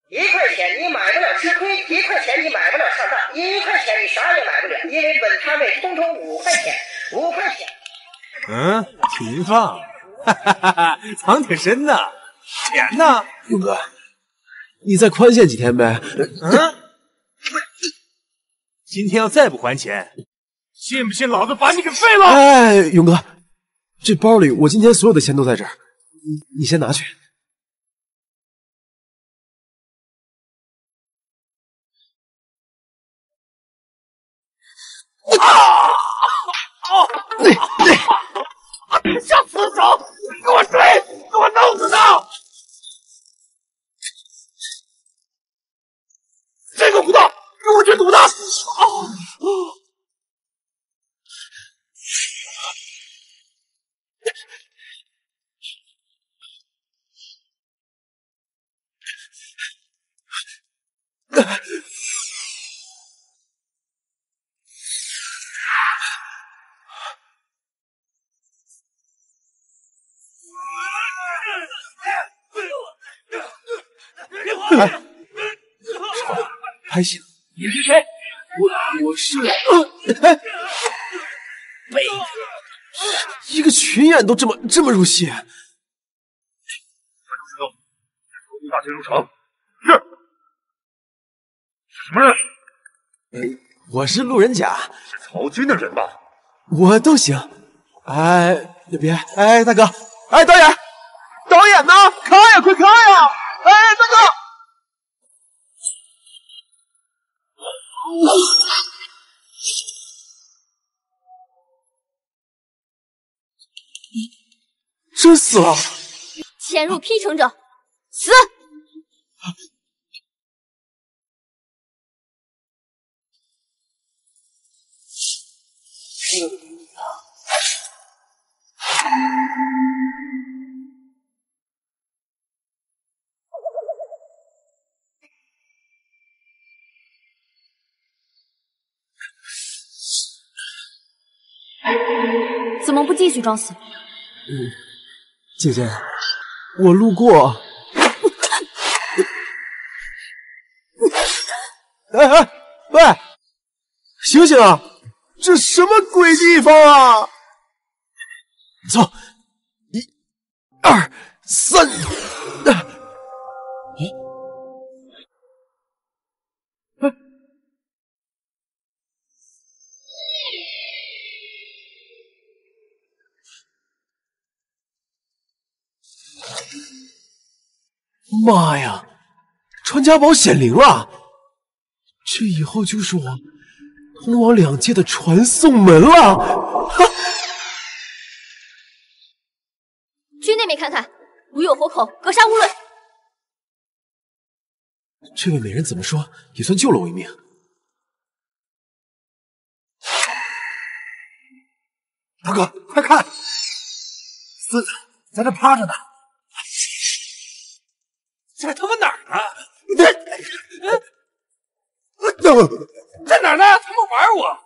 1块钱你买不了吃亏，1块钱你买不了上当，1块钱你啥也买不了，因为本摊位通通5块钱，5块钱。 停放，哈哈哈哈，藏挺深呢。钱呢？ 勇哥，你再宽限几天呗。 今天要再不还钱，信不信老子把你给废了？ 哎，勇哥，这包里我今天所有的钱都在这儿，你先拿去。 下死手！给我追！给我弄死他！这个胡道，给我去堵他！ 哎，拍戏呢？ 你是谁？ 我是一个群演都这么入戏。 快出动！投入大军入城。是。什么人？ 我是路人甲。 是曹军的人吧？ 我都行。哎，别，哎，大哥，哎，导演呢？开呀，快开呀！哎，大哥。真死了！ 潜入批城者，死！怎么不继续装死？ 姐姐，我路过。哎，喂，醒醒啊！这什么鬼地方啊！走，1、2、3。妈呀，传家宝显灵了！这以后就是我通往2界的传送门了。 去那边看看，如有活口，格杀勿论。 这位美人怎么说也算救了我一命。 大哥，快看，孙子在这趴着呢。这他妈哪儿呢？在哪儿呢？他们玩我！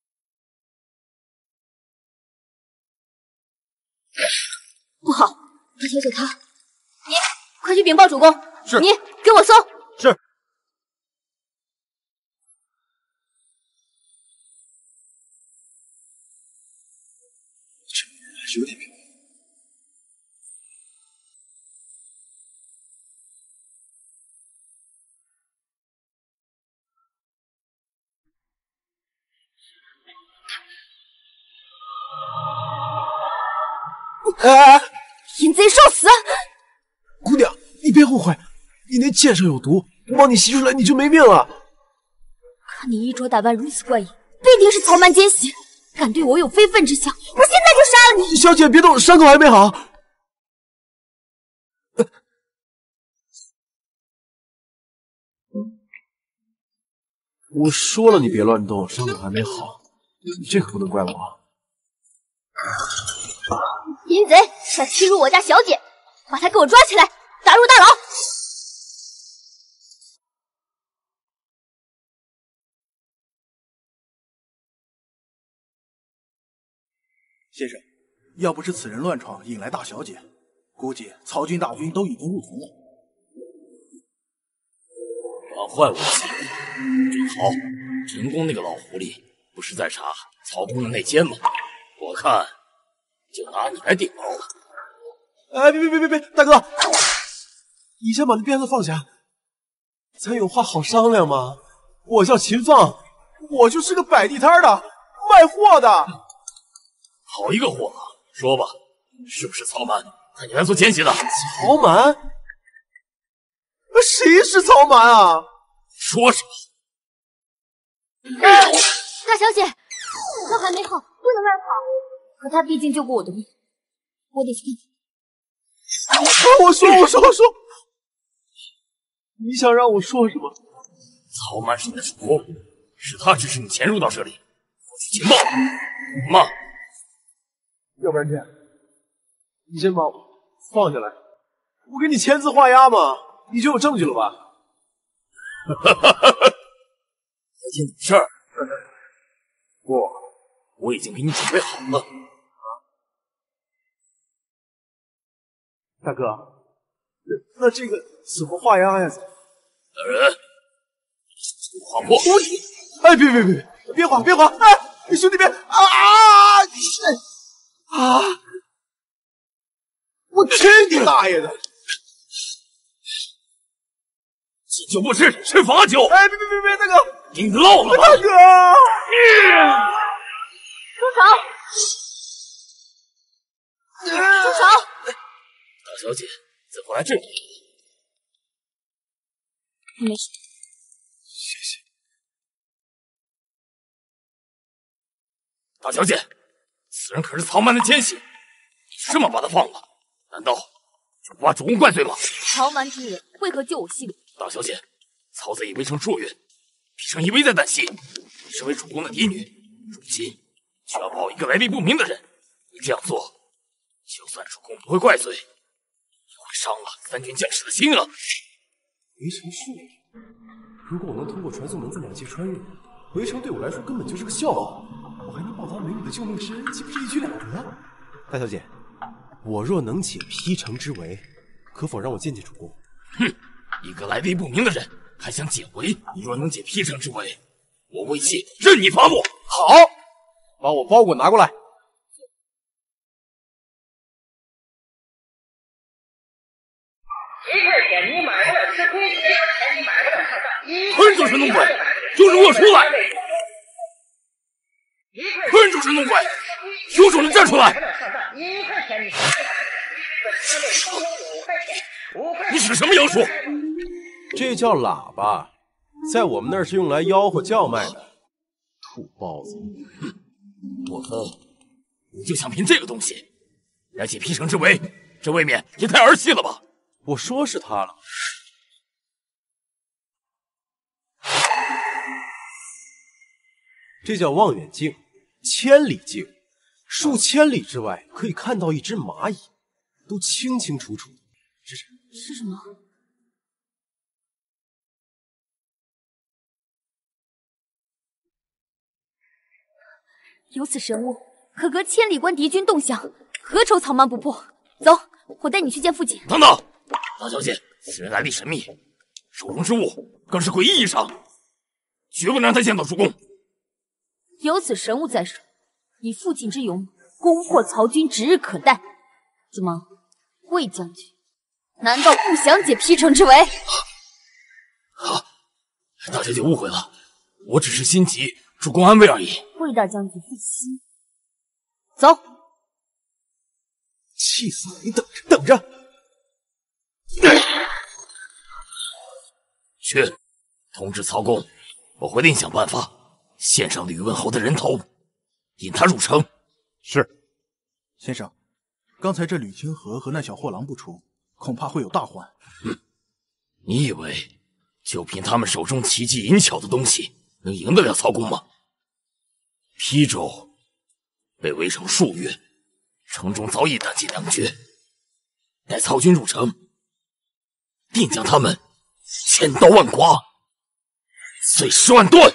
不好，这小姐她，你快去禀报主公。 是。 你给我搜。 是。 这女人还是有点名。哎， 淫贼受死！ 姑娘，你别后悔，你那剑上有毒，我帮你吸出来，你就没命了。 看你衣着打扮如此怪异，必定是草蛮奸细，敢对我有非分之想，我现在就杀了你！ 小姐别动，伤口还没好。我说了你别乱动，伤口还没好，这可不能怪我。 淫贼想欺辱我家小姐，把他给我抓起来，打入大牢。 先生，要不是此人乱闯引来大小姐，估计曹军大军都已经入城了。 坏武器，正好。陈宫那个老狐狸不是在查曹公的内奸吗？我看就拿你来顶包了。 哎，别，大哥，你先把那鞭子放下，咱有话好商量吗？我叫秦放，我就是个摆地摊的，卖货的。 好一个货，说吧，是不是曹瞒派你来做奸细的？ 曹瞒？谁是曹瞒啊？ 说什么？ 大小姐，他还没好，不能乱跑。可他毕竟救过我的命，我得去看看。 我说，你想让我说什么？ 曹瞒是你的主公，是他指使你潜入到这里获取情报，吗？ 要不然这样，你先把我放下来，我给你签字画押嘛，你就有证据了吧？ 还见懂事儿？我已经给你准备好了。 大哥，那这个怎么画押呀？ 来人，划破！ 哎，别划！哎，兄弟别我去你大爷的！ 敬酒不吃吃罚酒！ 哎，别，大哥， 你漏了吧？ 大哥！ 住手！ 大小姐怎么来这里？ 没事。 谢谢。 大小姐，此人可是曹瞒的奸细，你这么把他放了，难道就不把主公怪罪吗？ 曹瞒之人为何救我系里？ 大小姐，曹贼已围城数月，皮城已危在旦夕。你身为主公的嫡女，如今却要保一个来历不明的人，你这样做，就算主公不会怪罪，也会伤了三军将士的心啊！ 围城数月，如果我能通过传送门在两界穿越，围城对我来说根本就是个笑话，我还能报答美女的救命之恩，岂不是一举两得？大小姐，我若能解披城之围，可否让我见见主公？ 哼，一个来历不明的人还想解围？你若能解披城之围，我魏戚任你伐我。 好，把我包裹拿过来。 1块钱你买不了吃亏，2块钱你买不了上当。 混就是弄鬼，就是给我出来！混就是弄鬼，凶手你站出来！ 1块钱你5块钱，5块钱。 你使什么妖术？ 这叫喇叭，在我们那儿是用来吆喝叫卖的。土包子！ 我看你就想凭这个东西来解披城之围，这未免也太儿戏了吧！ 我说是他了。这叫望远镜，千里镜，数千里之外可以看到一只蚂蚁，都清清楚楚。这是什么？有此神物，可隔千里观敌军动向，何愁草莽不破？走，我带你去见父亲。 等等，大小姐，此人来历神秘，手中之物更是诡异异常，绝不能让他见到主公。 有此神物在手，以父亲之勇，攻破曹军指日可待。怎么，魏将军，难道不想解披城之围？ 大小姐误会了，我只是心急，主公安危而已。 魏大将军负心，走。 气死了！你等着！ 去通知曹公，我会另想办法献上吕文侯的人头，引他入城。 是，先生，刚才这吕清河和那小货郎不出，恐怕会有大患。 你以为就凭他们手中奇技淫巧的东西，能赢得了曹公吗？邳州被围城数月，城中早已弹尽粮绝，待曹军入城，定将他们千刀万剐，碎尸万段。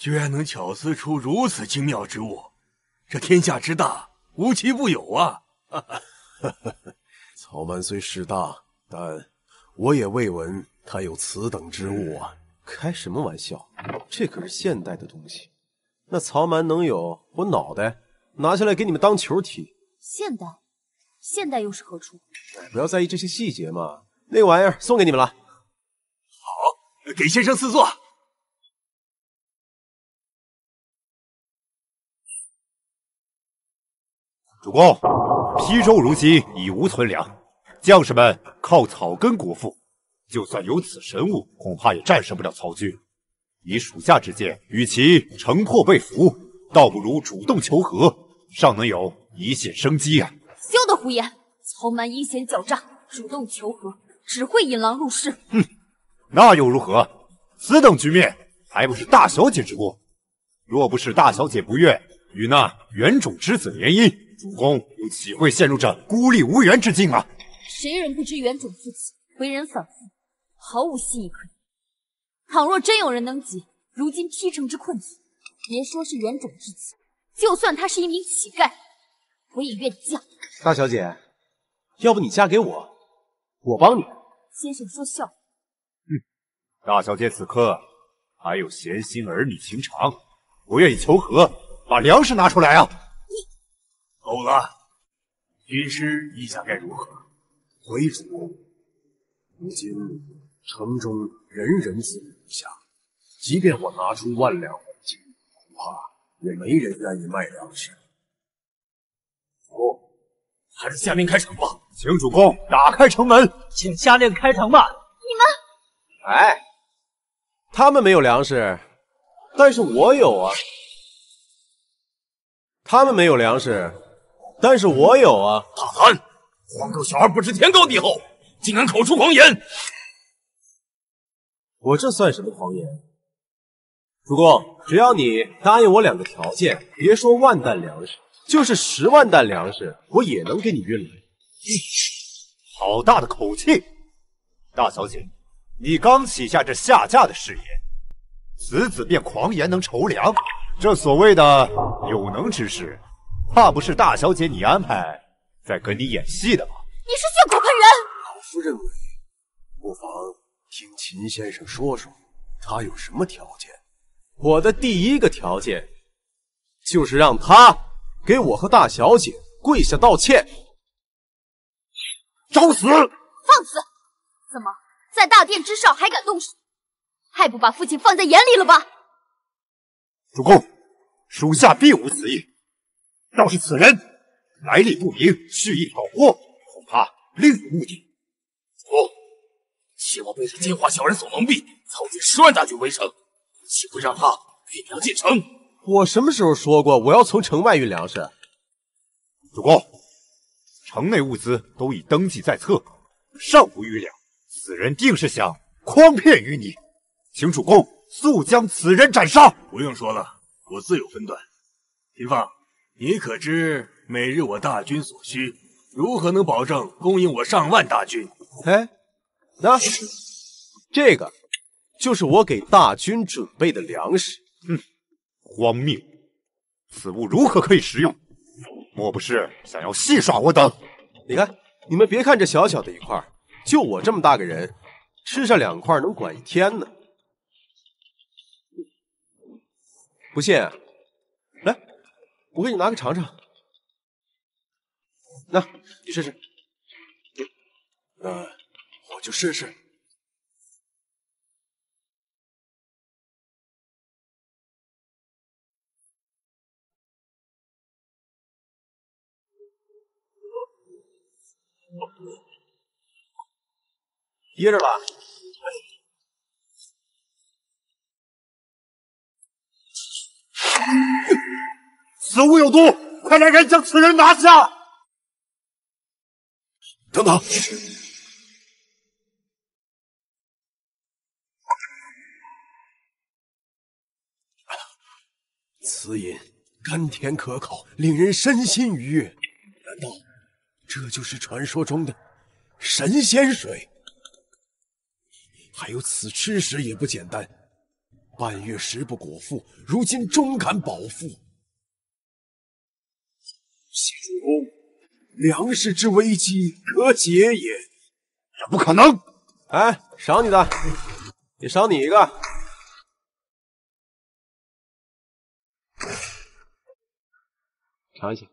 居然能巧思出如此精妙之物，这天下之大，无奇不有啊！ 曹瞒虽势大，但我也未闻他有此等之物啊！开什么玩笑？这可是现代的东西，那曹瞒能有，我脑袋拿下来给你们当球踢。 现代又是何处？ 不要在意这些细节嘛。那个玩意儿送给你们了。 好，给先生赐座。 主公，邳州如今已无存粮，将士们靠草根果腹，就算有此神物，恐怕也战胜不了曹军。以属下之见，与其城破被俘，倒不如主动求和，尚能有一线生机啊！ 休得胡言！曹瞒阴险狡诈，主动求和，只会引狼入室。 哼，那又如何？此等局面，还不是大小姐之过？若不是大小姐不愿与那袁种之子联姻，主公又岂会陷入这孤立无援之境啊？ 谁人不知袁种父亲为人反复，毫无信义可言。倘若真有人能解如今邳城之困境，别说是袁种之子，就算他是一名乞丐，我也愿嫁。 大小姐，要不你嫁给我，我帮你。 先生说笑。 大小姐此刻还有闲心儿女情长，不愿意求和，把粮食拿出来啊！ 够了，军师意下该如何？ 回主公，如今城中人人自顾不暇，即便我拿出万两黄金，恐怕也没人愿意卖粮食。 哦，还是下令开城吧。 请主公打开城门， 请下令开城吧。 哎，他们没有粮食，但是我有啊。他们没有粮食，但是我有啊。 大胆！黄狗小孩不知天高地厚，竟敢口出狂言！ 我这算什么狂言？主公，只要你答应我2个条件，别说万担粮食，就是10万担粮食，我也能给你运来。 好大的口气！大小姐，你刚起下这下嫁的誓言，此子便狂言能筹粮，这所谓的有能之士，怕不是大小姐你安排在跟你演戏的吧？ 你是血口喷人！ 老夫认为，不妨听秦先生说说，他有什么条件？我的第1个条件，就是让他给我和大小姐跪下道歉。 找死！ 放肆！怎么在大殿之上还敢动手？太不把父亲放在眼里了吧？ 主公，属下并无此意，倒是此人来历不明，蓄意挑拨，恐怕另有目的。 主公，切莫被这奸猾小人所蒙蔽，曹军10万大军围城，岂会让他运粮进城？ 我什么时候说过我要从城外运粮食？ 主公，城内物资都已登记在册，尚无余粮，此人定是想诓骗于你，请主公速将此人斩杀。 不用说了，我自有分段。秦放，你可知每日我大军所需，如何能保证供应我上万大军？ 哎，那这个就是我给大军准备的粮食。 荒谬！此物如何可以食用？莫不是想要戏耍我等？ 你看，你们别看这小小的一块，就我这么大个人，吃上2块能管1天呢。不信，来，我给你拿个尝尝。那，你试试。我就试试。噎着吧？ 此物有毒，快来人将此人拿下！ 等等，此饮甘甜可口，令人身心愉悦。难道这就是传说中的神仙水？还有此吃食也不简单， 半月食不果腹，如今终敢饱腹。谢主公，粮食之危机可解也。 这不可能！ 哎，赏你的，也赏你一个。尝一下。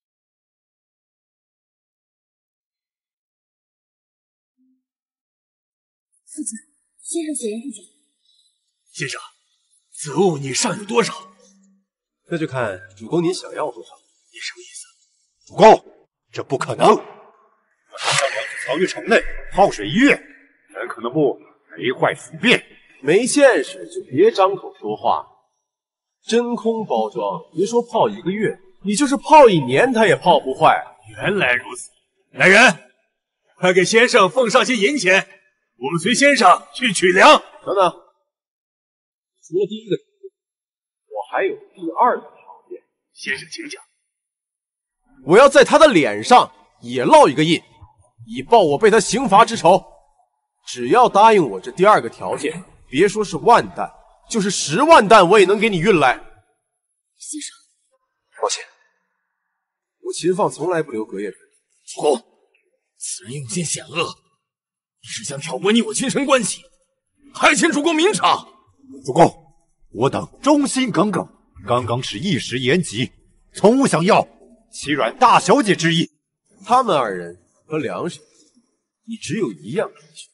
父亲，先生写言不讲。 先生，此物你尚有多少？ 那就看主公您想要多少。 你什么意思？ 主公，这不可能！我让梁子藏于城内泡水1月，怎可能不累坏腐变？ 没见识就别张口说话。真空包装，别说泡1个月，你就是泡1年，它也泡不坏。 原来如此，来人，快给先生奉上些银钱，我们随先生去取粮。 等等，除了第一个条件，我还有第2个条件。 先生请讲。 我要在他的脸上也烙一个印，以报我被他刑罚之仇。只要答应我这第2个条件，别说是万担，就是10万担我也能给你运来。 先生， 抱歉，我秦放从来不留隔夜酒。 主公，此人用心险恶，你是想挑拨你我君臣关系，还请主公明察。 主公，我等忠心耿耿，刚刚是一时言急，从无想要欺软大小姐之意。 他们2人和粮食，你只有一样可以选。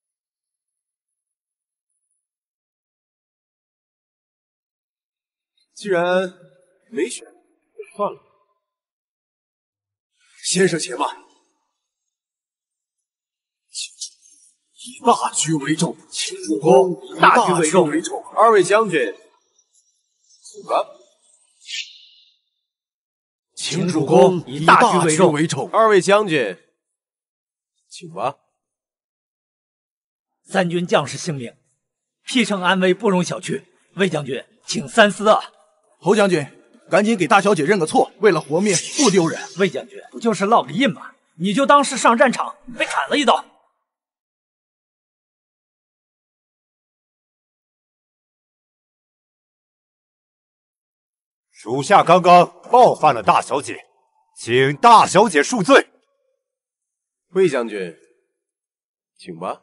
既然没选，就算了。先生且慢，以大局为重，请主公以大局为重。2位将军，请吧。 请主公以大局为重。 2位将军，请吧。 三军将士性命，丕城安危不容小觑。魏将军，请三思啊！ 侯将军，赶紧给大小姐认个错，为了活命不丢人。 魏将军，不就是烙个印吗？你就当是上战场被砍了一刀。 属下刚刚冒犯了大小姐，请大小姐恕罪。 魏将军，请吧。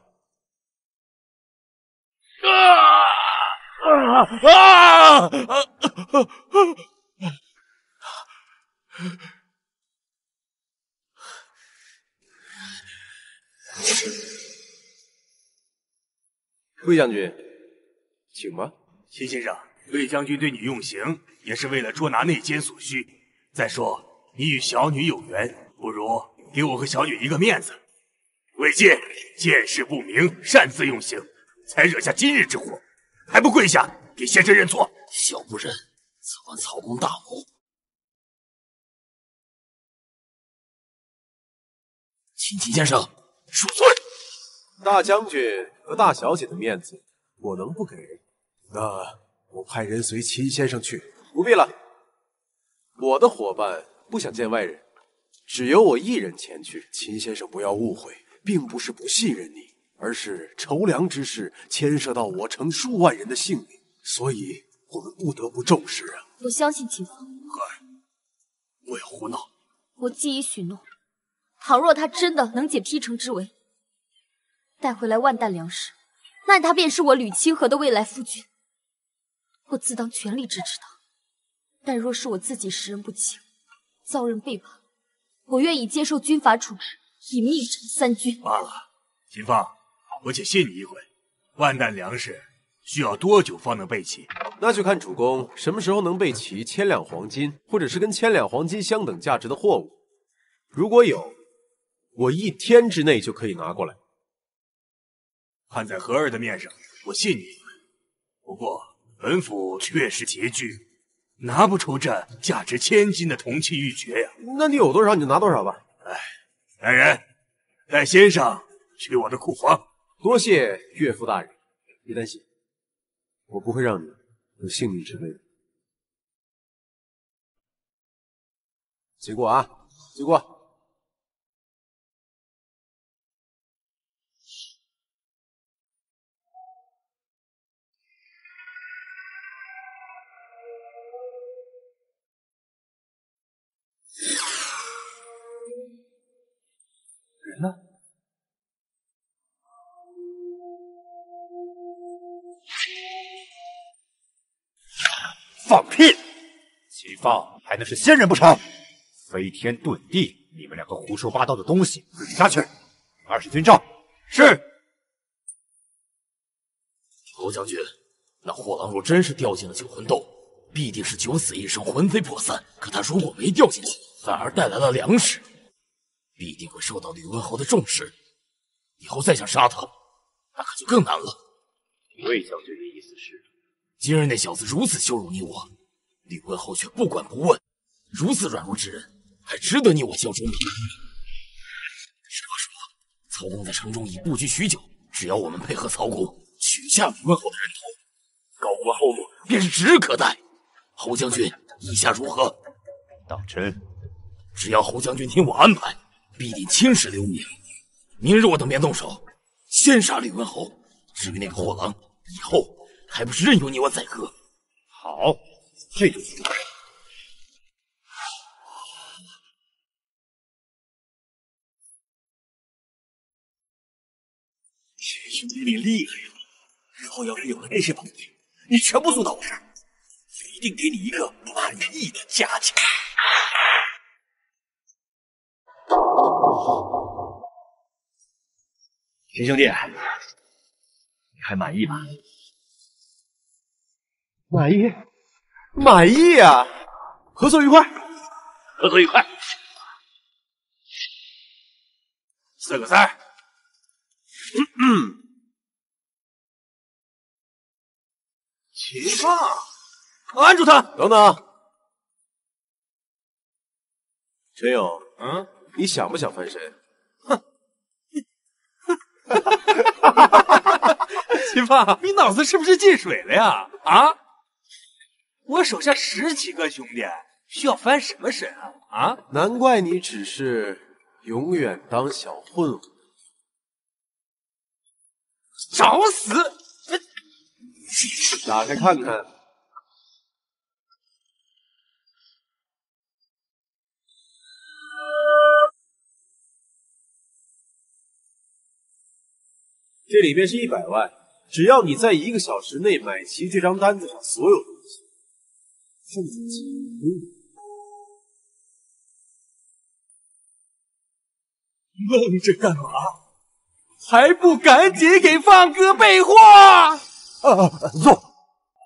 魏将军，请吧。 秦先生，魏将军对你用刑，也是为了捉拿内奸所需。再说，你与小女有缘，不如给我和小女一个面子。魏晋见识不明，擅自用刑，才惹下今日之祸，还不跪下给先生认错？ 小不忍，此番曹公大谋。秦先生，恕罪。 大将军和大小姐的面子，我能不给？那我派人随秦先生去。不必了，我的伙伴不想见外人，只有我一人前去。秦先生不要误会，并不是不信任你，而是筹粮之事牵涉到我城数万人的性命，所以我们不得不重视啊。 我相信秦放。 孩儿，不要胡闹。 我既已许诺，倘若他真的能解丕城之围，带回来万担粮食，那他便是我吕清河的未来夫君。我自当全力支持他。但若是我自己识人不清，遭人背叛，我愿意接受军法处置，以命惩三军。 罢了，秦放，我且信你一回。万担粮食需要多久方能备齐？ 那就看主公什么时候能备齐1000两黄金，或者是跟1000两黄金相等价值的货物。如果有，我1天之内就可以拿过来。 看在和儿的面上，我信你一回。不过本府确实拮据，拿不出这价值1000金的铜器玉珏呀。 那你有多少你就拿多少吧。 哎，来人，带先生去我的库房。 多谢岳父大人，别担心，我不会让你有性命之危的。结果啊，结果。 放屁！齐放还能是仙人不成？飞天遁地，你们两个胡说八道的东西，自己下去。20军帐。 是。 侯将军，那货郎若真是掉进了九魂斗，必定是九死一生，魂飞魄散。可他如果没掉进去，反而带来了粮食，必定会受到吕文侯的重视。以后再想杀他，那可就更难了。 魏将军的意思是， 今日那小子如此羞辱你我，吕文侯却不管不问，如此软弱之人，还值得你我效忠吗？实话说，曹公在城中已布局许久，只要我们配合曹公，取下吕文侯的人头，高官厚禄便是指日可待。侯将军意下如何？ 当真？ 只要侯将军听我安排，必定青史留名。明日我等便动手，先杀吕文侯。至于那个货郎，以后还不是任由你我宰割？ 好，这就行。 兄弟你厉害呀！日后要是有了这些宝贝，你全部送到我这儿，我一定给你一个满意的嘉奖。秦兄弟，你还满意吧？ 满意，满意啊！合作愉快， 合作愉快。 4个3。秦放，按住他！ 等等，陈勇，你想不想翻身？ 秦放，你脑子是不是进水了呀？啊！我手下10几个兄弟，需要翻什么身啊？啊！ 难怪你只是永远当小混混。 找死！ 打开看看。这里面是100万，只要你在1个小时内买齐这张单子上所有东西，甚至几愣着干嘛？还不赶紧给放哥备货！ 坐。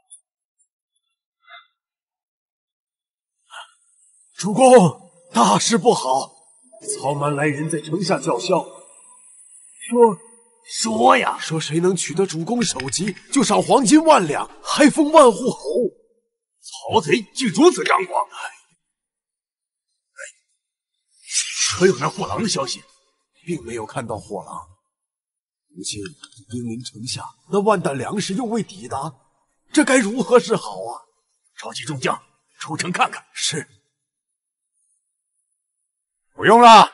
主公，大事不好！曹瞒来人在城下叫嚣， 说呀， 说谁能取得主公首级，就赏黄金1万两，还封万户侯。 曹贼竟如此张狂！可有那货郎的消息？ 并没有看到货郎。如今兵临城下，那万担粮食又未抵达，这该如何是好啊？ 召集众将出城看看。 是。 不用了。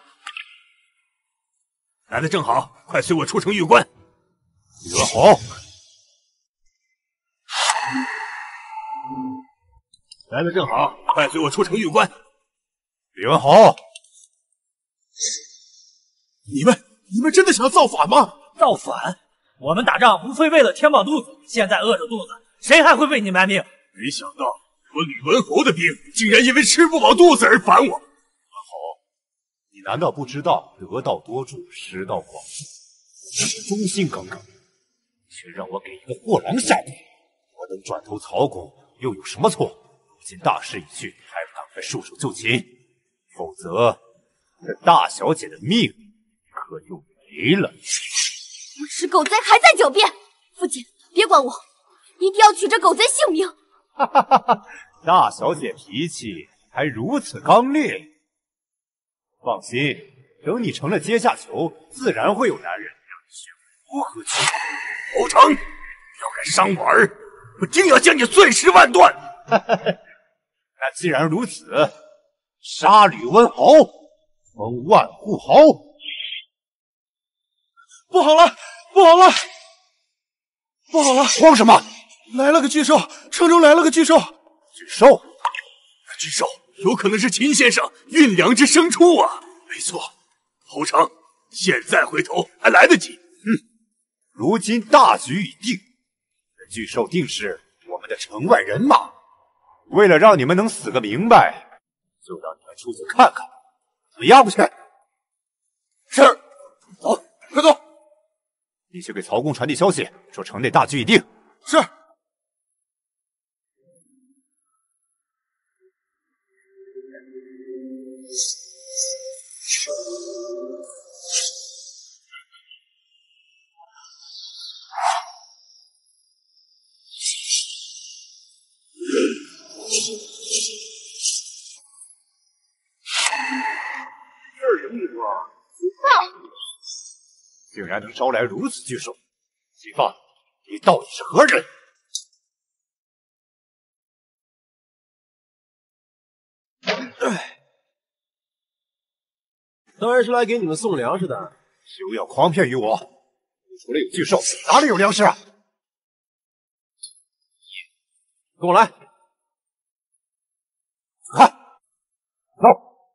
来的正好，快随我出城阅关。 吕文侯， 来的正好，快随我出城阅关。 吕文侯， 你们真的想造反吗？ 造反？我们打仗无非为了填饱肚子，现在饿着肚子，谁还会为你卖命？ 没想到我吕文侯的兵竟然因为吃不饱肚子而反我。 你难道不知道得道多助，失道广助？你是忠心耿耿，却让我给一个货郎下毒，我等转投曹公又有什么错？如今大势已去，还不赶快束手就擒？否则，这大小姐的命可就没了。 无耻狗贼还在狡辩！父亲，别管我，一定要取这狗贼性命！ 哈哈哈哈！大小姐脾气还如此刚烈。放心，等你成了阶下囚，自然会有男人让你学会如何去。 侯成，要敢伤我儿，我定要将你碎尸万段！ 那既然如此，杀吕温侯，封万户侯。 不好了，不好了，不好了！ 慌什么？ 来了个巨兽，城中来了个巨兽。 巨兽？ 巨兽有可能是秦先生运粮之牲畜啊！没错，侯成，现在回头还来得及。 如今大局已定，这巨兽定是我们的城外人马。 为了让你们能死个明白，就让你们出去看看，怎么样？不去？ 是，走，快走！ 你去给曹公传递消息，说城内大局已定。 是。 竟然能招来如此巨兽，秦放，你到底是何人？ 当然是来给你们送粮食的。 休要诓骗于我！你除了有巨兽，哪里有粮食啊？ 跟我来。 看，走。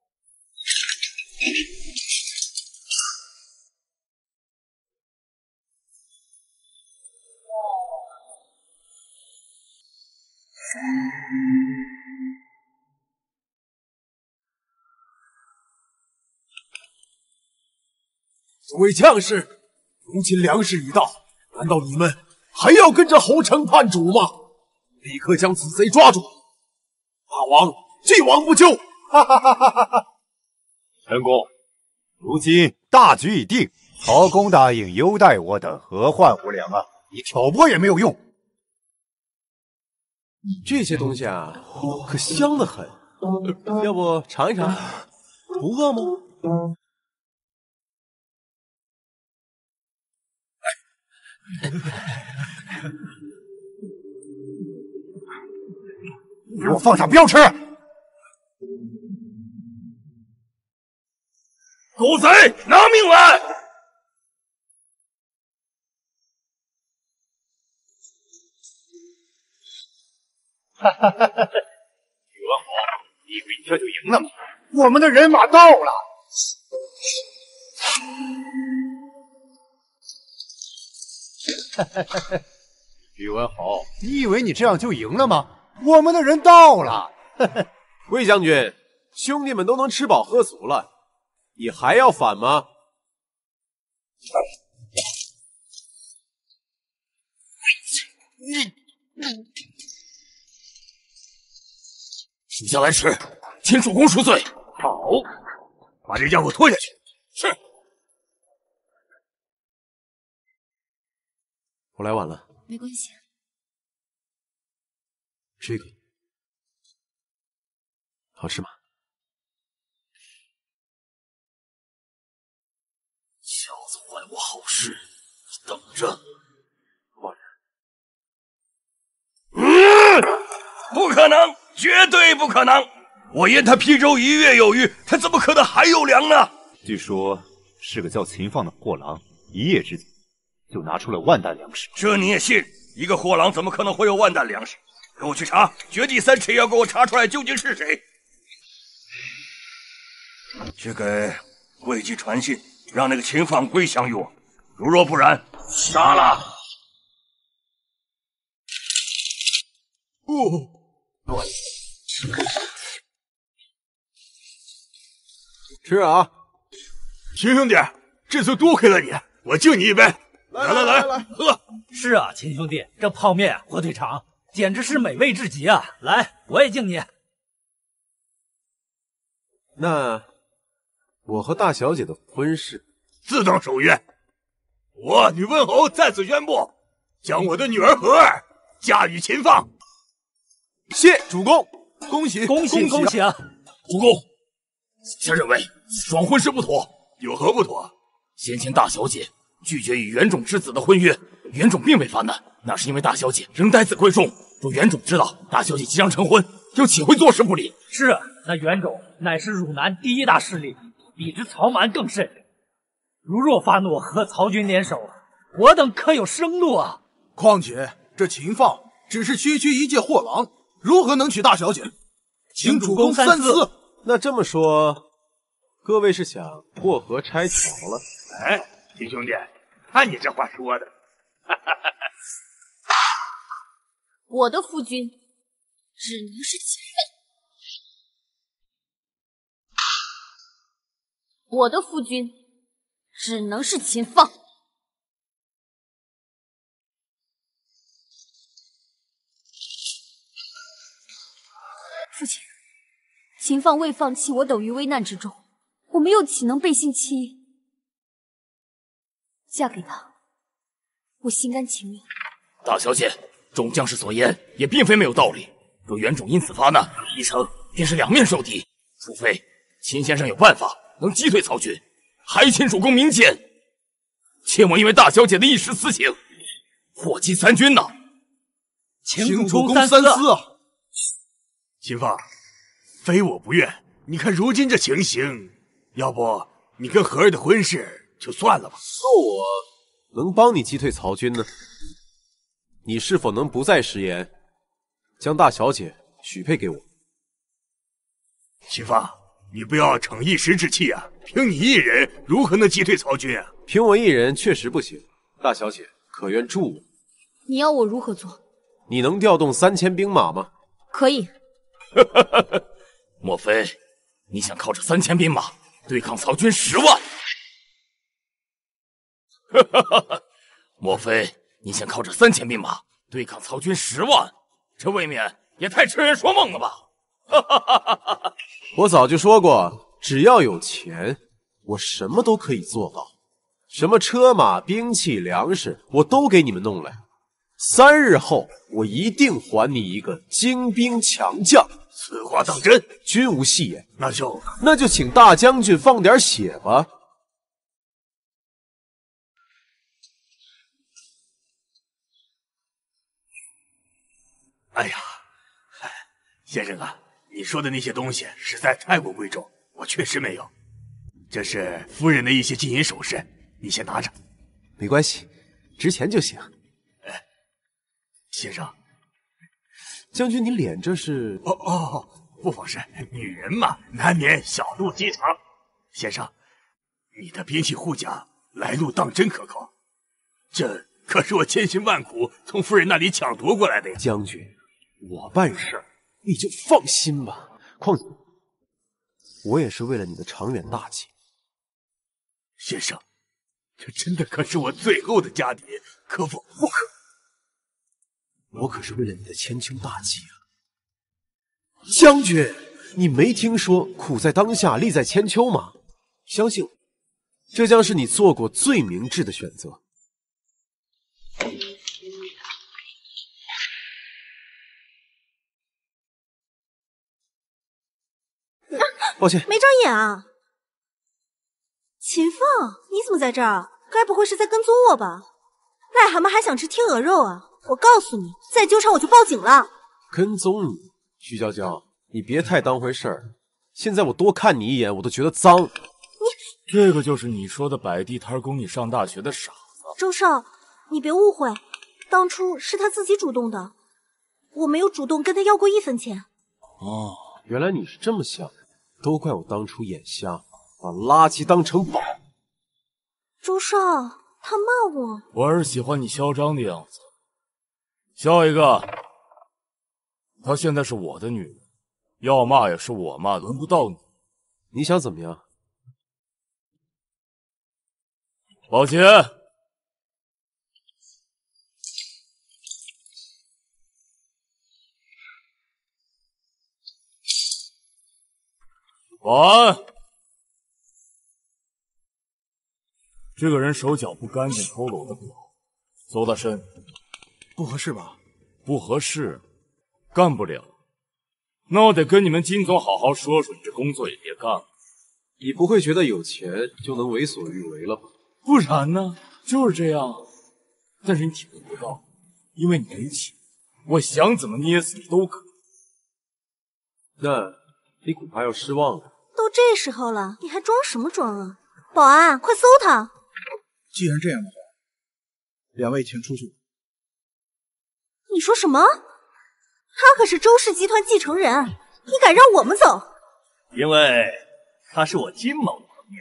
诸位将士，如今粮食已到，难道你们还要跟着侯城叛主吗？立刻将此贼抓住！大王既往不咎！哈哈哈哈哈！ 陈公，如今大局已定，曹公答应优待我等，何患无良啊？你挑拨也没有用。 这些东西啊，可香得很，要不尝一尝？不饿吗？ 给我放下，不要吃！ 狗贼，拿命来！ 哈哈哈哈！宇文侯，你以为你这就赢了吗？我们的人马到了。哈哈哈哈！宇文侯，你以为你这样就赢了吗？我们的人到了。 魏将军，兄弟们都能吃饱喝足了，你还要反吗？ 属下来迟，请主公恕罪。 好，把这家伙拖下去。 是。 我来晚了。 没关系。 吃一个，好吃吗？ 小子坏我好事，你等着！ 不可能，绝对不可能！我验他邳州1月有余，他怎么可能还有粮呢？ 据说是个叫秦放的货郎，一夜之间就拿出了万担粮食。 这你也信？一个货郎怎么可能会有万担粮食？给我去查，掘地三尺也要给我查出来究竟是谁。去给魏姬传信，让那个秦放归降于我。如若不然，杀了！ 吃啊！ 秦兄弟，这次多亏了你，我敬你一杯。来，喝！ 是啊，秦兄弟，这泡面、火腿肠简直是美味至极啊！来，我也敬你。 那我和大小姐的婚事， 自当守约。我宇文侯在此宣布，将我的女儿何儿嫁与秦放。 谢主公， 恭喜恭喜啊！ 主公，臣认为此桩婚事不妥。 有何不妥？ 先前大小姐拒绝与袁种之子的婚约，袁种并未发难，那是因为大小姐仍待字闺中。若袁种知道大小姐即将成婚，又岂会坐视不理？ 是啊，那袁种乃是汝南第一大势力，比之曹瞒更甚。如若发怒和曹军联手，我等可有生路啊！ 况且这秦放只是区区一介货郎，如何能娶大小姐？请主公三思。 那这么说，各位是想过河拆桥了？ 哎，秦兄弟，看你这话说的。 我的夫君只能是秦放。我的夫君只能是秦放。父亲，秦放未放弃我等于危难之中，我们又岂能背信弃义？嫁给他，我心甘情愿。 大小姐，众将士所言也并非没有道理。若袁种因此发难，一城便是两面受敌。除非秦先生有办法能击退曹军，还请主公明鉴，切莫因为大小姐的一时私情，祸及三军呐！ 请主公三思啊！ 秦放，非我不愿。你看如今这情形，要不你跟和儿的婚事就算了吧。 若我能帮你击退曹军呢？你是否能不再食言，将大小姐许配给我？ 秦放，你不要逞一时之气啊！凭你一人，如何能击退曹军啊？ 凭我一人确实不行，大小姐可愿助我？ 你要我如何做？ 你能调动3000兵马吗？ 可以。 莫非你想靠着3000兵马对抗曹军10万？莫非你想靠着3000兵马对抗曹军10万？这未免也太痴人说梦了吧！ 我早就说过，只要有钱，我什么都可以做到。什么车马、兵器、粮食，我都给你们弄来。3日后，我一定还你一个精兵强将。 此话当真？ 君无戏言。 那就请大将军放点血吧。 哎呀，先生啊，你说的那些东西实在太过贵重，我确实没有。这是夫人的一些金银首饰，你先拿着。 没关系，值钱就行。 先生， 将军，你脸这是…… 不妨事，女人嘛，难免小肚鸡肠。先生，你的兵器护甲来路当真可靠，这可是我千辛万苦从夫人那里抢夺过来的呀。 将军，我办事你就放心吧。况且，我也是为了你的长远大计。 先生，这真的可是我最后的家底，可否不可？ 我可是为了你的千秋大计啊！将军，你没听说苦在当下，利在千秋吗？相信我，这将是你做过最明智的选择。抱歉， 没长眼啊！秦放，你怎么在这儿？该不会是在跟踪我吧？癞蛤蟆还想吃天鹅肉啊！我告诉你，再纠缠我就报警了。 跟踪你，徐娇娇，你别太当回事儿。现在我多看你一眼，我都觉得脏。你这个就是你说的摆地摊供你上大学的傻子。 周少，你别误会，当初是他自己主动的，我没有主动跟他要过1分钱。 哦，原来你是这么想，都怪我当初眼瞎，把垃圾当成宝。 周少，他骂我。 我儿喜欢你嚣张的样子。笑一个，她现在是我的女人，要骂也是我骂，轮不到你。 你想怎么样？ 宝琴，晚安。这个人手脚不干净，偷了我的表，搜他身。 不合适吧？ 不合适，干不了。那我得跟你们金总好好说说，你这工作也别干了。 你不会觉得有钱就能为所欲为了吧？ 不然呢？就是这样。但是你体会不到，因为你没钱，我想怎么捏死你都可以。 那你恐怕要失望了。 都这时候了，你还装什么装啊？保安，快搜他！ 既然这样的话，2位请出去。 你说什么？他可是周氏集团继承人，你敢让我们走？ 因为他是我金某的朋友。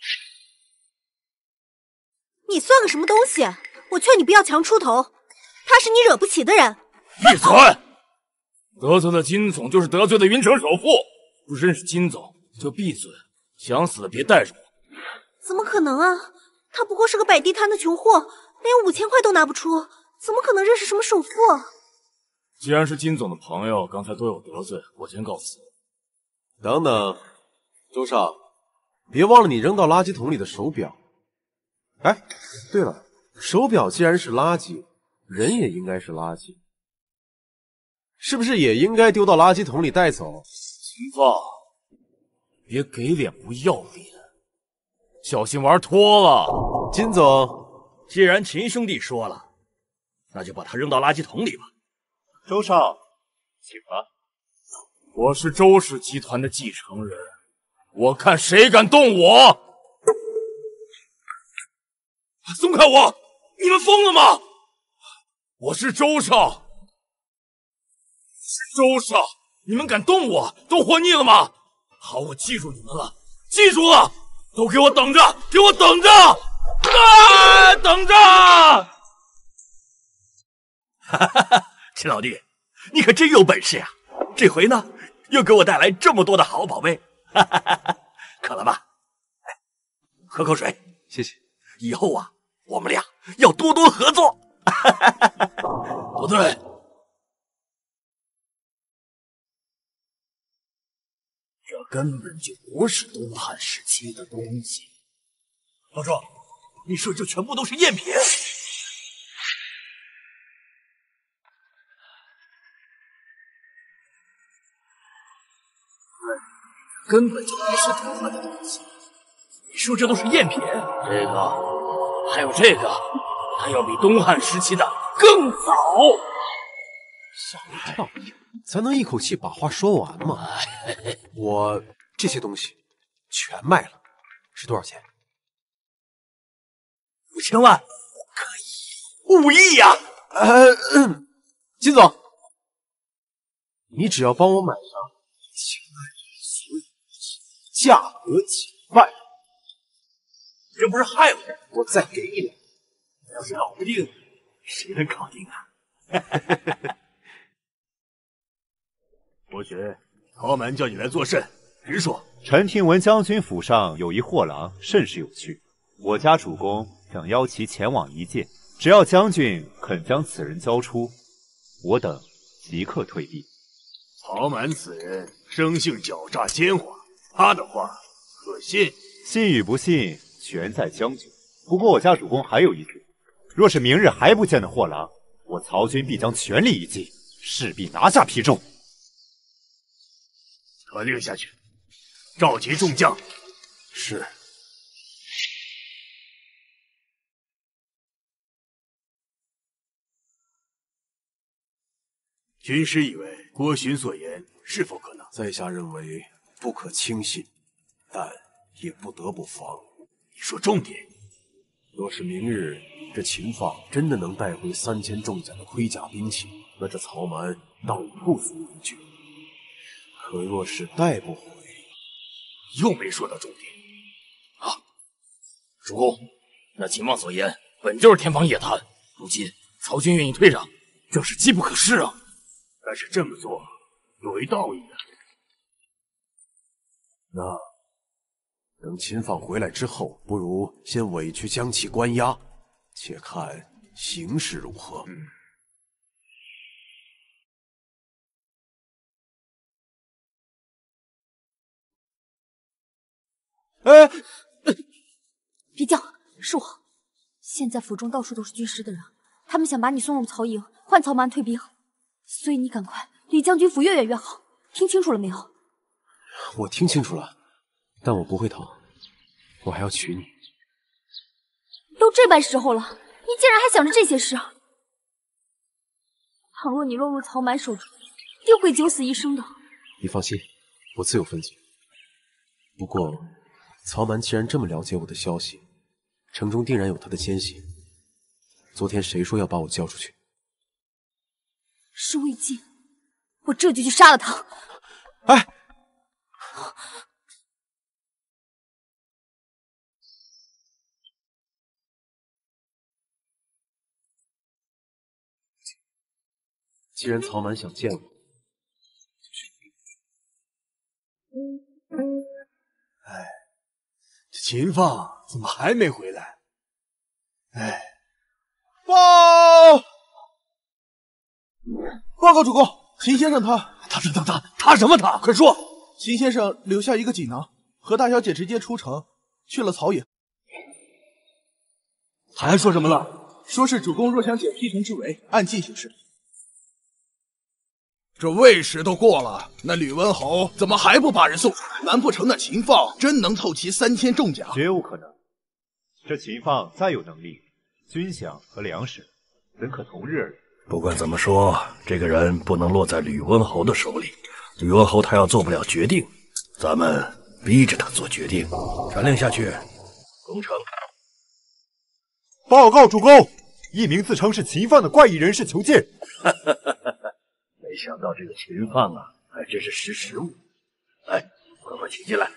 你算个什么东西？我劝你不要强出头，他是你惹不起的人。 闭嘴！ 得罪了金总，就是得罪了云城首富。不认识金总就闭嘴，想死了别带着我。 怎么可能啊？他不过是个摆地摊的穷货，连5000块都拿不出，怎么可能认识什么首富？ 既然是金总的朋友，刚才都有得罪，我先告辞。 等等，周少，别忘了你扔到垃圾桶里的手表。哎，对了，手表既然是垃圾，人也应该是垃圾，是不是也应该丢到垃圾桶里带走？ 秦放，别给脸不要脸，小心玩脱了。 金总， 既然秦兄弟说了，那就把他扔到垃圾桶里吧。 周少，请吧。 我是周氏集团的继承人，我看谁敢动我！松开我！你们疯了吗？我是周少，你们敢动我，都活腻了吗？好，我记住你们了，记住了，都给我等着，给我等着！啊，等着！ 哈哈哈，秦老弟，你可真有本事呀！这回呢，又给我带来这么多的好宝贝，哈哈哈哈！渴了吧？喝口水。 谢谢。 以后啊，我们俩要多多合作。 不对，这根本就不是东汉时期的东西。 老庄，你说这全部都是赝品？ 根本就不是东汉的东西。 你说这都是赝品？ 这个，还有这个，还要比东汉时期的更早。 吓我一跳，咱能一口气把话说完吗？我这些东西全卖了，是多少钱 ？5000万，可以，5亿呀！ 金总，你只要帮我买上1000万所有东西，价格几万， 这不是害我？ 我再给你2。 要是搞不定，谁能搞定啊？伯爵，曹瞒叫你来作甚？直说。 臣听闻将军府上有一货郎，甚是有趣。我家主公想邀其前往一见，只要将军肯将此人交出，我等即刻退避。 曹瞒此人生性狡诈奸猾，他的话可信？ 信与不信，全在将军。不过我家主公还有一句，若是明日还不见那货郎，我曹军必将全力一击，势必拿下皮州。 传令下去，召集众将。 是。 军师以为郭寻所言是否可能？ 在下认为不可轻信，但也不得不防。 你说重点。 若是明日这秦放真的能带回3000重甲的盔甲兵器，那这曹瞒倒也不足为惧。可若是带不回， 又没说到重点。 啊，主公，那秦放所言本就是天方夜谭。如今曹军愿意退让，这是机不可失啊。 但是这么做有违道义啊。 那等秦放回来之后，不如先委屈将其关押，且看形势如何。 别叫，是我。现在府中到处都是军师的人，他们想把你送入曹营，换曹瞒退兵，所以你赶快离将军府越远越好。听清楚了没有？ 我听清楚了，但我不会逃，我还要娶你。 都这般时候了，你竟然还想着这些事？倘若你落入曹瞒手中，定会九死一生的。 你放心，我自有分解。不过，曹瞒既然这么了解我的消息，城中定然有他的奸细。昨天谁说要把我交出去？ 是魏晋，我这就去杀了他。 哎！既然曹瞒想见我， 秦放怎么还没回来？哎， 报告主公，秦先生他什么他？快说！ 秦先生留下一个锦囊，和大小姐直接出城去了曹营。 他还说什么了？ 说是主公若想解批城之围，按计行事。 这未时都过了，那吕文侯怎么还不把人送出来？难不成那秦放真能凑齐3000重甲？ 绝无可能。这秦放再有能力，军饷和粮食怎可同日而语？ 不管怎么说，这个人不能落在吕温侯的手里。吕温侯他要做不了决定，咱们逼着他做决定。传令下去，攻城。 报告主公，一名自称是秦放的怪异人士求见。 没想到这个秦放啊，还真是识时务。来，快请进来。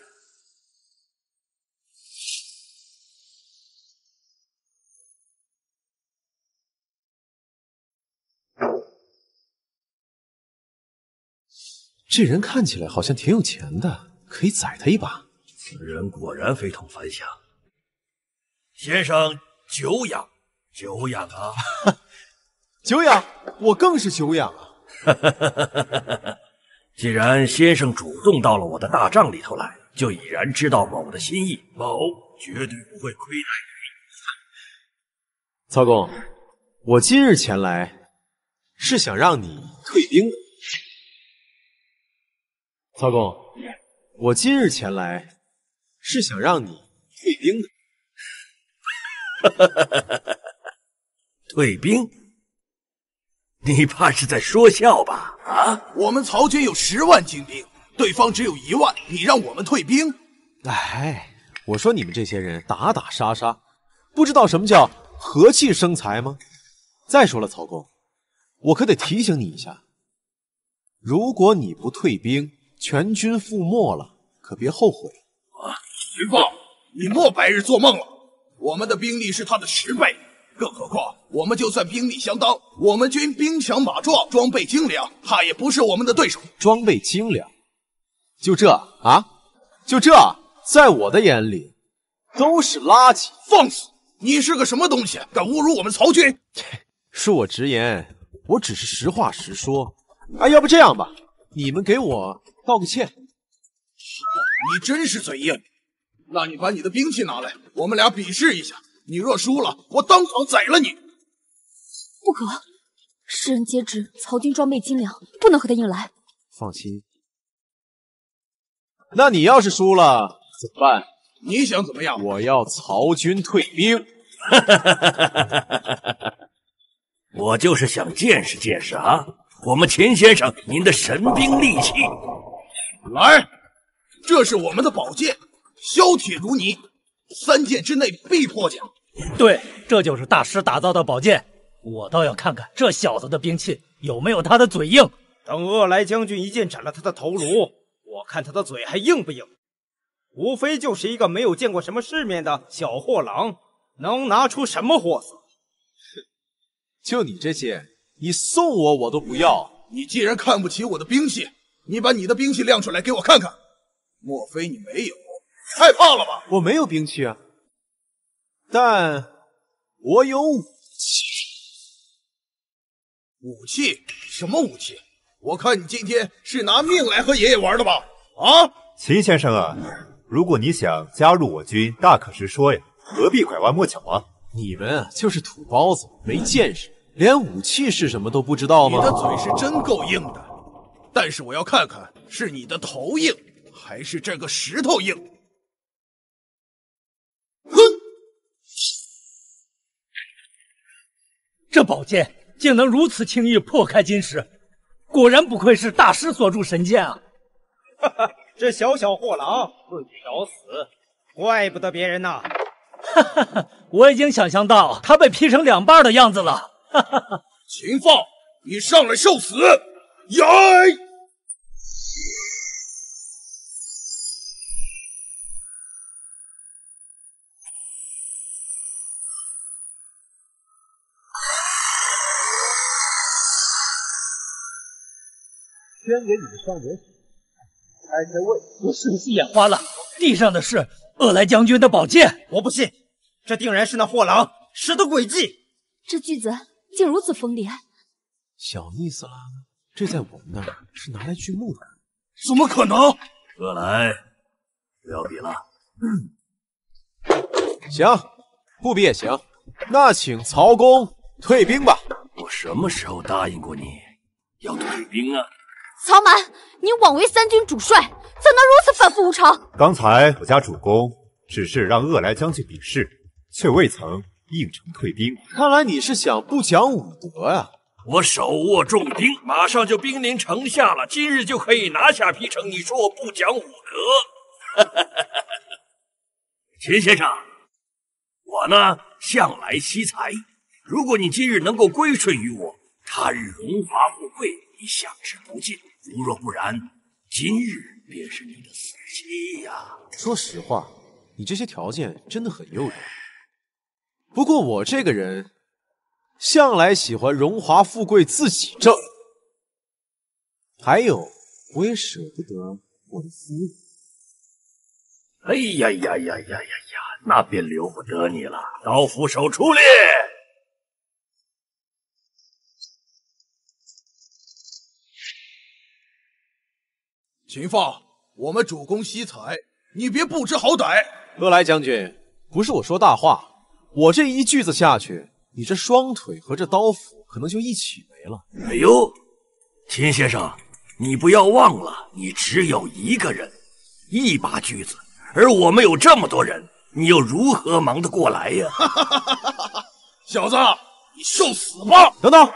这人看起来好像挺有钱的，可以宰他一把。 此人果然非同凡响。先生久仰，久仰啊！ 久仰，我更是久仰啊！ 既然先生主动到了我的大帐里头来，就已然知道某的心意，某绝对不会亏待你。 曹公，我今日前来是想让你退兵的。曹公，我今日前来是想让你退兵的。 退兵？你怕是在说笑吧？啊！ 我们曹军有10万精兵，对方只有1万，你让我们退兵？ 哎，我说你们这些人打打杀杀，不知道什么叫和气生财吗？再说了，曹公，我可得提醒你一下，如果你不退兵，全军覆没了，可别后悔啊！秦放，你莫白日做梦了。我们的兵力是他的10倍，更何况我们就算兵力相当，我们军兵强马壮，装备精良，他也不是我们的对手。 装备精良，就这啊？就这，在我的眼里都是垃圾。 放肆！你是个什么东西，敢侮辱我们曹军？ 恕我直言，我只是实话实说。哎，要不这样吧，你们给我道个歉。 你真是嘴硬。那你把你的兵器拿来，我们俩比试一下。你若输了，我当场宰了你。 不可，世人皆知曹军装备精良，不能和他硬来。 放心。那你要是输了怎么办？ 你想怎么样？ 我要曹军退兵。 我就是想见识见识啊，我们秦先生您的神兵利器。 来，这是我们的宝剑。削铁如泥，3剑之内必破甲。 对，这就是大师打造的宝剑。我倒要看看这小子的兵器有没有他的嘴硬。 等鄂来将军一剑斩了他的头颅，我看他的嘴还硬不硬。无非就是一个没有见过什么世面的小货郎，能拿出什么货色？ 就你这剑，你送我都不要。 你既然看不起我的兵器，你把你的兵器亮出来给我看看。莫非你没有？害怕了吧？ 我没有兵器啊，但我有武器。 武器？什么武器？我看你今天是拿命来和爷爷玩的吧？啊， 秦先生啊，如果你想加入我军，大可直说呀，何必拐弯抹角啊？ 你们啊，就是土包子，没见识，连武器是什么都不知道吗？ 你的嘴是真够硬的，但是我要看看是你的头硬，还是这个石头硬。 哼！这宝剑竟能如此轻易破开金石，果然不愧是大师所铸神剑啊！ 哈哈，这小货郎会挑死，怪不得别人呐！ 哈哈哈，我已经想象到他被劈成2半的样子了！哈哈哈！ 秦放，你上来受死！呀！ 先给你们上点水，开胃。我是不是眼花了？地上的是恶来将军的宝剑， 我不信，这定然是那货郎使的诡计。 这句子竟如此锋利， 小意思啦。这在我们那儿是拿来锯木的。 怎么可能？ 恶来，不要比了。 行，不比也行。那请曹公退兵吧。 我什么时候答应过你要退兵啊？ 曹瞒，你枉为三军主帅，怎能如此反复无常？ 刚才我家主公只是让恶来将军比试，却未曾应承退兵。 看来你是想不讲武德呀！ 我手握重兵，马上就兵临城下了，今日就可以拿下邳城。你说我不讲武德？秦先生，我呢向来惜才，如果你今日能够归顺于我，他日荣华富贵你享之不尽；如若不然，今日便是你的死期呀。 说实话，你这些条件真的很诱人。不过我这个人向来喜欢荣华富贵自己挣，还有我也舍不得我的夫人。 哎呀呀呀呀呀呀，那便留不得你了。刀斧手出列。 秦放，我们主公惜才，你别不知好歹。 恶来将军，不是我说大话，我这一锯子下去，你这双腿和这刀斧可能就一起没了。 哎呦，秦先生，你不要忘了，你只有一个人，一把锯子，而我们有这么多人，你又如何忙得过来呀？ 小子，你受死吧！ 等等，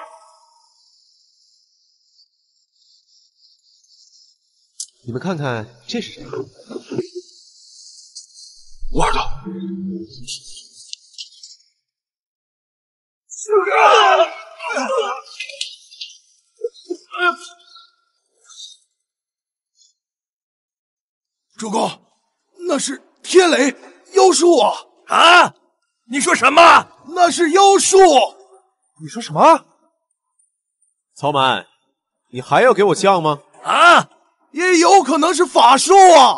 你们看看这是谁？ 我耳朵。主公，那是天雷妖术啊！ 啊！你说什么？ 那是妖术！ 你说什么？曹瞒，你还要给我犟吗？ 啊！ 也有可能是法术啊！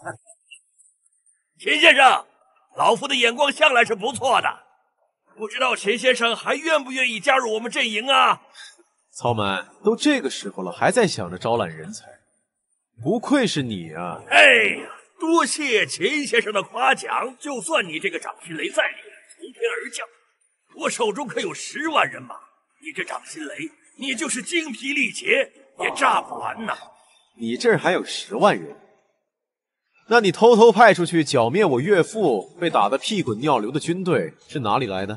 秦先生，老夫的眼光向来是不错的，不知道秦先生还愿不愿意加入我们阵营啊？ 曹瞒，都这个时候了，还在想着招揽人才，不愧是你啊！ 哎呀，多谢秦先生的夸奖。就算你这个掌心雷再厉害，从天而降，我手中可有10万人马，你这掌心雷，你就是精疲力竭也炸不完呐！ 你这儿还有10万人，那你偷偷派出去剿灭我岳父被打得屁滚尿流的军队是哪里来的？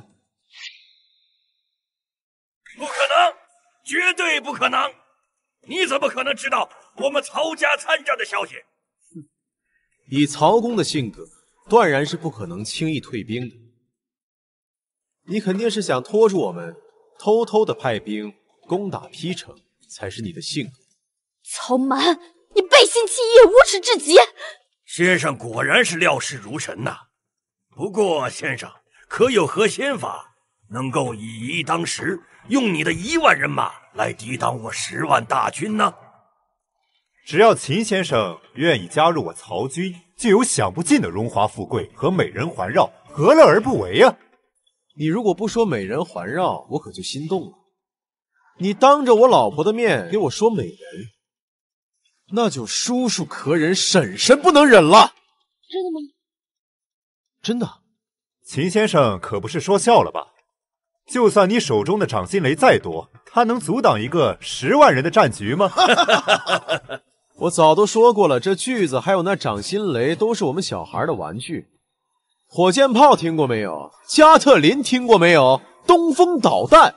不可能，绝对不可能！你怎么可能知道我们曹家参战的消息？ 以曹公的性格，断然是不可能轻易退兵的。你肯定是想拖住我们，偷偷的派兵攻打邳城，才是你的性格。 曹瞒，你背信弃义，无耻至极！ 先生果然是料事如神呐。不过先生可有何先法能够以一当十，用你的1万人马来抵挡我10万大军呢？ 只要秦先生愿意加入我曹军，就有享不尽的荣华富贵和美人环绕，何乐而不为啊？ 你如果不说美人环绕，我可就心动了。你当着我老婆的面给我说美人，那就叔叔可忍，婶婶不能忍了。 真的吗？ 真的。 秦先生可不是说笑了吧？就算你手中的掌心雷再多，他能阻挡一个10万人的战局吗？ 我早都说过了，这锯子还有那掌心雷都是我们小孩的玩具。火箭炮听过没有？加特林听过没有？东风导弹，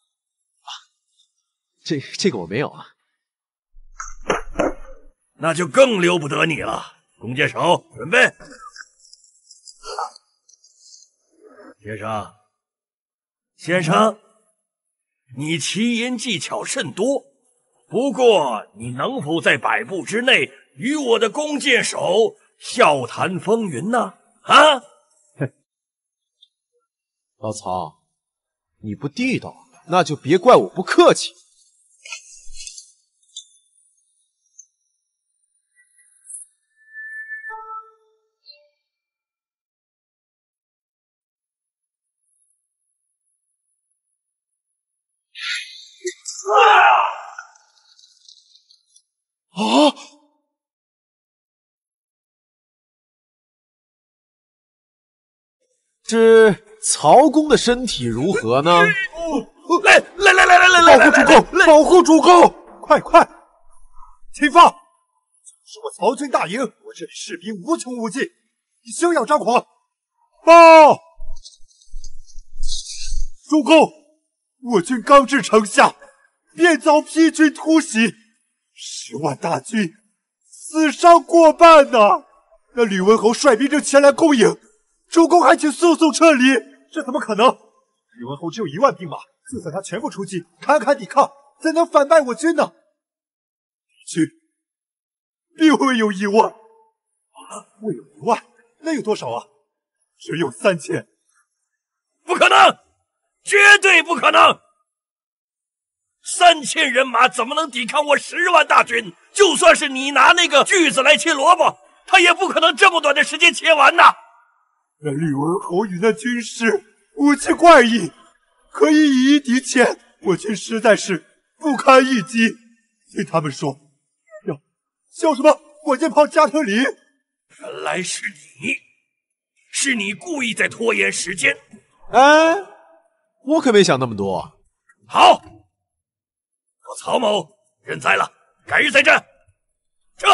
这个我没有啊。 那就更留不得你了。弓箭手，准备。先生，你奇淫技巧甚多，不过你能否在100步之内与我的弓箭手笑谈风云呢？啊！ 老曹，你不地道，那就别怪我不客气。 曹公的身体如何呢？ 来， 保护主公！快，请放！是我曹军大营，我这里士兵无穷无尽，你休要张狂！报！主公，我军刚至城下，便遭披军突袭，10万大军死伤过半呐！那吕文侯率兵正前来攻营，主公还请速速撤离。这怎么可能？吕文侯只有1万兵马，就算他全部出击，堪堪抵抗，怎能反败我军呢？敌军并未有1万，未有1万，那有多少啊？只有3000。 不可能，绝对不可能！3000人马怎么能抵抗我10万大军？就算是你拿那个锯子来切萝卜，他也不可能这么短的时间切完呐！ 那吕文侯与那军师武器怪异，可以以一敌千，我军实在是不堪一击。听他们说，叫什么火箭炮加特林？ 原来是你故意在拖延时间。 哎，我可没想那么多。 好，我曹某认栽了，改日再战。撤！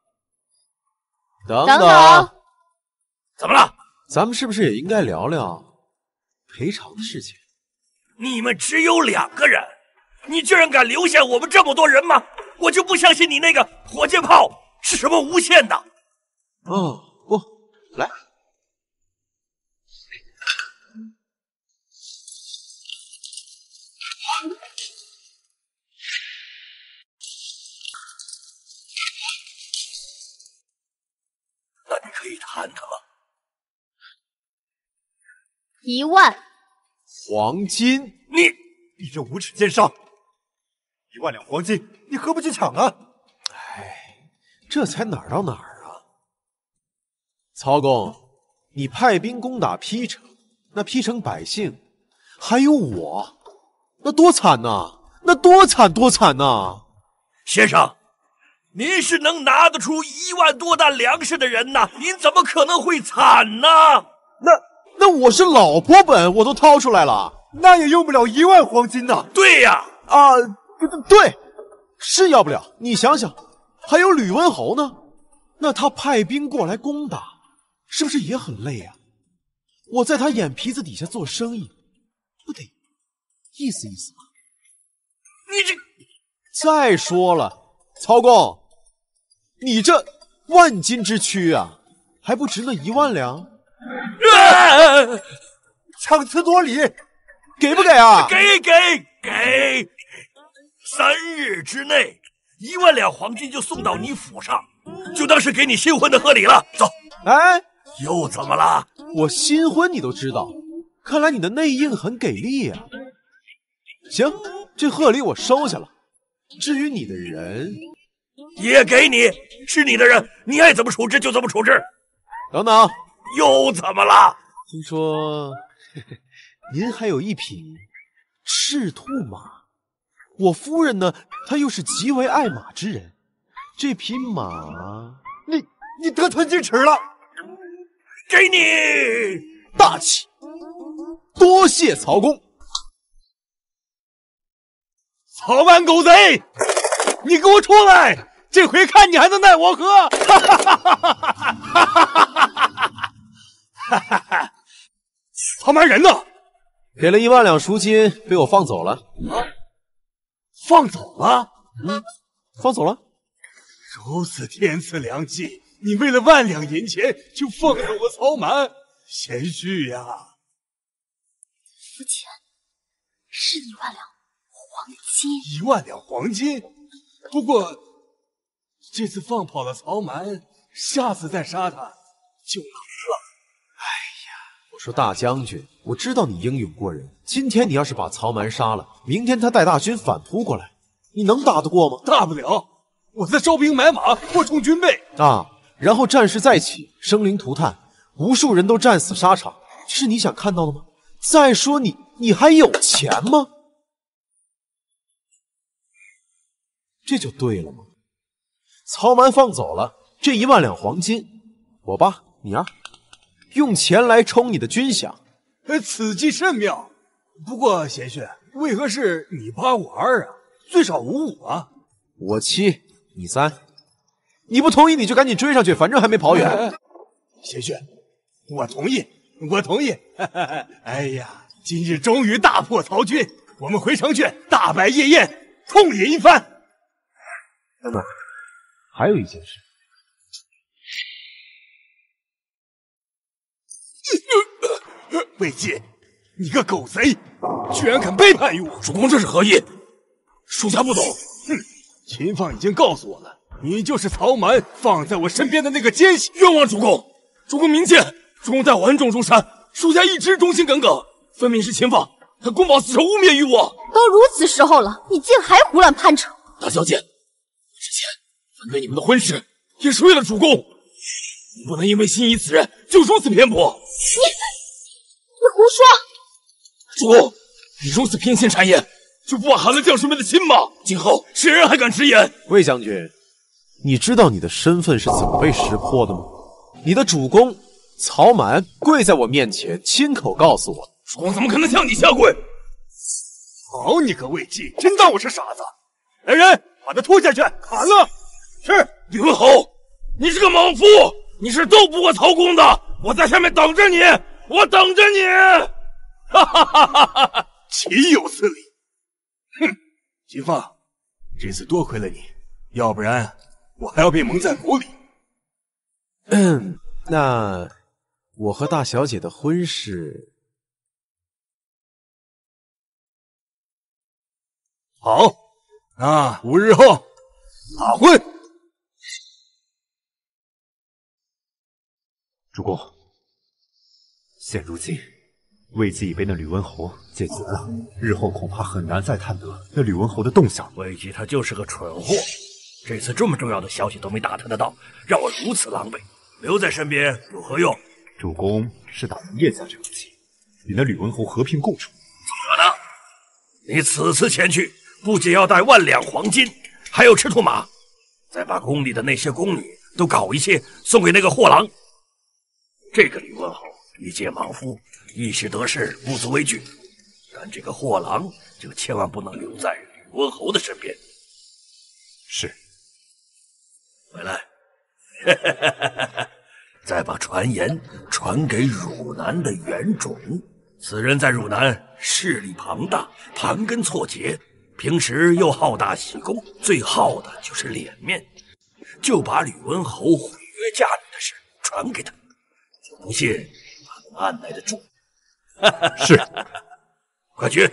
等， 怎么了？ 咱们是不是也应该聊聊赔偿的事情？ 你们只有2个人，你居然敢留下我们这么多人吗？我就不相信你那个火箭炮是什么无限的。 哦，不，来。 那你可以谈谈吗 ？1万黄金！ 你这无耻奸商！1万两黄金，你何不去抢啊？ 哎，这才哪儿到哪儿啊！曹公，你派兵攻打邳城，那邳城百姓还有我，那多惨呐！那多惨呐！ 先生，您是能拿得出1万多担粮食的人呐，您怎么可能会惨呢？ 那我是老婆本，我都掏出来了， 那也用不了1万黄金呐。 对呀， 对，是要不了。你想想，还有吕文侯呢，那他派兵过来攻打，是不是也很累啊？我在他眼皮子底下做生意，不得意思意思吗？ 你这…… 再说了，曹公，你这万金之躯啊，还不值那1万两？ 强词夺理， 给不给啊？ 给！3日之内，1万两黄金就送到你府上，就当是给你新婚的贺礼了。走。 哎， 又怎么了？ 我新婚你都知道，看来你的内应很给力呀。行，这贺礼我收下了。至于你的人， 也给你，是你的人，你爱怎么处置就怎么处置。 等等， 又怎么了？ 听说您还有一匹赤兔马，我夫人呢，她又是极为爱马之人，这匹马， 你得寸进尺了。 给你， 大气，多谢曹公。 曹蛮狗贼，你给我出来！这回看你还能奈我何！曹蛮人呢？ 给了1万两赎金，被我放走了。 放走了？ 放走了。 如此天赐良计，你为了1万两银钱就放走我曹蛮，贤婿呀！ 付钱是1万两黄金。 1万两黄金？不过这次放跑了曹蛮，下次再杀他就难了。 哎呀，我说大将军，我知道你英勇过人，今天你要是把曹蛮杀了，明天他带大军反扑过来，你能打得过吗？ 大不了我再招兵买马，扩充军备啊，然后战事再起，生灵涂炭，无数人都战死沙场，这是你想看到的吗？再说你还有钱吗？这就对了嘛。曹蛮放走了这1万两黄金，我爸你儿用钱来充你的军饷， 此计甚妙。不过贤婿，为何是你8我2啊？最少5 5啊？ 我7，你3。你不同意你就赶紧追上去，反正还没跑远。 贤婿，我同意，我同意。哎呀，今日终于大破曹军，我们回城去大摆夜宴，痛饮一番。 等等，还有一件事。 魏晋，你个狗贼，居然敢背叛于我！ 主公这是何意？属下不懂。 哼，秦放已经告诉我了，你就是曹瞒放在我身边的那个奸细。 冤枉主公！主公明鉴，主公待我恩重如山，属下一直忠心耿耿，分明是秦放，他公报私仇，污蔑于我。 都如此时候了，你竟还胡乱攀扯！ 大小姐，之前反对你们的婚事，也是为了主公，你不能因为心仪此人就如此偏颇。 你胡说！ 主公，你如此偏心谗言，就不怕寒了将士们的心吗？今后谁人还敢直言？ 魏将军，你知道你的身份是怎么被识破的吗？你的主公曹瞒跪在我面前，亲口告诉我。 主公怎么可能向你下跪？ 好你个魏晋，真当我是傻子！来人，把他拖下去，砍了！ 是。李文侯，你是个莽夫，你是斗不过曹公的，我在下面等着你，我等着你！ 哈哈哈哈哈哈！岂有此理！哼，秦放，这次多亏了你，要不然我还要被蒙在鼓里。 那我和大小姐的婚事， 好，那5日后打婚。 主公，现如今魏姬已被那吕文侯借责了，日后恐怕很难再探得那吕文侯的动向。 魏姬他就是个蠢货，这次这么重要的消息都没打探得到，让我如此狼狈，留在身边有何用？ 主公是打算咽下这口气，与那吕文侯和平共处。 怎么可能？你此次前去，不仅要带1万两黄金，还有赤兔马，再把宫里的那些宫女都搞一些送给那个货郎。这个吕文侯一介莽夫，一时得势不足为惧，但这个货郎就千万不能留在吕文侯的身边。 是。 回来，再把传言传给汝南的袁种。此人在汝南势力庞大，盘根错节，平时又好大喜功，最好的就是脸面。就把吕文侯毁约嫁女的事传给他，不信他能按耐得住。 是， 快去。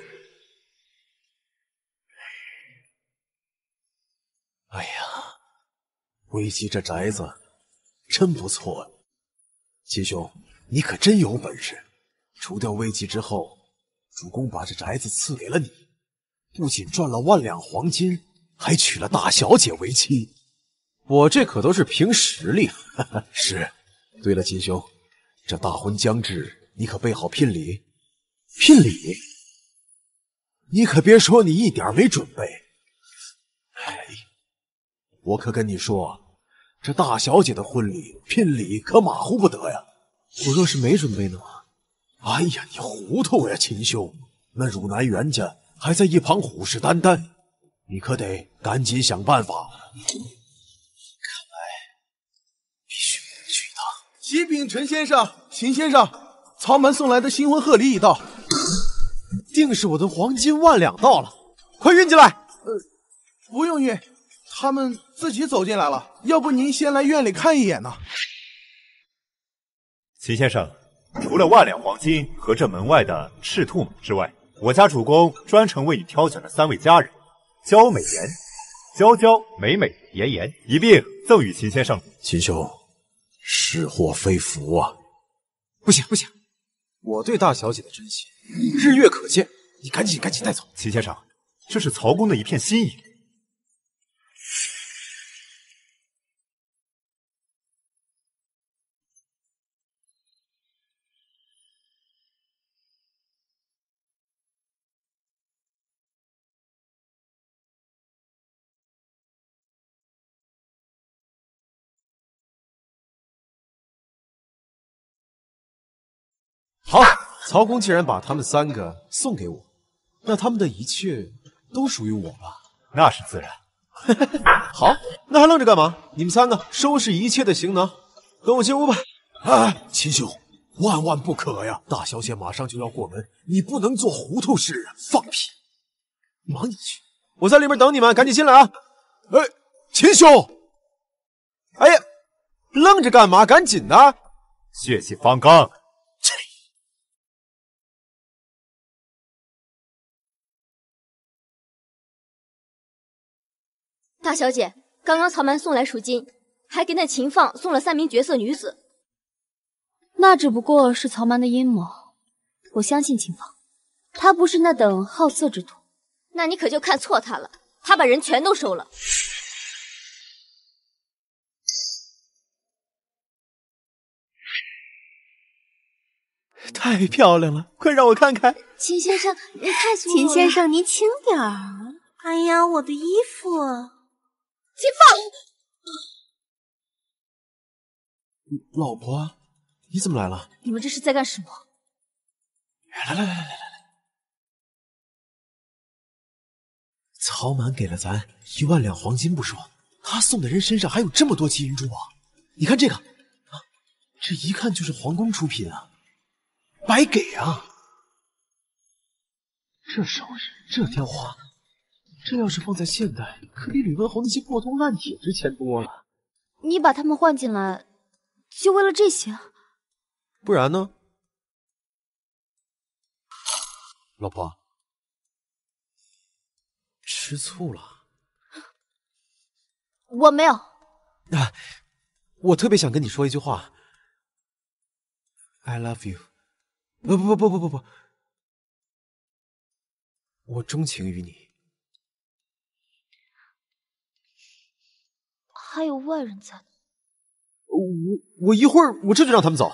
哎呀，魏姬这宅子真不错啊！秦兄，你可真有本事！除掉魏姬之后，主公把这宅子赐给了你，不仅赚了1万两黄金，还娶了大小姐为妻。我这可都是凭实力。是。对了，秦兄，这大婚将至，你可备好聘礼。聘礼？你可别说你一点没准备。哎，我可跟你说，这大小姐的婚礼聘礼可马虎不得呀。我若是没准备呢？哎呀，你糊涂呀，秦兄！那汝南袁家还在一旁虎视眈眈，你可得赶紧想办法。看来必须去一趟。 启禀陈先生、秦先生，曹瞒送来的新婚贺礼已到， 定是我的黄金1万两到了，快运进来。 不用运，他们自己走进来了。要不您先来院里看一眼呢？ 秦先生，除了1万两黄金和这门外的赤兔马之外，我家主公专程为你挑选了3位佳人，娇美妍、娇娇、美美、妍妍，一并赠与秦先生。 秦兄，是祸非福啊！不行不行，我对大小姐的真心日月可见，你赶紧带走。 秦先生，这是曹公的一片心意。 好， 曹公既然把他们3个送给我，那他们的一切都属于我吧？ 那是自然。 好，那还愣着干嘛？你们3个收拾一切的行囊，跟我进屋吧。 哎，秦兄，万万不可呀！大小姐马上就要过门，你不能做糊涂事啊！ 放屁！忙你去，我在里面等你们，赶紧进来啊！ 哎，秦兄， 哎呀，愣着干嘛？赶紧的！ 血气方刚。 大小姐，刚刚曹瞒送来赎金，还给那秦放送了3名绝色女子。 那只不过是曹瞒的阴谋，我相信秦放，他不是那等好色之徒。 那你可就看错他了，他把人全都收了。 太漂亮了，快让我看看。 秦先生，你太粗鲁了。 秦先生，您轻点儿。 哎呀，我的衣服！ 秦放， 老婆，你怎么来了？ 你们这是在干什么？ 来！曹瞒给了咱1万两黄金不说，他送的人身上还有这么多金银珠宝。你看这个，啊，这一看就是皇宫出品啊，白给啊！这首饰，这雕花，这要是放在现代，可比吕文侯那些破铜烂铁值钱多了。 你把他们换进来，就为了这些？ 不然呢？老婆，吃醋了？ 我没有。 啊，我特别想跟你说一句话 ，I love you。不，我钟情于你。 还有外人在呢。 我一会儿我这就让他们走。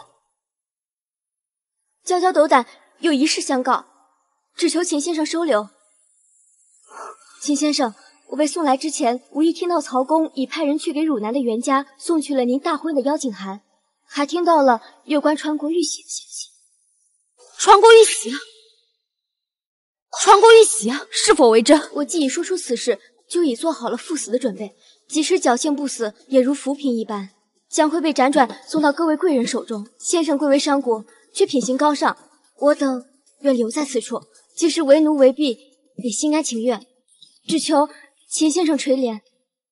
娇娇斗胆，有一事相告，只求秦先生收留。秦先生，我被送来之前，无意听到曹公已派人去给汝南的袁家送去了您大婚的邀请函，还听到了有关传国玉玺的消息。 传国玉玺？传国玉玺是否为真？ 我既已说出此事，就已做好了赴死的准备，即使侥幸不死，也如浮萍一般，将会被辗转送到各位贵人手中。先生贵为商贾，却品行高尚，我等愿留在此处，即使为奴为婢，也心甘情愿。只求秦先生垂怜。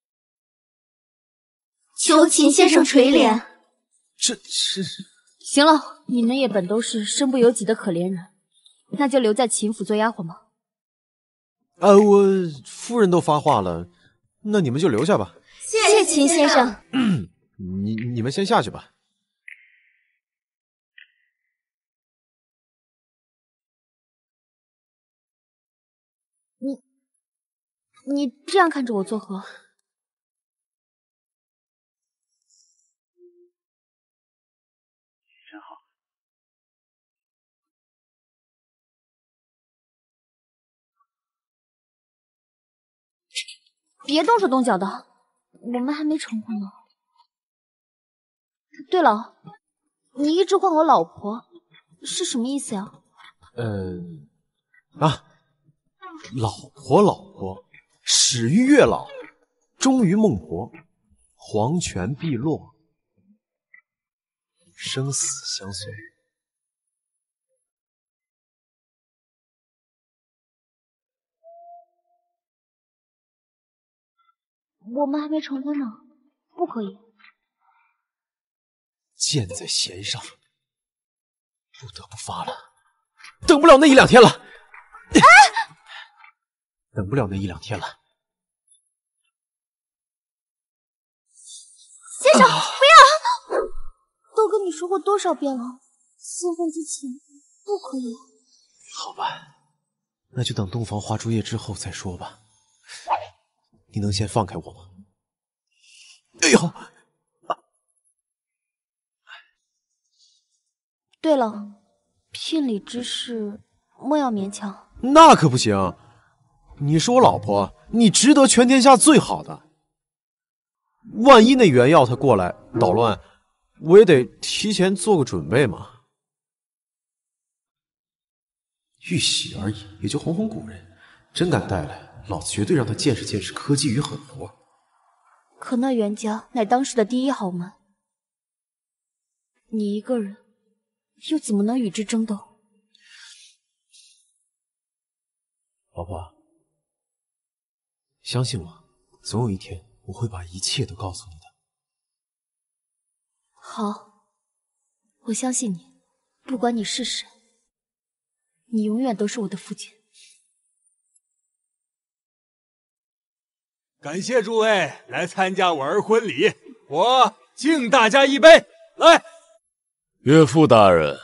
求秦先生垂怜。 这是…… 行了，你们也本都是身不由己的可怜人，那就留在秦府做丫鬟吧。 我夫人都发话了，那你们就留下吧。 谢秦先生。 你们先下去吧。 你这样看着我作何？ 真好。 别动手动脚的，我们还没成婚呢。对了，你一直唤我老婆，是什么意思呀？ 老婆，始于月老，终于孟婆，黄泉碧落，生死相随。 我们还没成婚呢，不可以。 箭在弦上，不得不发了。等不了那1-2天了。等不了那1-2天了。 先生，不要！都跟你说过多少遍了，新婚之前不可以。 好吧，那就等洞房花烛夜之后再说吧。你能先放开我吗？哎呦！ 对了，聘礼之事莫要勉强。 那可不行，你是我老婆，你值得全天下最好的。万一那袁耀他过来捣乱，我也得提前做个准备嘛。 玉玺而已，也就哄哄古人。真敢带来，老子绝对让他见识见识科技与狠活。 可那袁家乃当世的第一豪门，你一个人又怎么能与之争斗？ 老婆，相信我，总有一天我会把一切都告诉你的。 好，我相信你。不管你是谁，你永远都是我的父亲。 感谢诸位来参加我儿婚礼，我敬大家一杯，来。 岳父大人，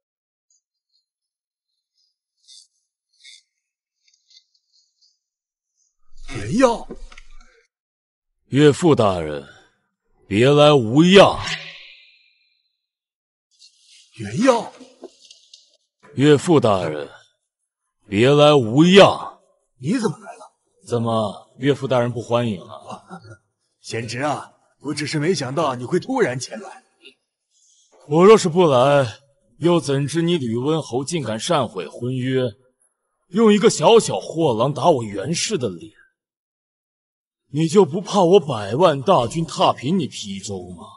原药。 岳父大人，别来无恙。 原药。 岳父大人，别来无恙。 你怎么来了？ 怎么，岳父大人不欢迎啊？ 贤侄啊，我只是没想到你会突然前来。 我若是不来，又怎知你吕温侯竟敢擅毁婚约，用一个小小货郎打我袁氏的脸？你就不怕我100万大军踏平你邳州吗？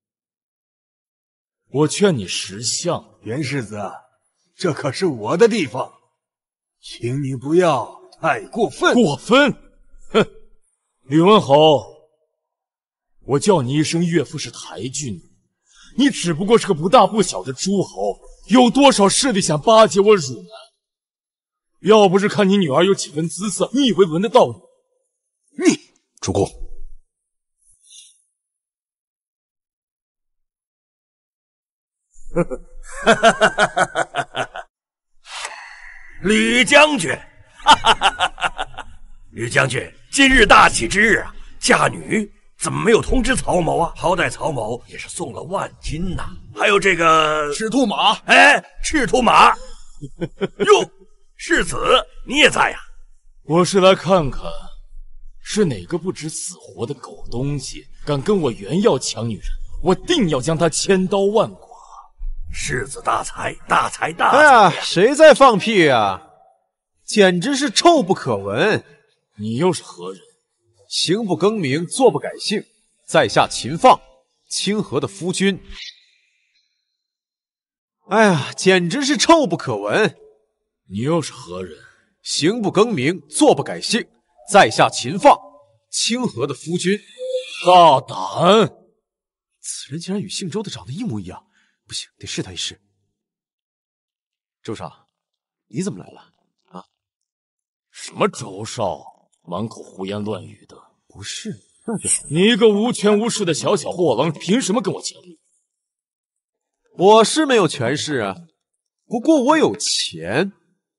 我劝你识相， 袁世子，这可是我的地方，请你不要太过分。 过分？哼！吕温侯，我叫你一声岳父是台郡，你只不过是个不大不小的诸侯，有多少势力想巴结我汝南？要不是看你女儿有几分姿色，你以为轮得到你？ 主公， 吕将军，吕将军，今日大喜之日啊，嫁女怎么没有通知曹某啊？好歹曹某也是送了万金呐，还有这个赤兔马， 哎，赤兔马。哟，世子你也在呀？ 我是来看看。是哪个不知死活的狗东西敢跟我袁耀抢女人？我定要将他千刀万剐！ 世子大才，大才大才！ 哎呀，谁在放屁啊？简直是臭不可闻！ 你又是何人？ 行不更名，坐不改姓，在下秦放，清河的夫君。哎呀，简直是臭不可闻！ 你又是何人？ 行不更名，坐不改姓。在下秦放，清河的夫君。 大胆！ 此人竟然与姓周的长得一模一样，不行，得试他一试。周少，你怎么来了？啊？ 什么周少？满口胡言乱语的。 不是，那就好。 你一个无权无势的小小货郎，凭什么跟我抢女？ 我是没有权势啊，不过我有钱。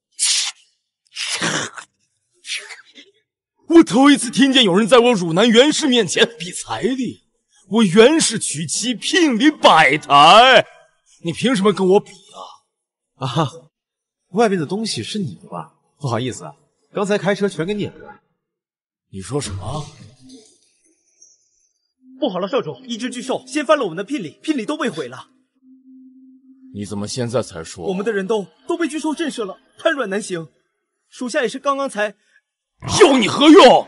我头一次听见有人在我汝南袁氏面前比财力，我袁氏娶妻聘礼100台，你凭什么跟我比啊？ 啊，外面的东西是你的吧？不好意思啊，刚才开车全给撵了。 你说什么？ 不好了，少主，一只巨兽掀翻了我们的聘礼，聘礼都被毁了。 你怎么现在才说？ 我们的人都被巨兽震慑了，瘫软难行。属下也是刚刚才。 要你何用？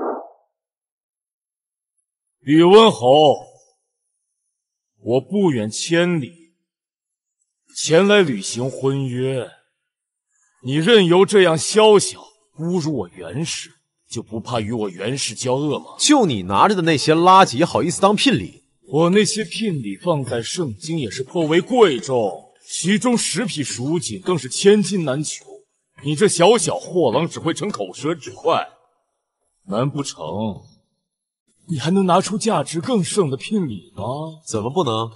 吕温侯，我不远千里前来履行婚约，你任由这样宵小侮辱我袁氏，就不怕与我袁氏交恶吗？ 就你拿着的那些垃圾，好意思当聘礼？ 我那些聘礼放在圣经也是颇为贵重，其中10匹蜀锦更是千金难求。你这小小货郎只会逞口舌之快，难不成你还能拿出价值更盛的聘礼吗？ 怎么不能？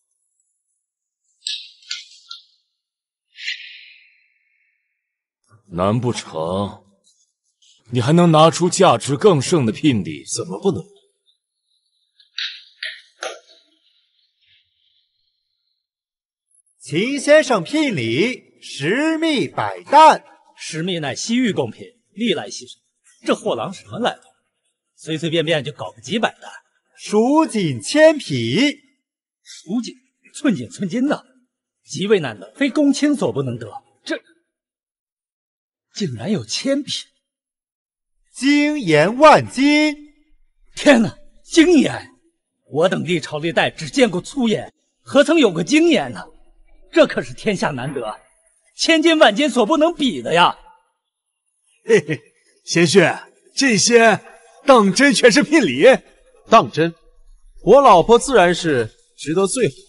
难不成你还能拿出价值更盛的聘礼？ 怎么不能？ 秦先生聘礼10蜜100担。 10蜜乃西域贡品，历来稀少。这货郎是什么来头？随随便便就搞个几百担。 蜀锦1000匹， 蜀锦寸锦寸金的，极为难得，非公卿所不能得。这竟然有千匹， 精盐万斤！ 天哪，精盐！我等历朝历代只见过粗盐，何曾有过精盐呢？这可是天下难得，千金万金所不能比的呀！ 嘿嘿，贤婿，这些当真全是聘礼？ 当真，我老婆自然是值得最好。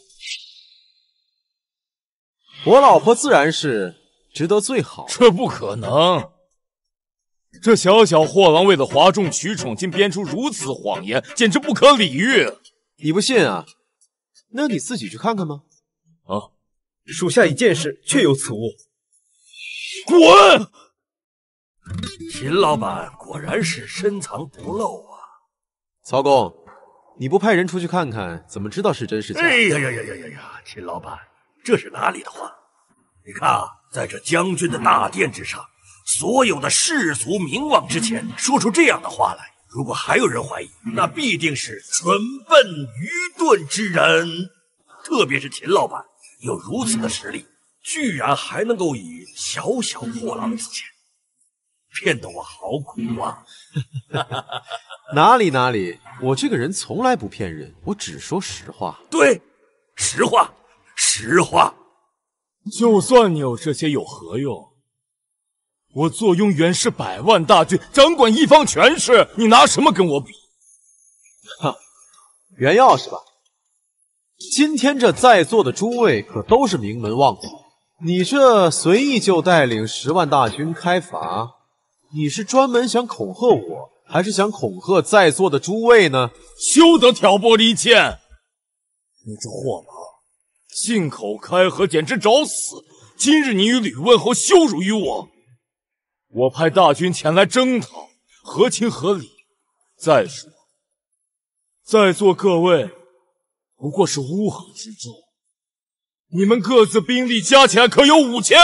我老婆自然是值得最好。 这不可能！这小小货郎为了哗众取宠，竟编出如此谎言，简直不可理喻！ 你不信啊？那你自己去看看吗？ 啊，属下一见识，确有此物。 滚！ 秦老板果然是深藏不露啊！ 曹公，你不派人出去看看，怎么知道是真是假？ 哎呀呀呀呀呀呀！秦老板，这是哪里的话？你看啊，在这将军的大殿之上，所有的世俗名望之前，说出这样的话来，如果还有人怀疑，那必定是蠢笨愚钝之人。特别是秦老板有如此的实力，居然还能够以小小货郎之钱，骗得我好苦啊！ 哪里，我这个人从来不骗人，我只说实话。 对，实话，实话。 就算你有这些有何用？我坐拥袁氏100万大军，掌管一方权势，你拿什么跟我比？ 哈，袁耀是吧？今天这在座的诸位可都是名门望族，你这随意就带领10万大军开伐，你是专门想恐吓我，还是想恐吓在座的诸位呢？ 休得挑拨离间！你这货郎！信口开河，简直找死！今日你与吕问侯羞辱于我，我派大军前来征讨，合情合理。再说，在座各位不过是乌合之众，你们各自兵力加起来可有5000。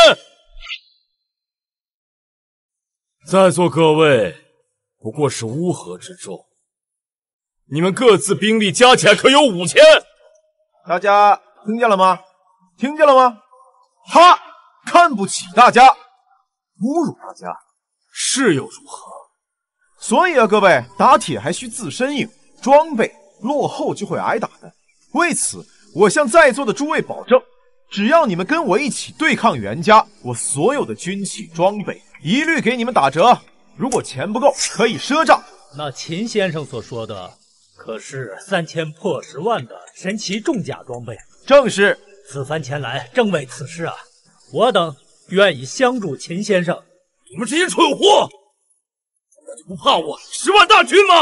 在座各位不过是乌合之众，你们各自兵力加起来可有5000。 大家听见了吗？听见了吗？他看不起大家，侮辱大家， 是又如何？ 所以啊，各位打铁还需自身硬，装备落后就会挨打的。为此，我向在座的诸位保证，只要你们跟我一起对抗袁家，我所有的军器装备一律给你们打折。如果钱不够，可以赊账。 那秦先生所说的，可是3000破10万的神奇重甲装备？ 正是。 此番前来正为此事啊！我等愿意相助秦先生。 你们这些蠢货，那就不怕我10万大军吗？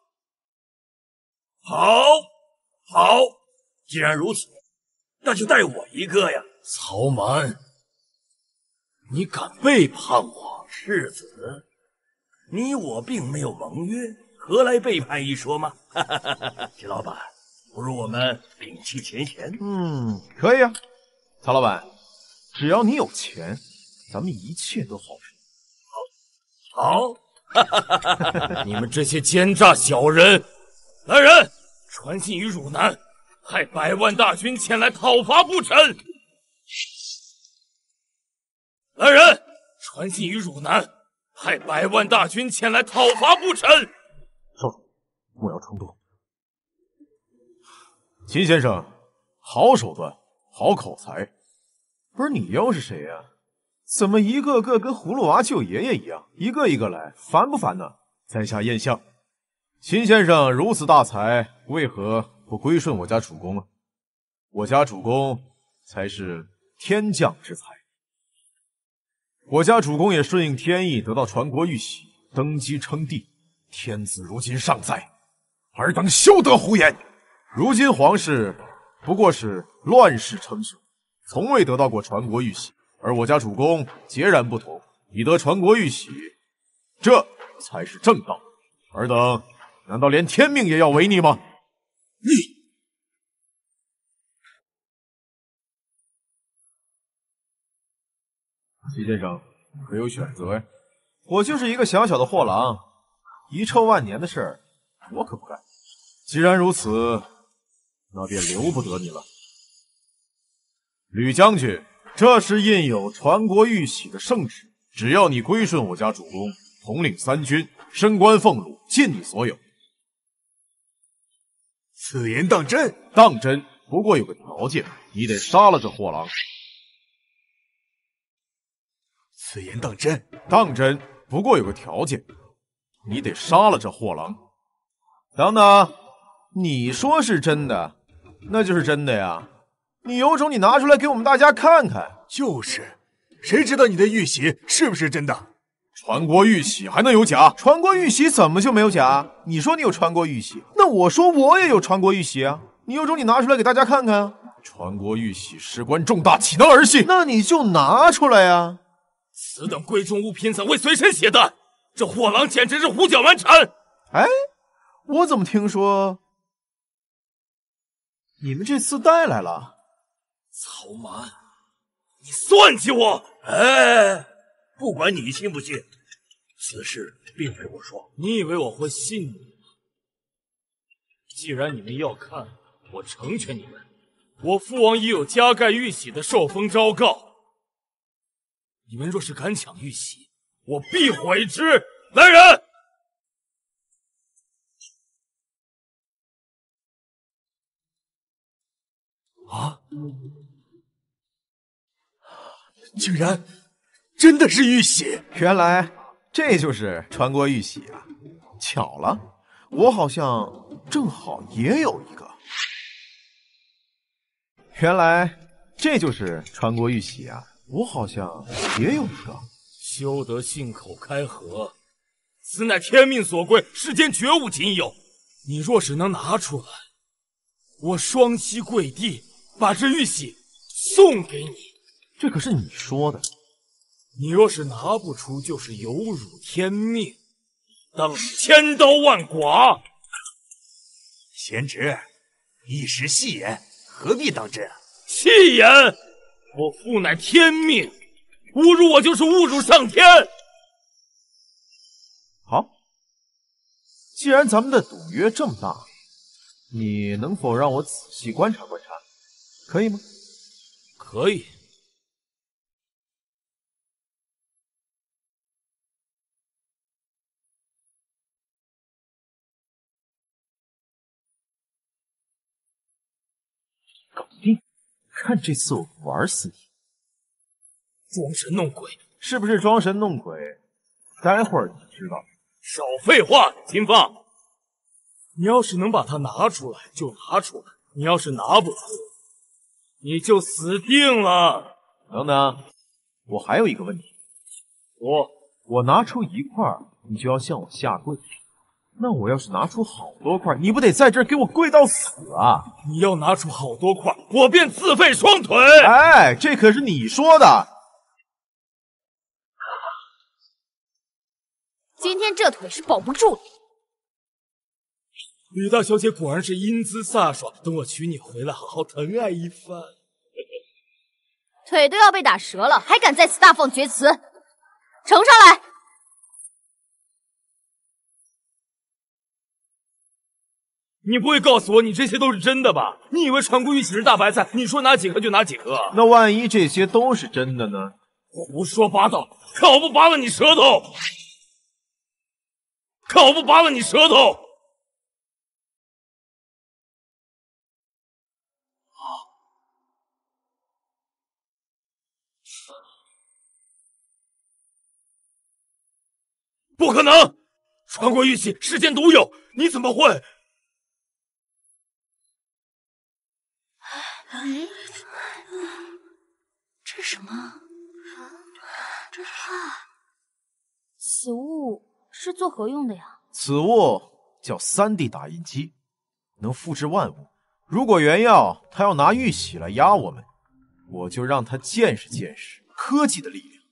好，既然如此，那就带我一个呀！ 曹瞒，你敢背叛我？ 世子，你我并没有盟约，何来背叛一说吗？秦老板，不如我们摒弃前嫌。 可以啊，曹老板，只要你有钱，咱们一切都好说。 好， 你们这些奸诈小人！来人，传信于汝南，派100万大军前来讨伐不成？来人，传信于汝南，派100万大军前来讨伐不成？ 少主，莫要冲动。秦先生，好手段，好口才。不是你又是谁呀？怎么一个个跟葫芦娃救爷爷一样，一个一个来，烦不烦呢？在下验相，秦先生如此大才，为何不归顺我家主公啊？我家主公才是天降之才。我家主公也顺应天意，得到传国玉玺，登基称帝。天子如今尚在，尔等休得胡言。如今皇室不过是乱世称雄，从未得到过传国玉玺，而我家主公截然不同，已得传国玉玺，这才是正道。尔等难道连天命也要违逆吗？齐先生可有选择呀？我就是一个小小的货郎，遗臭万年的事儿，我可不干。既然如此，那便留不得你了。吕将军，这是印有传国玉玺的圣旨， 只要你归顺我家主公，统领三军，升官俸禄，尽你所有。 此言当真？ 当真。不过有个条件，你得杀了这货郎。 此言当真？ 当真。不过有个条件，你得杀了这货郎。等等，你说是真的，那就是真的呀。你有种，你拿出来给我们大家看看。 就是，谁知道你的玉玺是不是真的？ 传国玉玺还能有假？传国玉玺怎么就没有假？你说你有传国玉玺，那我说我也有传国玉玺啊。你有种，你拿出来给大家看看啊！传国玉玺事关重大，岂能儿戏？那你就拿出来呀！ 此等贵重物品怎会随身携带？这货郎简直是胡搅蛮缠！ 哎，我怎么听说你们这次带来了？ 曹瞒，你算计我！ 哎，不管你信不信，此事并非我说。 你以为我会信你吗？既然你们要看，我成全你们。我父王已有加盖玉玺的受封诏告，你们若是敢抢玉玺，我必毁之！来人！ 啊！竟然真的是玉玺！ 原来这就是传国玉玺啊！巧了，我好像正好也有一个。原来这就是传国玉玺啊！我好像也有一个。 休得信口开河，此乃天命所归，世间绝无仅有。你若是能拿出来，我双膝跪地，把这玉玺送给你。 这可是你说的。 你若是拿不出，就是有辱天命，当千刀万剐。 贤侄，一时戏言，何必当真啊？ 戏言！我父乃天命，侮辱我就是侮辱上天。 好，既然咱们的赌约这么大，你能否让我仔细观察观察，可以吗？ 可以。 搞定！看这次我玩死你！ 装神弄鬼， 是不是装神弄鬼？待会儿你知道。 少废话，金放！你要是能把它拿出来，就拿出来；你要是拿不出，你就死定了。 等等，我还有一个问题。我拿出一块，你就要向我下跪。那我要是拿出好多块，你不得在这儿给我跪到死啊？ 你要拿出好多块，我便自废双腿。 哎，这可是你说的。 今天这腿是保不住了。 吕大小姐果然是英姿飒爽，等我娶你回来，好好疼爱一番。 腿都要被打折了，还敢在此大放厥词？呈上来！ 你不会告诉我你这些都是真的吧？你以为传国玉玺是大白菜，你说拿几颗就拿几颗？ 那万一这些都是真的呢？ 胡说八道！看我不拔了你舌头！看我不拔了你舌头！不可能！传国玉玺世间独有，你怎么会？ 这是什么？这是此物是做何用的呀？ 此物叫3D 打印机，能复制万物。如果袁耀他要拿玉玺来压我们，我就让他见识见识科技的力量。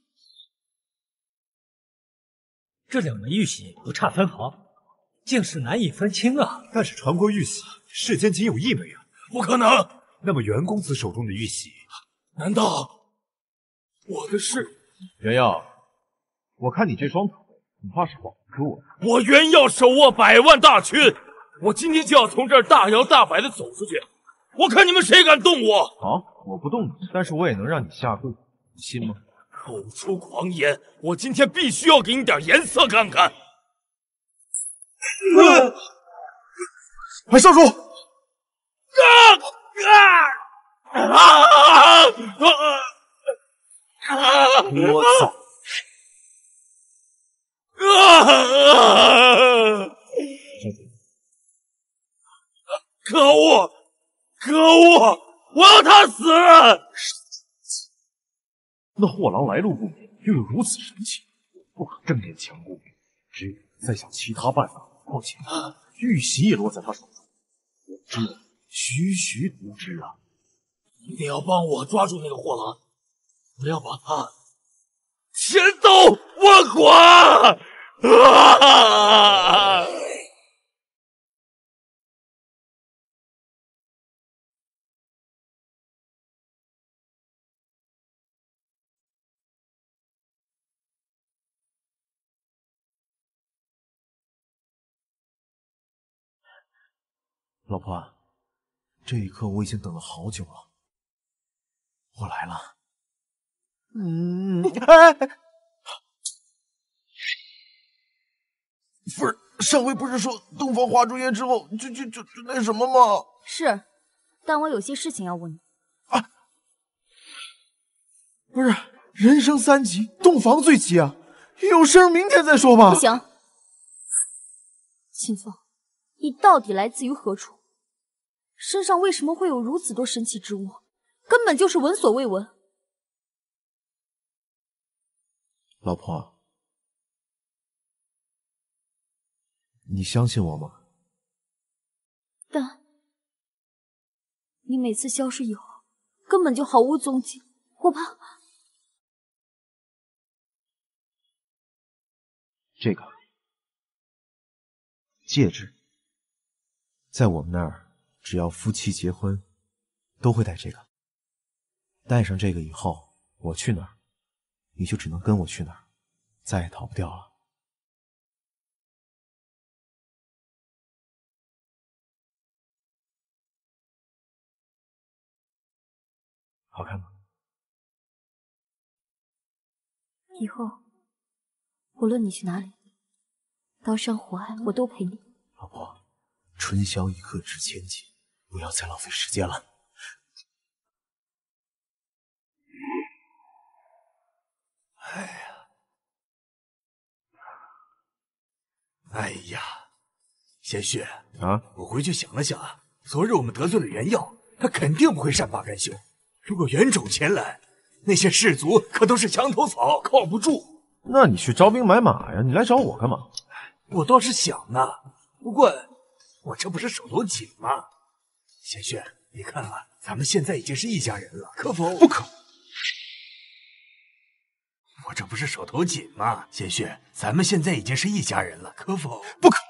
这两枚玉玺不差分毫，竟是难以分清啊！ 但是传国玉玺世间仅有1枚啊！ 不可能！ 那么袁公子手中的玉玺， 难道我的是？ 袁耀，我看你这双腿恐怕是保不住了。 我袁耀手握100万大军，我今天就要从这儿大摇大摆的走出去。我看你们谁敢动我！ 好，我不动你，但是我也能让你下跪，你信吗？ 口出狂言！我今天必须要给你点颜色看看！ 少主！ 我操！ 可恶！可恶！我要他死！ 那货郎来路不明，又有如此神器，不可正面强攻，只有再想其他办法。况且玉玺也落在他手中，我这徐徐图之啊！ 一定要帮我抓住那个货郎，我要把他千刀万剐！ 老婆，这一刻我已经等了好久了，我来了。不是，上回不是说洞房花烛夜之后就那什么吗？ 是，但我有些事情要问你。 啊，不是，人生3急，洞房最急啊！有事明天再说吧。 不行，秦风，你到底来自于何处？身上为什么会有如此多神奇之物？根本就是闻所未闻。 老婆，你相信我吗？ 但你每次消失以后，根本就毫无踪迹，我怕。 这个戒指，在我们那儿，只要夫妻结婚，都会戴这个。戴上这个以后，我去哪儿，你就只能跟我去哪儿，再也逃不掉了。好看吗？ 以后无论你去哪里，刀山火海，我都陪你。 老婆，春宵一刻值千金，不要再浪费时间了。 哎呀，贤婿啊！ 我回去想了想啊，昨日我们得罪了袁耀，他肯定不会善罢甘休。如果袁种前来，那些士卒可都是墙头草，靠不住。 那你去招兵买马呀，你来找我干嘛？ 我倒是想呢，不过我这不是手头紧吗？贤婿，你看啊，咱们现在已经是一家人了，可否？ 不可！ 我这不是手头紧吗？贤婿，咱们现在已经是一家人了，可否？ 不可！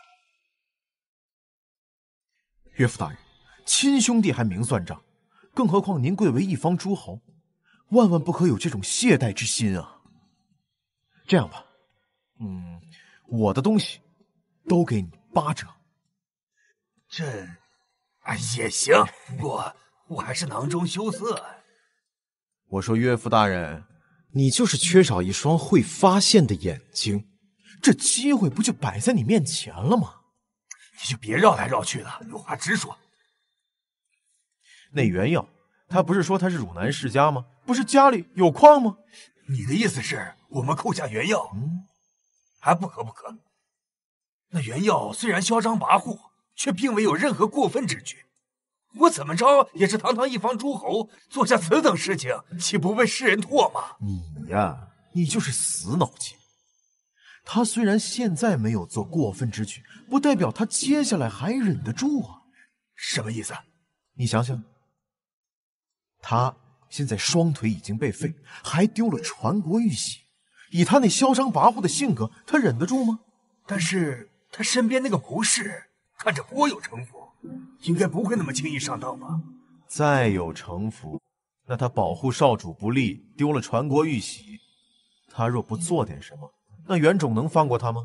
岳父大人，亲兄弟还明算账，更何况您贵为一方诸侯，万万不可有这种懈怠之心啊！这样吧，我的东西都给你8折。 这，也行，不过我还是囊中羞涩。 我说岳父大人，你就是缺少一双会发现的眼睛，这机会不就摆在你面前了吗？ 你就别绕来绕去了，有话直说。 那袁耀，他不是说他是汝南世家吗？不是家里有矿吗？ 你的意思是我们扣下袁耀？还不可不可。那袁耀虽然嚣张跋扈，却并未有任何过分之举。我怎么着也是堂堂一方诸侯，做下此等事情，岂不为世人唾骂？ 你呀，你就是死脑筋。他虽然现在没有做过分之举，不代表他接下来还忍得住啊。 什么意思？ 你想想，他现在双腿已经被废，还丢了传国玉玺，以他那嚣张跋扈的性格，他忍得住吗？ 但是他身边那个谋士看着颇有城府，应该不会那么轻易上当吧？ 再有城府，那他保护少主不力，丢了传国玉玺，他若不做点什么，那袁种能放过他吗？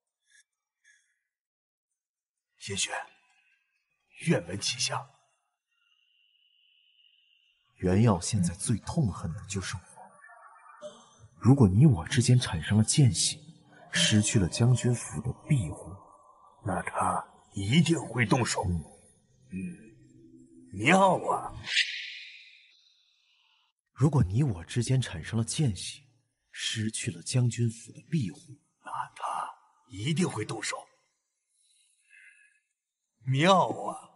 贤婿，愿闻其详。 袁耀现在最痛恨的就是我， 如果你我之间产生了间隙，失去了将军府的庇护， 那他一定会动手。妙啊！ 如果你我之间产生了间隙，失去了将军府的庇护， 那他一定会动手。妙啊！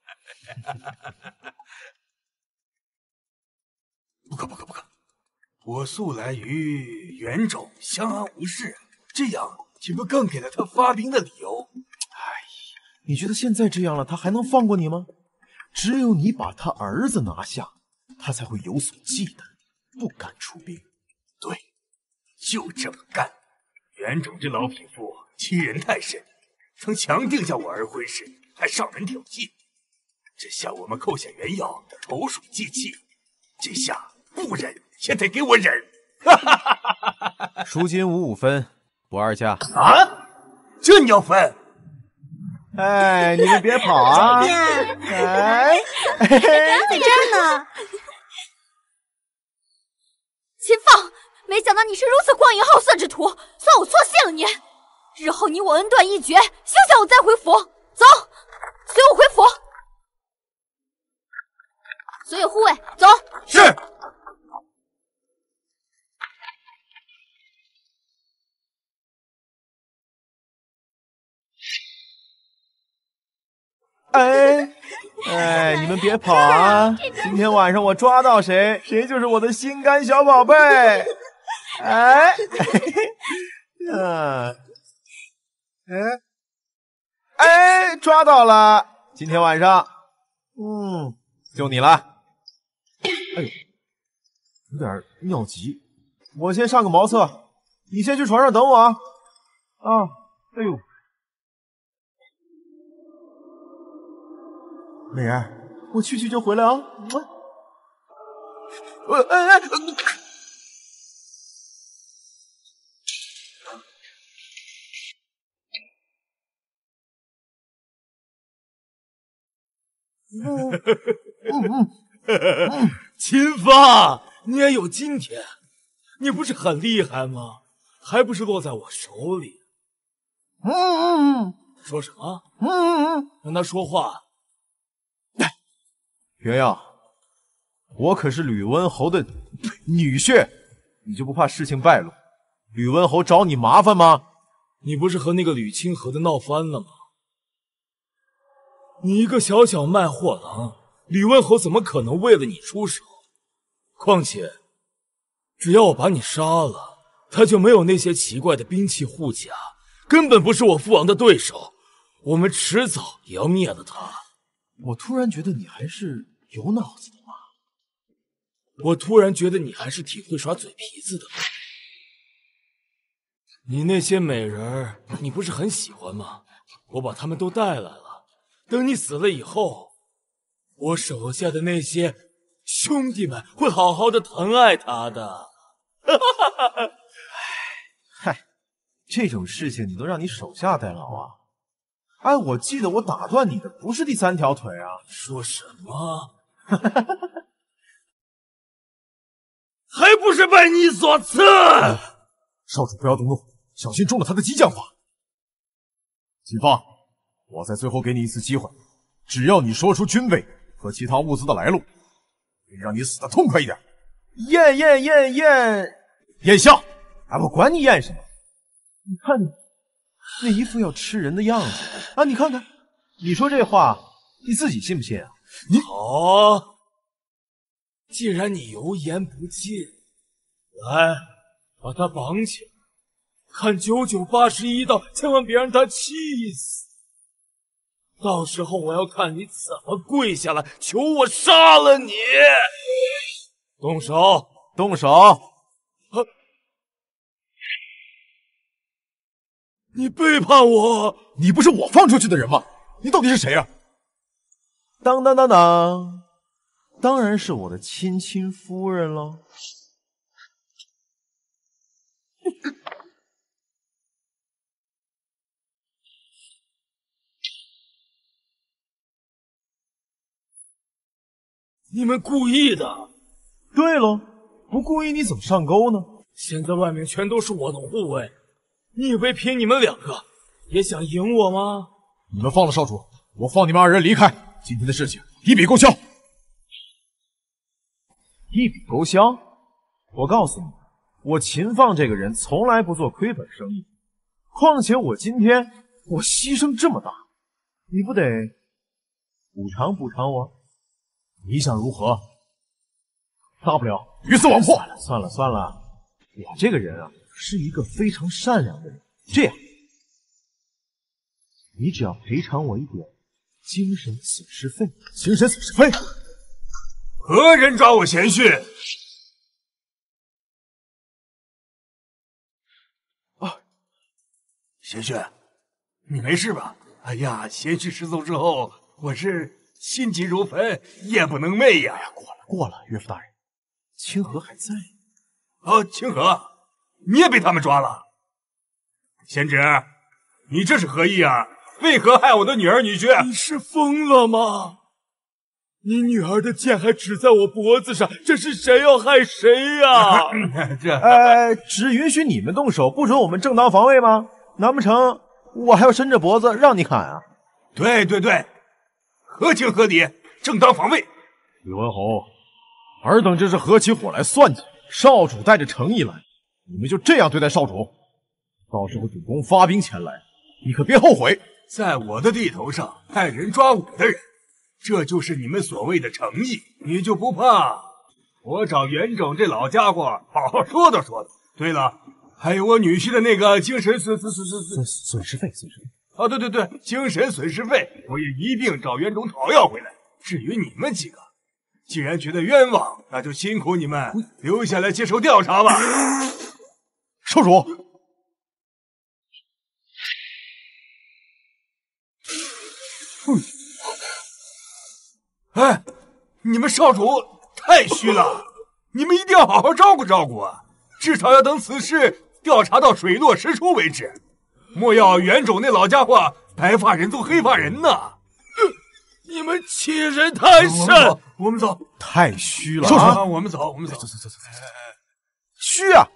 不可！我素来与袁种相安无事，这样岂不更给了他发兵的理由？ 你觉得现在这样了，他还能放过你吗？只有你把他儿子拿下，他才会有所忌惮，不敢出兵。 对，就这么干。袁种这老匹夫欺人太甚，曾强定下我儿婚事，还上门挑衅。这下我们扣下袁耀，投水祭器，这下不忍也得给我忍。 赎金55分，不二价。 啊？这你要分？ 哎，你们别跑啊！哎， 在这儿呢。 秦放，没想到你是如此荒淫好色之徒，算我错信了你。日后你我恩断义绝，休想我再回府。走，随我回府。所有护卫，走。 是。 哎，你们别跑啊！今天晚上我抓到谁，谁就是我的心肝小宝贝。抓到了！今天晚上，就你了。哎呦，有点尿急，我先上个茅厕，你先去床上等我啊。哎呦。美人，我去就回来啊！ 秦放，你也有今天，你不是很厉害吗？还不是落在我手里。说什么？让他说话。 袁耀，我可是吕温侯的女婿，你就不怕事情败露？吕温侯找你麻烦吗？ 你不是和那个吕清河的闹翻了吗？你一个小小卖货郎，吕温侯怎么可能为了你出手？况且，只要我把你杀了，他就没有那些奇怪的兵器护甲，根本不是我父王的对手。我们迟早也要灭了他。 我突然觉得你还是有脑子的嘛。 我突然觉得你还是挺会耍嘴皮子的。你那些美人，你不是很喜欢吗？我把他们都带来了，等你死了以后，我手下的那些兄弟们会好好的疼爱他的。 嗨，这种事情你都让你手下代劳啊？哎，我记得我打断你的不是第3条腿啊！ 说什么？还不是拜你所赐！ 少主不要动怒，小心中了他的激将法。秦放，我在最后给你一次机会，只要你说出军备和其他物资的来路，可以让你死得痛快一点。验笑！哎，我管你验什么？你看你那一副要吃人的样子啊！你看看，你说这话，你自己信不信啊？你好，既然你油盐不进，来把他绑起来，看9981道，千万别让他气死。到时候我要看你怎么跪下来求我杀了你。动手， 动手！ 你背叛我！ 你不是我放出去的人吗？你到底是谁啊？当，当然是我的亲夫人喽。 你们故意的。 对喽，不故意你怎么上钩呢？ 现在外面全都是我的护卫，你以为凭你们2个也想赢我吗？ 你们放了少主，我放你们2人离开。今天的事情一笔勾销。 一笔勾销？我告诉你，我秦放这个人从来不做亏本生意。况且我今天我牺牲这么大，你不得补偿补偿我？ 你想如何？ 大不了鱼死网破。 算了，我这个人啊，是一个非常善良的人。这样，你只要赔偿我一点精神损失费。 精神损失费？ 何人抓我贤婿？啊，贤婿，你没事吧？哎呀，贤婿失踪之后，我是心急如焚，夜不能寐呀。 过了，岳父大人，清河还在。 哦，清河，你也被他们抓了。贤侄，你这是何意啊？为何害我的女儿女婿？ 你是疯了吗？你女儿的剑还指在我脖子上，这是谁要害谁呀？ 只允许你们动手，不准我们正当防卫吗？难不成我还要伸着脖子让你砍啊？ 对，合情合理，正当防卫。 宇文侯，尔等这是合起伙来算计。少主带着诚意来，你们就这样对待少主？到时候主公发兵前来，你可别后悔。 在我的地头上派人抓我的人，这就是你们所谓的诚意，你就不怕我找袁种这老家伙好好说道说道？对了，还有我女婿的那个精神损失费。啊，对，精神损失费，我也一并找袁种讨要回来。至于你们几个，既然觉得冤枉，那就辛苦你们留下来接受调查吧。 少主。 哎，你们少主太虚了，你们一定要好好照顾照顾啊！至少要等此事调查到水落石出为止，莫要袁种那老家伙白发人送黑发人呢！ 你们欺人太甚！ 我们走， 太虚了啊！我们走。 走。虚啊！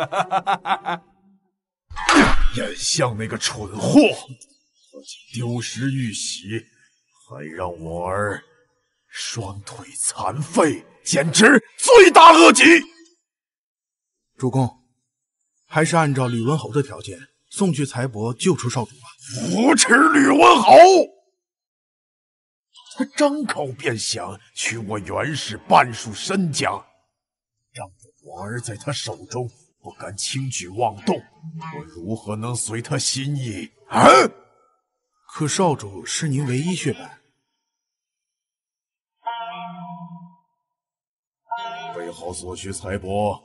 燕相那个蠢货，不仅丢失玉玺，还让我儿双腿残废，简直罪大恶极！ 主公，还是按照吕文侯的条件送去财帛救出少主吧。 扶持吕文侯！他张口便想取我袁氏半数身家，仗着我儿在他手中不敢轻举妄动，我如何能随他心意啊？ 可少主是您唯一血脉， 备好所需财帛，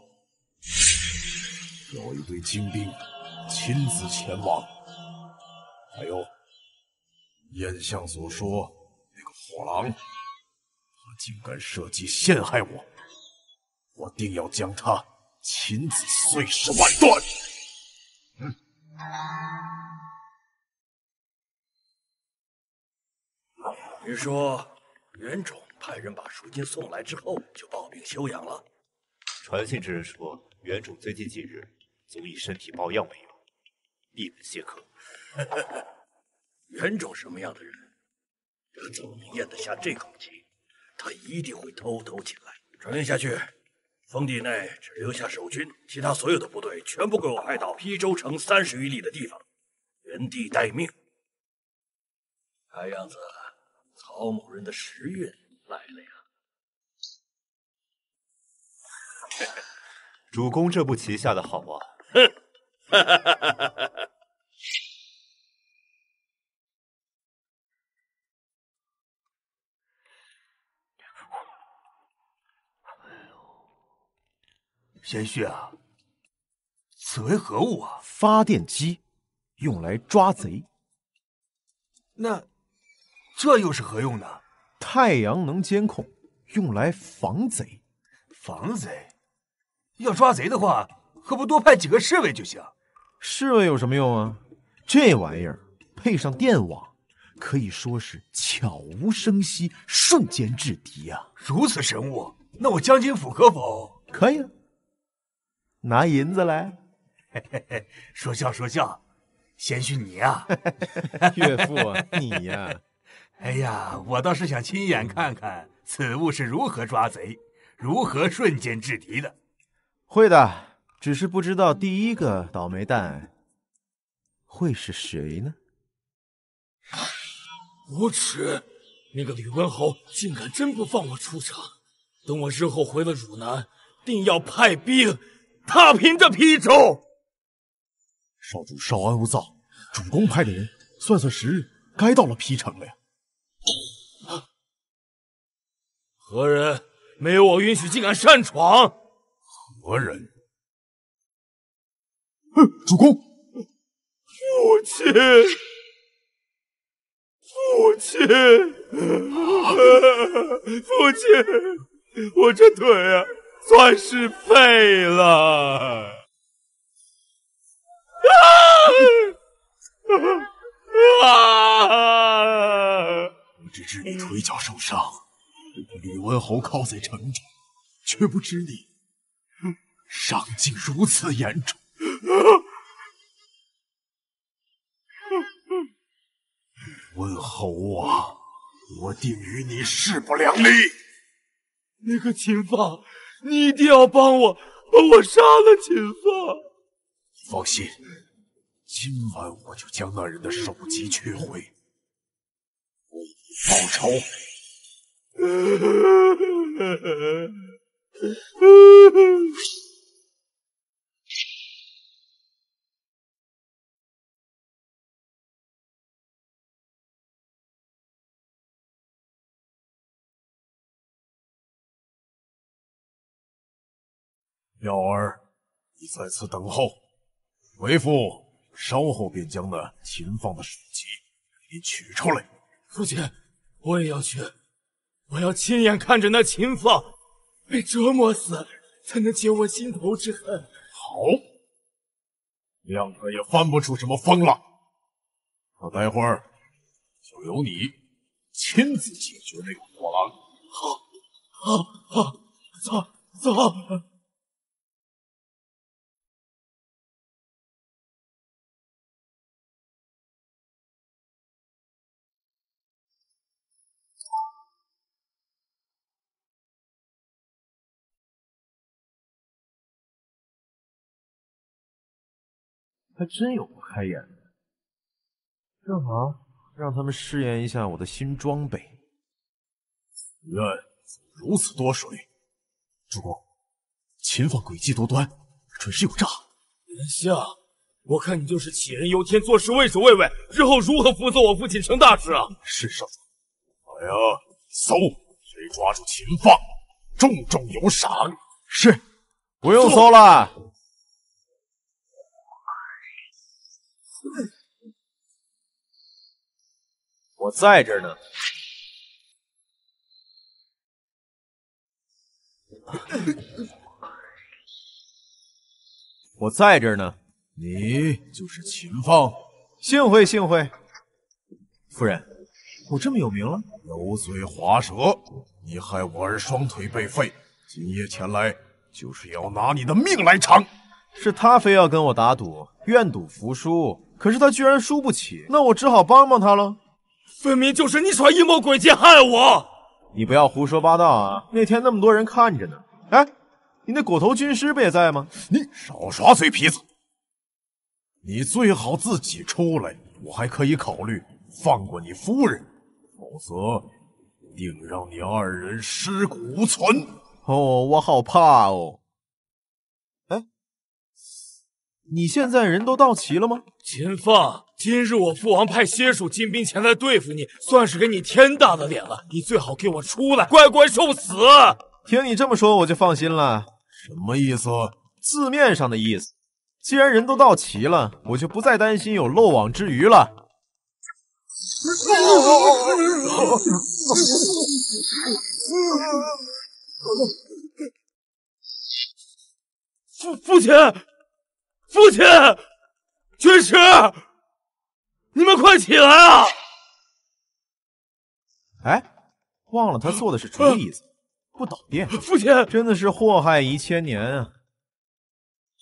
调一队精兵亲自前往。还有燕相所说那个火狼，他竟敢设计陷害我，我定要将他亲自碎尸万段。 据说袁种派人把赎金送来之后就抱病休养了。 传信之人说，袁种最近几日总以身体抱恙为由，闭门谢客。 袁种什么样的人，这怎么能咽得下这口气？他一定会偷偷前来。传令下去，封地内只留下守军，其他所有的部队全部给我派到邳州城30余里的地方，原地待命。看样子曹某人的时运来了呀！ 主公这步棋下得好啊！ 哼！ 贤婿啊，此为何物啊？ 发电机，用来抓贼。 那这又是何用呢？ 太阳能监控，用来防贼。 防贼？要抓贼的话，何不多派几个侍卫就行？ 侍卫有什么用啊？这玩意儿配上电网，可以说是悄无声息，瞬间制敌啊！ 如此神物，那我将军府可否？ 可以啊。 拿银子来。 说笑说笑，贤婿你呀、 岳父你呀， 哎呀，我倒是想亲眼看看此物是如何抓贼，如何瞬间制敌的。 会的，只是不知道第一个倒霉蛋会是谁呢？ 无耻！那个吕文侯竟敢真不放我出场！等我日后回了汝南，定要派兵踏平这邳州！ 少主稍安勿躁，主公派的人算算时日，该到了邳城了呀。 何人没有我允许竟敢擅闯？ 何人？主公， 父亲，父亲，父亲，我这腿啊，算是废了。 我只知你腿脚受伤，被吕文侯铐在城中，却不知你伤竟如此严重。吕文侯啊，我定与你势不两立。 那个秦放，你一定要帮我，把我杀了秦放。 放心，今晚我就将那人的首级取回，为你报仇。妙儿，你在此等候，为父稍后便将那秦放的首级给你取出来。 父亲，我也要去，我要亲眼看着那秦放被折磨死，才能解我心头之恨。 好，亮哥也翻不出什么风浪，那待会儿就由你亲自解决那个火狼。 好，走。 还真有不开眼的，正好让他们试验一下我的新装备。此院如此多水，主公，秦放诡计多端，准是有诈。 元相，我看你就是杞人忧天，做事畏首畏尾，日后如何辅佐我父亲成大事啊？ 是少主。来呀，搜，谁抓住秦放，重重有赏。是，不用搜了。我在这儿呢。我在这儿呢。你就是秦放？幸会幸会。夫人，我这么有名了？油嘴滑舌，你害我儿双腿被废，今夜前来就是要拿你的命来偿。是他非要跟我打赌，愿赌服输，可是他居然输不起，那我只好帮帮他了。 分明就是你耍阴谋诡计害我！ 你不要胡说八道啊！那天那么多人看着呢。哎，你那裹头军师不也在吗？你少耍嘴皮子！你最好自己出来，我还可以考虑放过你夫人，否则定让你二人尸骨无存。哦，我好怕哦。哎，你现在人都到齐了吗？ 秦放，今日我父王派些数精兵前来对付你，算是给你天大的脸了。你最好给我出来，乖乖受死！ 听你这么说，我就放心了。什么意思？字面上的意思。既然人都到齐了，我就不再担心有漏网之鱼了。 父亲，军师，你们快起来啊！ 哎，忘了他做的是竹椅子，不导电。 父亲， 真的是祸害1千年啊！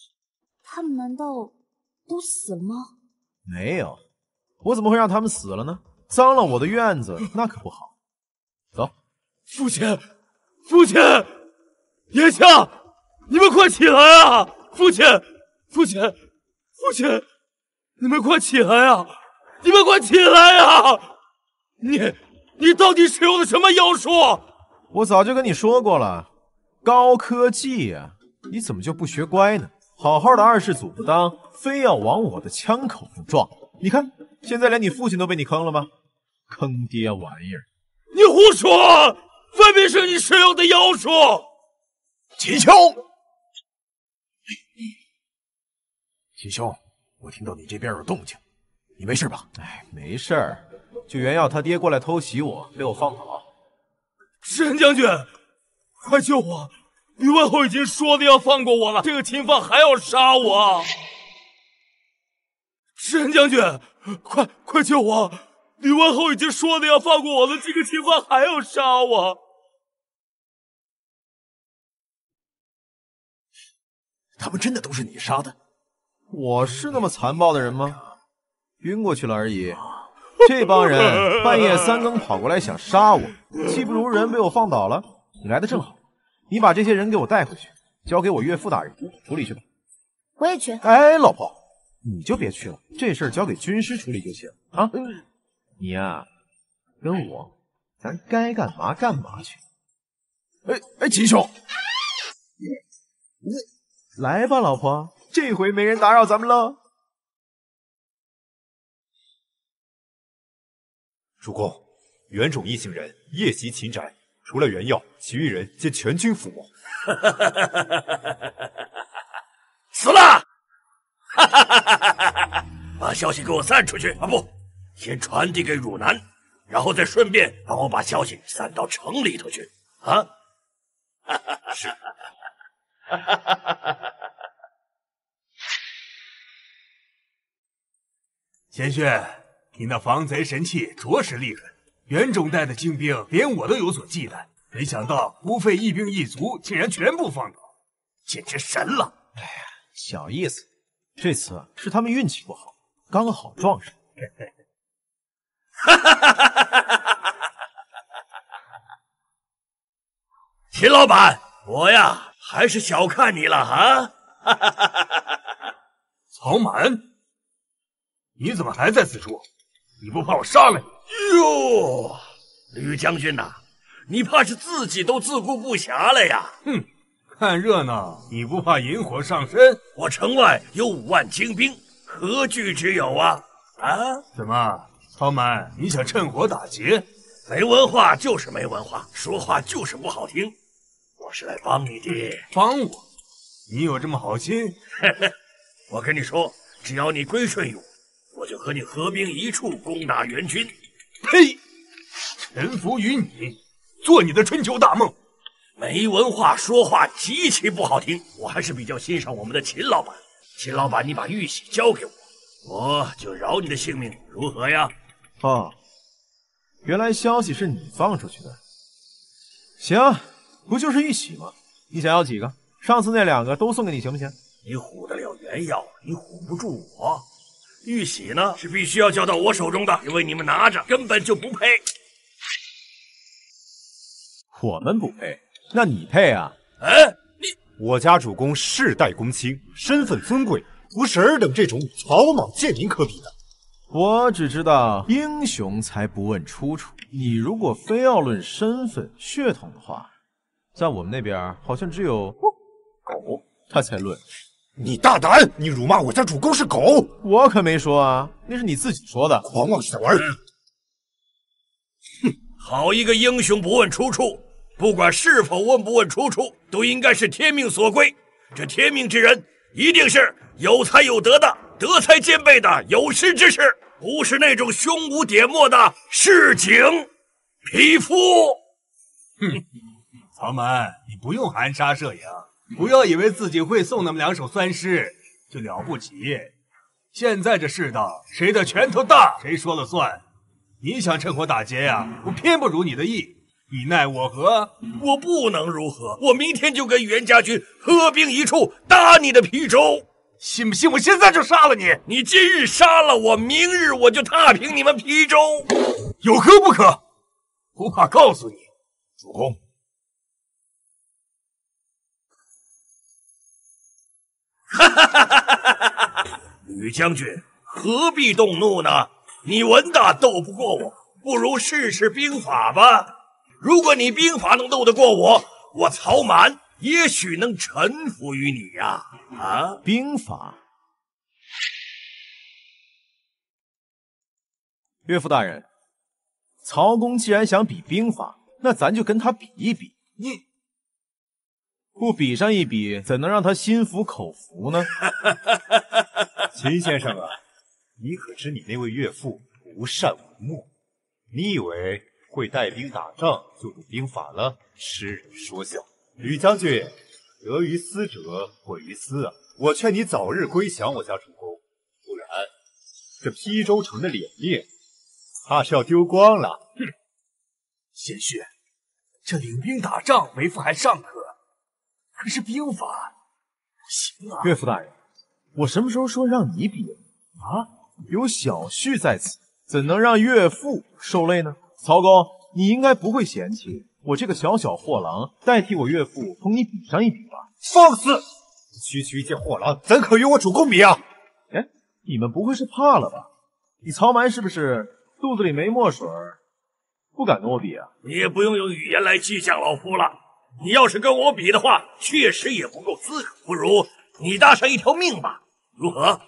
他们难道都死了吗？ 没有，我怎么会让他们死了呢？脏了我的院子，那可不好。走， 父亲，父亲，炎夏，你们快起来啊！父亲，父亲，父亲，你们快起来啊！你们快起来啊！你到底使用的什么妖术？ 我早就跟你说过了，高科技呀，你怎么就不学乖呢？好好的二世祖不当，非要往我的枪口上撞。你看，现在连你父亲都被你坑了吧？坑爹玩意儿！ 你胡说！分明是你使用的妖术！ 秦兄，秦兄，我听到你这边有动静，你没事吧？哎，没事儿，就原耀他爹过来偷袭我，被我放倒。 石恩将军，快救我！吕万后已经说的要放过我了，这个秦放还要杀我！石恩将军，快救我！吕万后已经说的要放过我了，这个秦放还要杀我！ 他们真的都是你杀的？我是那么残暴的人吗？晕过去了而已。这帮人半夜3更跑过来想杀我，技不如人被我放倒了。你来的正好，你把这些人给我带回去，交给我岳父大人处理去吧。 我也去。 哎，老婆，你就别去了，这事儿交给军师处理就行啊。你呀，跟我，咱该干嘛干嘛去。哎，秦兄，来吧，老婆，这回没人打扰咱们了。 主公，袁种一行人夜袭秦宅，除了袁耀，其余人皆全军覆没。 死了！把消息给我散出去啊！不，先传递给汝南，然后再顺便帮我把消息散到城里头去啊！ 是。 贤婿，你那防贼神器着实厉害，袁种带的精兵连我都有所忌惮，没想到不费一兵一卒，竟然全部放倒，简直神了！ 哎呀，小意思，这次是他们运气不好，刚好撞上。 秦老板，我呀还是小看你了啊！ 曹满，你怎么还在此处？你不怕我杀了你？ 哟，吕将军呐，你怕是自己都自顾不暇了呀？ 哼，看热闹，你不怕引火上身？ 我城外有5万精兵，何惧之有啊？啊？ 怎么，曹满，你想趁火打劫？ 没文化就是没文化，说话就是不好听。我是来帮你的。 帮我？你有这么好心？ 我跟你说，只要你归顺于我，我就和你合兵一处，攻打袁军。 呸！臣服于你，做你的春秋大梦。 没文化，说话极其不好听。我还是比较欣赏我们的秦老板。秦老板，你把玉玺交给我，我就饶你的性命，如何呀？ 哦，原来消息是你放出去的。行，不就是玉玺吗？你想要几个？上次那2个都送给你，行不行？ 你唬得了袁耀，你唬不住我。玉玺呢，是必须要交到我手中的，因为你们拿着根本就不配。 我们不配，那你配啊？ 哎， 我家主公世代公卿，身份尊贵，不是尔等这种草莽贱民可比的。 我只知道英雄才不问出处，你如果非要论身份血统的话，在我们那边好像只有狗他才论。 你大胆！你辱骂我家主公是狗？ 我可没说啊，那是你自己说的。 狂妄小儿！ 哼，好一个英雄不问出处！不管是否问不问出处，都应该是天命所归。这天命之人，一定是有才有德的，德才兼备的有识之士，不是那种胸无点墨的市井匹夫。 哼，曹满，你不用含沙射影。不要以为自己会送那么2首酸诗就了不起。现在这世道，谁的拳头大，谁说了算。你想趁火打劫呀，我偏不如你的意，你奈我何？ 我不能如何，我明天就跟袁家军合兵一处，打你的皮州。 信不信我现在就杀了你？ 你今日杀了我，明日我就踏平你们邳州。 有何不可？不怕告诉你， 主公。 吕将军何必动怒呢？你文大斗不过我，不如试试兵法吧。如果你兵法能斗得过我，我曹瞒也许能臣服于你呀！啊， 兵法。岳父大人，曹公既然想比兵法，那咱就跟他比一比。 你不比上一比，怎能让他心服口服呢？ 秦先生啊，你可知你那位岳父不善文墨？你以为会带兵打仗就懂兵法了？痴人说笑！吕将军，得于斯者毁于斯啊！我劝你早日归降我家主公，不然这邳州城的脸面怕是要丢光了。 哼！贤婿，这领兵打仗为父还尚可，可是兵法不行啊！ 岳父大人，我什么时候说让你比啊？有小婿在此，怎能让岳父受累呢？曹公，你应该不会嫌弃我这个小小货郎代替我岳父同你比上一比吧？ 放肆！区区一介货郎，怎可与我主公比啊？ 哎，你们不会是怕了吧？你曹瞒是不是肚子里没墨水，不敢跟我比啊？ 你也不用语言来激将老夫了。你要是跟我比的话，确实也不够资格，不如你搭上一条命吧，如何？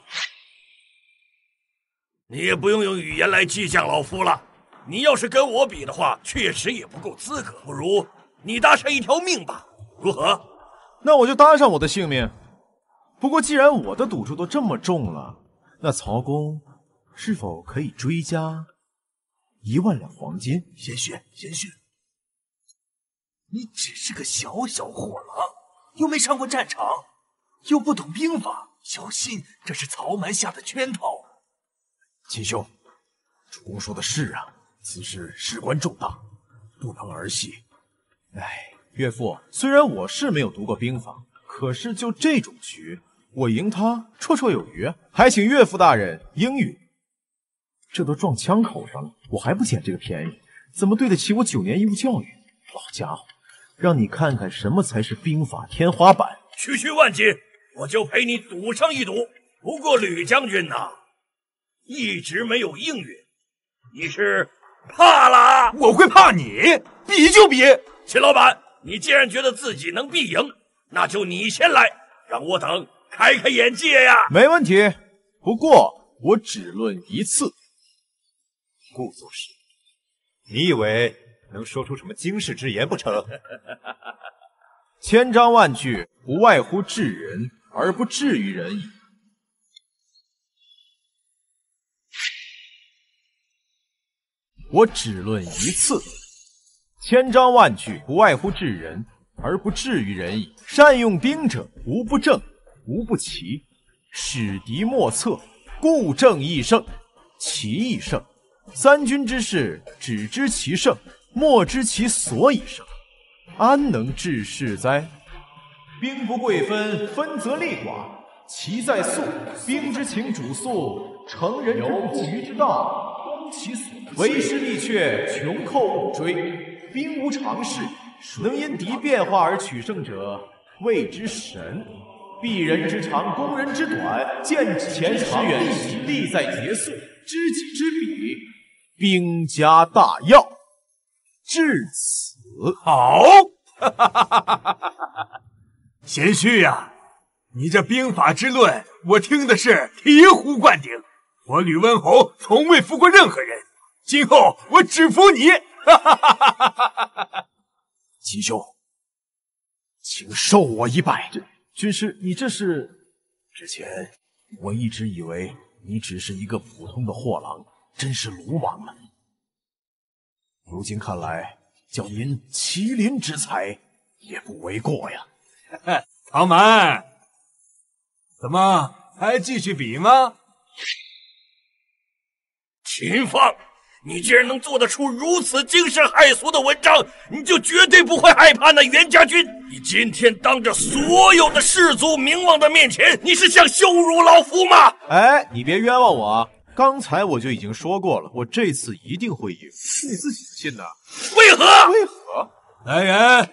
你也不用语言来激将老夫了。你要是跟我比的话，确实也不够资格，不如你搭上一条命吧，如何？ 那我就搭上我的性命。不过既然我的赌注都这么重了，那曹公是否可以追加1万两黄金？ 贤婿，你只是个小小货郎，又没上过战场，又不懂兵法，小心这是曹瞒下的圈套。 秦兄，主公说的是啊，此事事关重大，不能儿戏。 哎，岳父，虽然我是没有读过兵法，可是就这种局，我赢他绰绰有余，还请岳父大人应允。这都撞枪口上了，我还不捡这个便宜，怎么对得起我9年义务教育？老家伙，让你看看什么才是兵法天花板。 区万金，我就陪你赌上一赌。不过吕将军呐，一直没有应允，你是怕了？ 我会怕你？比就比。 秦老板，你既然觉得自己能必赢，那就你先来，让我等开开眼界呀。 没问题，不过我只论一次。 故作势，你以为能说出什么惊世之言不成？ 千章万句，不外乎治人而不治于人矣。我只论一次，千章万句，不外乎治人而不治于人矣。善用兵者，无不正，无不奇，使敌莫测，故正亦胜，奇亦胜。三军之事，只知其胜，莫知其所以胜，安能治世哉？兵不贵分，分则利寡。其在速，兵之请主速，成人之不愚之道，攻其所不为师力却，穷寇勿追。兵无常势，能因敌变化而取胜者，谓之神。避人之长，攻人之短，见之前长远义，利在结束，知己知彼，兵家大要。至此， 好。贤婿呀，你这兵法之论，我听的是醍醐灌顶。我吕温侯从未服过任何人，今后我只服你。 秦兄，请受我一拜。 军师，你这是？ 之前我一直以为你只是一个普通的货郎，真是鲁莽了。如今看来，叫您麒麟之才也不为过呀。 曹瞒，怎么还继续比吗？ 秦放， 你既然能做得出如此惊世骇俗的文章，你就绝对不会害怕那袁家军。你今天当着所有的士族名望的面前，你是想羞辱老夫吗？ 哎，你别冤枉我啊！刚才我就已经说过了，我这次一定会赢，是你自己不信的。 为何？ 为何？ 来人！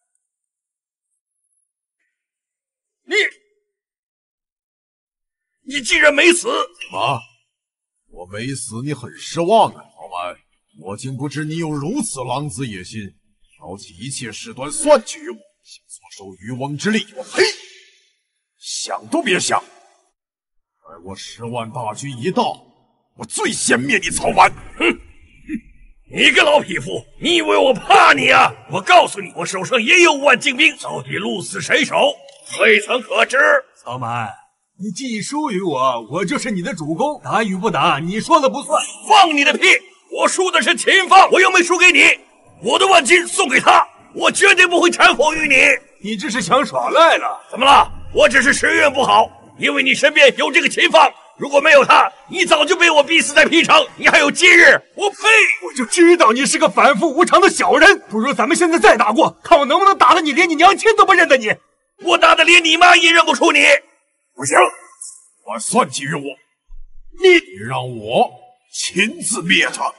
你竟然没死！ 啊，我没死，你很失望啊，老板。我竟不知你有如此狼子野心，挑起一切事端算计于我，想坐收渔翁之利。我呸！想都别想！待我10万大军一到，我最先灭你曹瞒！ 哼！你个老匹夫，你以为我怕你啊？我告诉你，我手上也有5万精兵，到底鹿死谁手，未曾可知。 曹瞒，你既输于我，我就是你的主公，打与不打，你说了不算。 放你的屁！我输的是秦放，我又没输给你。我的万金送给他，我绝对不会掺和于你。 你这是想耍赖了？ 怎么了？我只是时运不好，因为你身边有这个秦放。如果没有他，你早就被我逼死在皮城，你还有今日。我呸！ 我就知道你是个反复无常的小人，不如咱们现在再打过，看我能不能打得你连你娘亲都不认得你。 我打得连你妈也认不出你。 不行，还算计于我，你让我亲自灭他。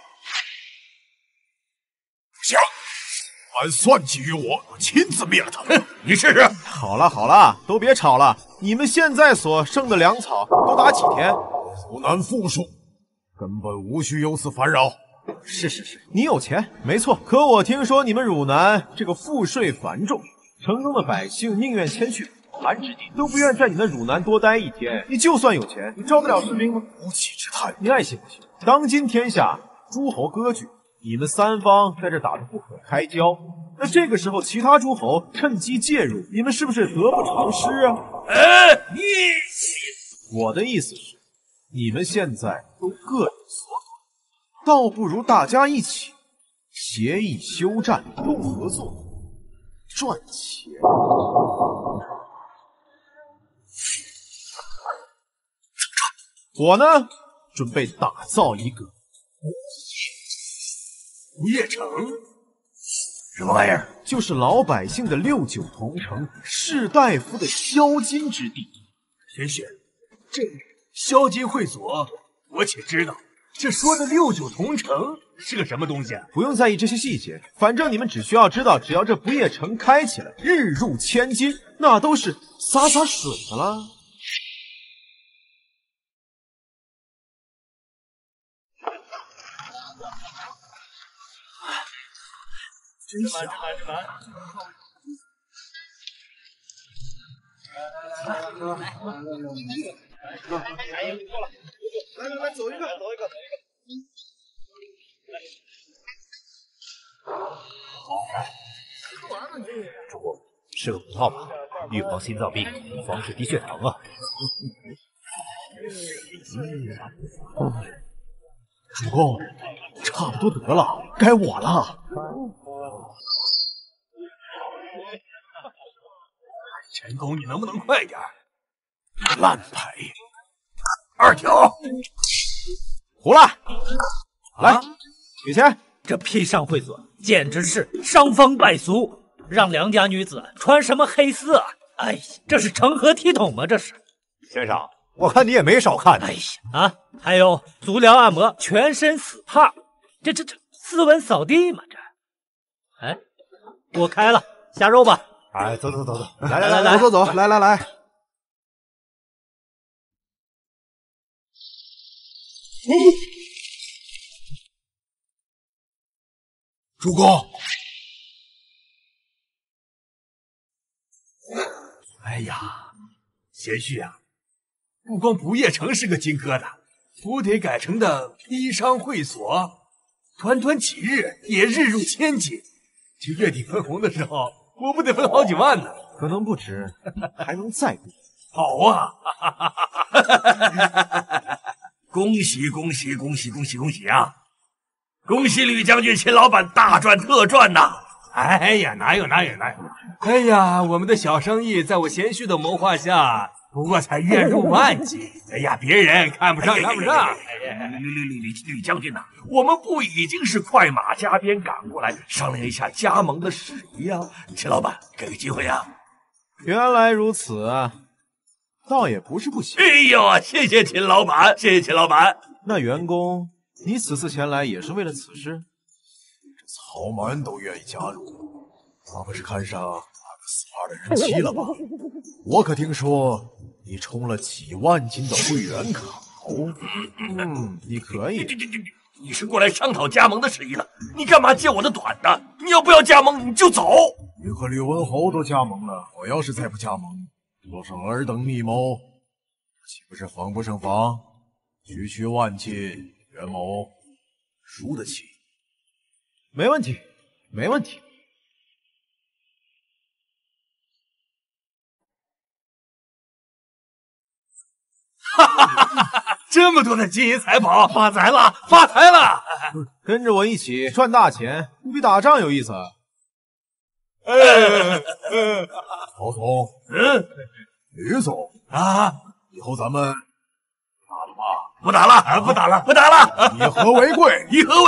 不行，还算计于我，亲自灭了他。 你试试。 好了好了，都别吵了。你们现在所剩的粮草都打几天？ 湖南富庶，根本无需有此烦扰。 是，你有钱没错，可我听说你们汝南这个赋税繁重，城中的百姓宁愿迁去苦寒之地，都不愿在你的汝南多待一天。你就算有钱，你招得了士兵吗？ 无稽之谈！ 你爱信不信？当今天下诸侯割据，你们三方在这打得不可开交，那这个时候其他诸侯趁机介入，你们是不是得不偿失啊？我的意思是，你们现在都各有所短，倒不如大家一起协议休战，共合作，赚钱。我呢，准备打造一个吴业城， 什么玩意儿？ 就是老百姓的69同城，士大夫的销金之地。 玄雪，这销金会所我且知道，这说的69同城是个什么东西啊？ 不用在意这些细节，反正你们只需要知道，只要这不夜城开起来，日入千金，那都是洒水的啦。 真香！ 来，走一个。 主公，吃个葡萄吧，预防心脏病，防止低血糖啊。 主公，差不多得了，该我了。 陈公，你能不能快点？ 烂牌！ 二条， 胡乱！来，取钱。 这批上会所简直是伤风败俗，让良家女子穿什么黑丝啊？哎呀，这是成何体统吗？这是。 先生，我看你也没少看。 哎呀啊！还有足疗按摩、全身 SPA， 这斯文扫地嘛？这，哎，我开了，下肉吧。 哎，走， 来，走，来。 主公， 哎呀，贤婿啊，不光不夜城是个金疙瘩，府得改成的批商会所，短短几日也日入千金。这月底分红的时候，我不得分好几万呢？ 可能不止，还能再多。 好啊！ 恭喜啊！恭喜吕将军、秦老板大赚特赚呐！ 哎呀，哪有！哎呀，我们的小生意在我贤婿的谋划下，不过才月入万计。哎呀，别人看不上。 吕将军呐，我们不已经是快马加鞭赶过来商量一下加盟的事宜啊？秦老板，给个机会啊！ 原来如此啊，倒也不是不行。 哎呦，谢谢秦老板。 那员工，你此次前来也是为了此事？ 这曹瞒都愿意加入，他不是看上那个死娃的人气了吗？我可听说你充了几万金的会员卡哦。 你可以。 你是过来商讨加盟的事宜的，你干嘛揭我的短的？你要不要加盟，你就走。 你和吕文侯都加盟了，我要是再不加盟，若是尔等密谋，岂不是防不胜防？区万金，袁某输得起。 没问题。 这么多的金银财宝，发财了！ 跟着我一起赚大钱，不比打仗有意思。 曹总，吕总啊， 以后咱们打了吧？ 不打了！ 以和为贵。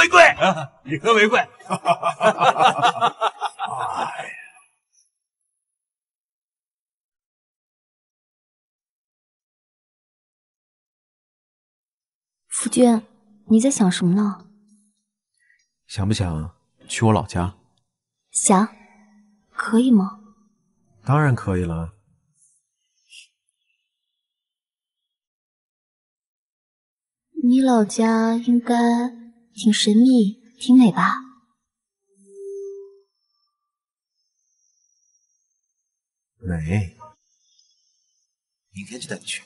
夫君，你在想什么呢？ 想不想去我老家？ 想，可以吗？ 当然可以了。 你老家应该挺神秘、挺美吧？ 美，明天就带你去。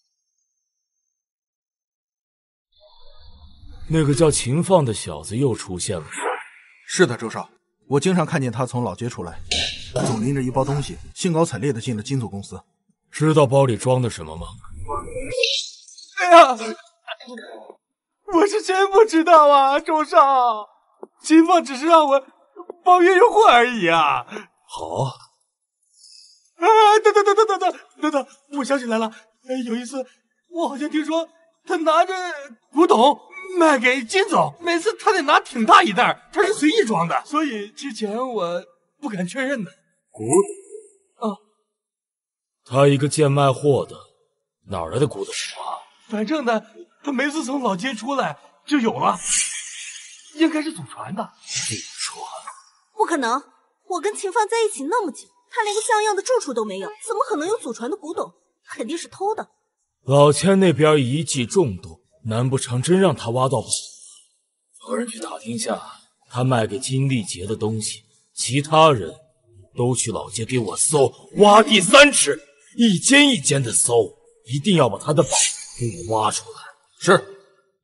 那个叫秦放的小子又出现了。 是的，周少，我经常看见他从老街出来，总拎着一包东西，兴高采烈地进了金总公司。 知道包里装的什么吗？ 哎呀，我是真不知道啊，周少。秦放只是让我包月月货而已啊。 好。 啊，等，我想起来了，有一次我好像听说他拿着古董卖给金总，每次他得拿挺大一袋，他是随意装的，所以之前我不敢确认的。 古董？啊，他一个贱卖货的，哪来的古董啊？ 反正呢，他每次从老街出来就有了，应该是祖传的。 祖传？ 不可能，我跟秦放在一起那么久，他连个像样的住处都没有，怎么可能有祖传的古董？肯定是偷的。 老千那边一记中毒，难不成真让他挖到宝？找人去打听下他卖给金立杰的东西，其他人都去老街给我搜，挖地3尺，一间一间的搜，一定要把他的宝给我挖出来。 是。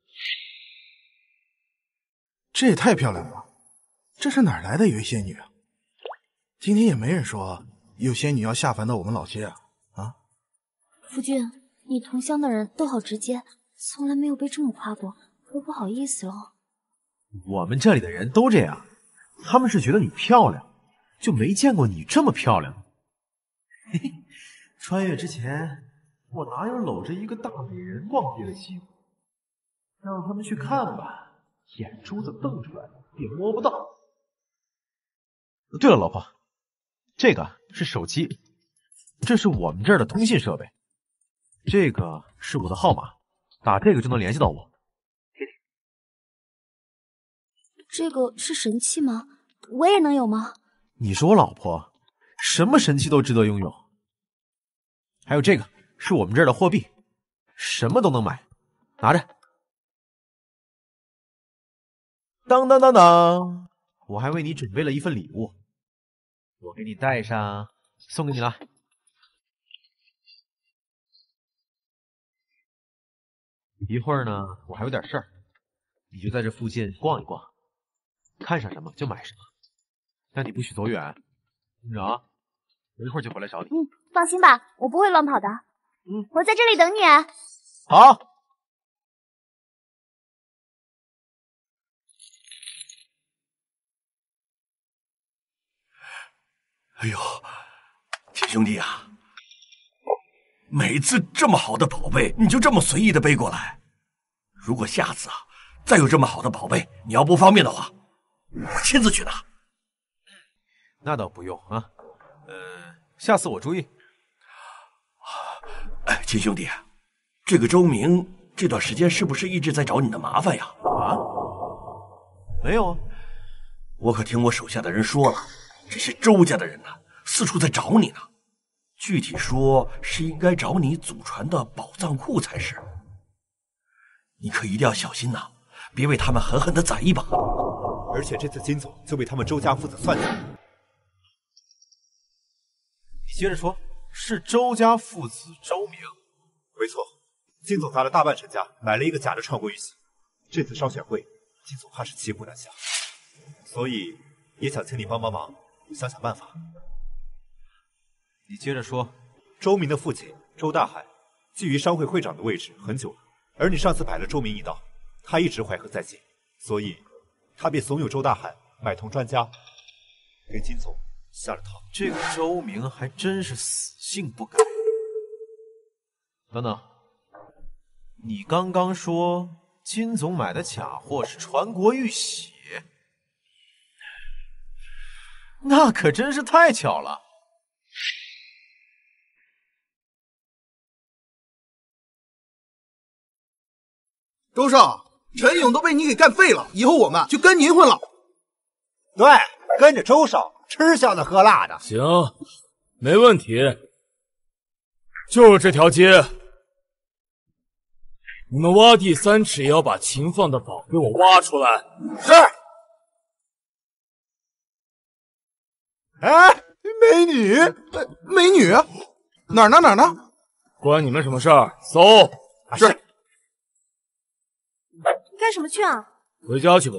这也太漂亮了，这是哪儿来的一位仙女啊？今天也没人说有仙女要下凡到我们老街啊！啊， 夫君，你同乡的人都好直接，从来没有被这么夸过，可不好意思了。 我们这里的人都这样，他们是觉得你漂亮，就没见过你这么漂亮。嘿嘿，穿越之前，我哪有搂着一个大美人逛街的习惯？让他们去看吧，眼珠子瞪出来也摸不到。对了，老婆，这个是手机，这是我们这儿的通信设备，这个是我的号码，打这个就能联系到我。 这个是神器吗？我也能有吗？ 你是我老婆，什么神器都值得拥有。还有这个是我们这儿的货币，什么都能买，拿着。当当当当，我还为你准备了一份礼物，我给你带上，送给你了。一会儿呢，我还有点事儿，你就在这附近逛一逛，看上什么就买什么，但你不许走远，听着啊，我一会儿就回来找你。 放心吧，我不会乱跑的。我在这里等你啊。 好。 哎呦，秦兄弟啊，每次这么好的宝贝，你就这么随意的背过来。如果下次啊，再有这么好的宝贝，你要不方便的话，我亲自去拿。 那倒不用啊，下次我注意。 哎，秦兄弟，这个周明这段时间是不是一直在找你的麻烦呀？ 啊？没有啊， 我可听我手下的人说了，这些周家的人呢，四处在找你呢。具体说是应该找你祖传的宝藏库才是。你可一定要小心呐，别被他们狠狠的宰一把。 而且这次金总就被他们周家父子算计。 你接着说，是周家父子周明？ 没错，金总砸了大半身家，买了一个假的创国玉玺。这次商选会，金总怕是骑虎难下，所以也想请你帮帮忙，想想办法。 你接着说。 周明的父亲周大海觊觎商会会长的位置很久了，而你上次摆了周明一道，他一直怀恨在心，所以他便怂恿周大海买通专家，给金总下了套。 这个周明还真是死性不改。等等，你刚刚说金总买的假货是传国玉玺，那可真是太巧了。 周少，陈勇都被你给干废了，以后我们就跟您混了。 对，跟着周少，吃香的喝辣的。 行，没问题。就是这条街，你们挖地3尺也要把秦放的宝给我挖出来。 是。哎，美女， 美女，哪儿呢？哪儿呢？ 关你们什么事儿？走。 是。 干什么去啊？ 回家去吧。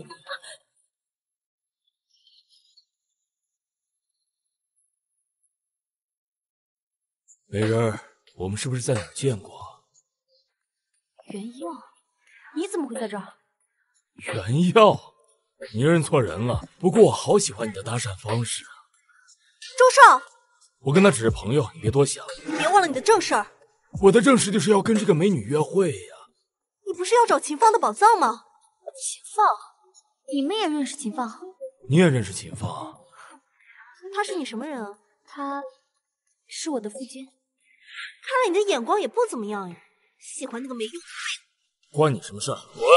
美人，我们是不是在哪儿见过？ 原耀，你怎么会在这儿？ 原耀，你认错人了。不过我好喜欢你的搭讪方式啊。 周少， 我跟他只是朋友，你别多想。 你别忘了你的正事儿。 我的正事就是要跟这个美女约会呀。 你不是要找秦放的宝藏吗？ 秦放，你们也认识秦放？ 你也认识秦放？ 他是你什么人啊？ 他是我的夫君。 看来你的眼光也不怎么样呀，喜欢那个没用的。 关你什么事儿？滚！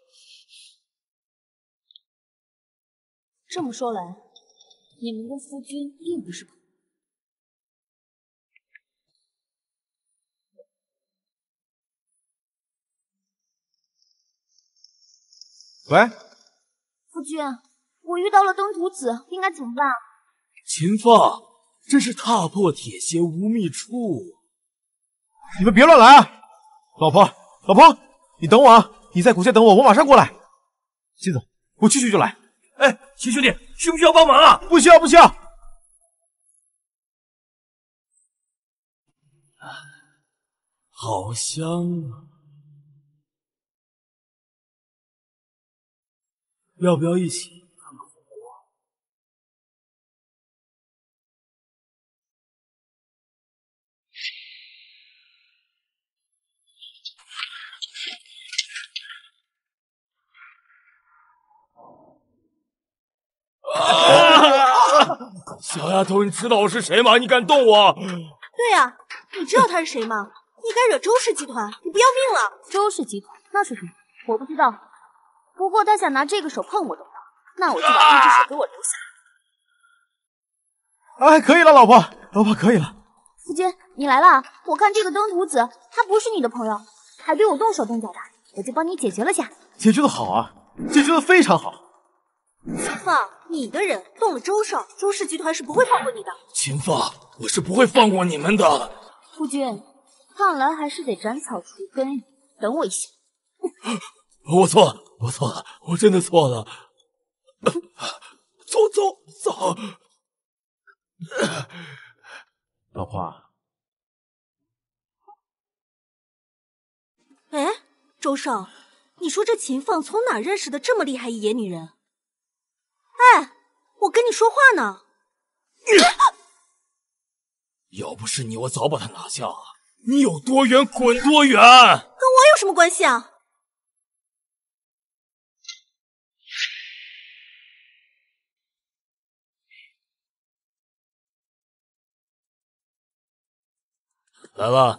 这么说来，你们跟夫君并不是朋友。 喂， 夫君，我遇到了登徒子，应该怎么办啊？ 秦放，真是踏破铁鞋无觅处。 你们别乱来啊！老婆，你等我啊！你在谷街等我，我马上过来。金总，我去就来。 哎，秦兄弟，需不需要帮忙啊？ 不需要。 好香啊！要不要一起看个火锅？小丫头，你知道我是谁吗？你敢动我？ 对呀，你知道他是氏吗？你敢惹周氏集团，你不要命了？ 周氏集团那是什么？我不知道。不过他想拿这个手碰我的话，那我就把那只手给我留下。 哎，可以了，老婆，可以了。 夫君，你来了。我看这个登徒子，他不是你的朋友，还对我动手动脚的，我就帮你解决了下。 解决的好啊，解决的非常好。 秦放，你的人动了周少，周氏集团是不会放过你的。 秦放，我是不会放过你们的。 夫君，看来还是得斩草除根，等我一下。 我错了，我真的错了。走。 老婆。 哎，周少，你说这秦放从哪认识的这么厉害一野女人？哎，我跟你说话呢。 要不是你，我早把他拿下了。你有多远滚多远，跟我有什么关系啊？ 来吧。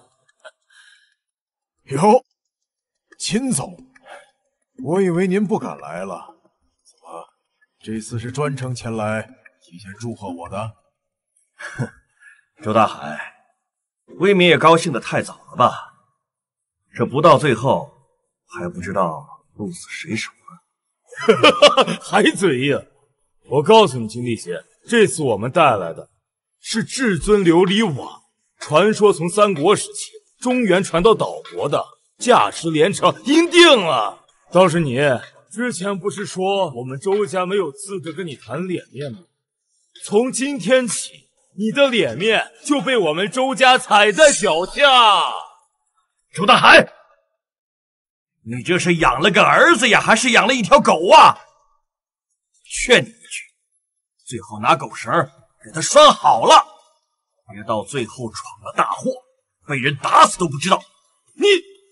哟，秦总，我以为您不敢来了，怎么这次是专程前来提前祝贺我的？ 哼，周大海，未免也高兴得太早了吧？这不到最后还不知道鹿死谁手呢。 还嘴硬！我告诉你，金地邪，这次我们带来的是至尊琉璃瓦，传说从三国时期中原传到岛国的，价值连城，赢定了。倒是你之前不是说我们周家没有资格跟你谈脸面吗？从今天起，你的脸面就被我们周家踩在脚下。 周大海，你这是养了个儿子呀，还是养了一条狗啊？劝你一句，最好拿狗绳给他拴好了，别到最后闯了大祸，被人打死都不知道。你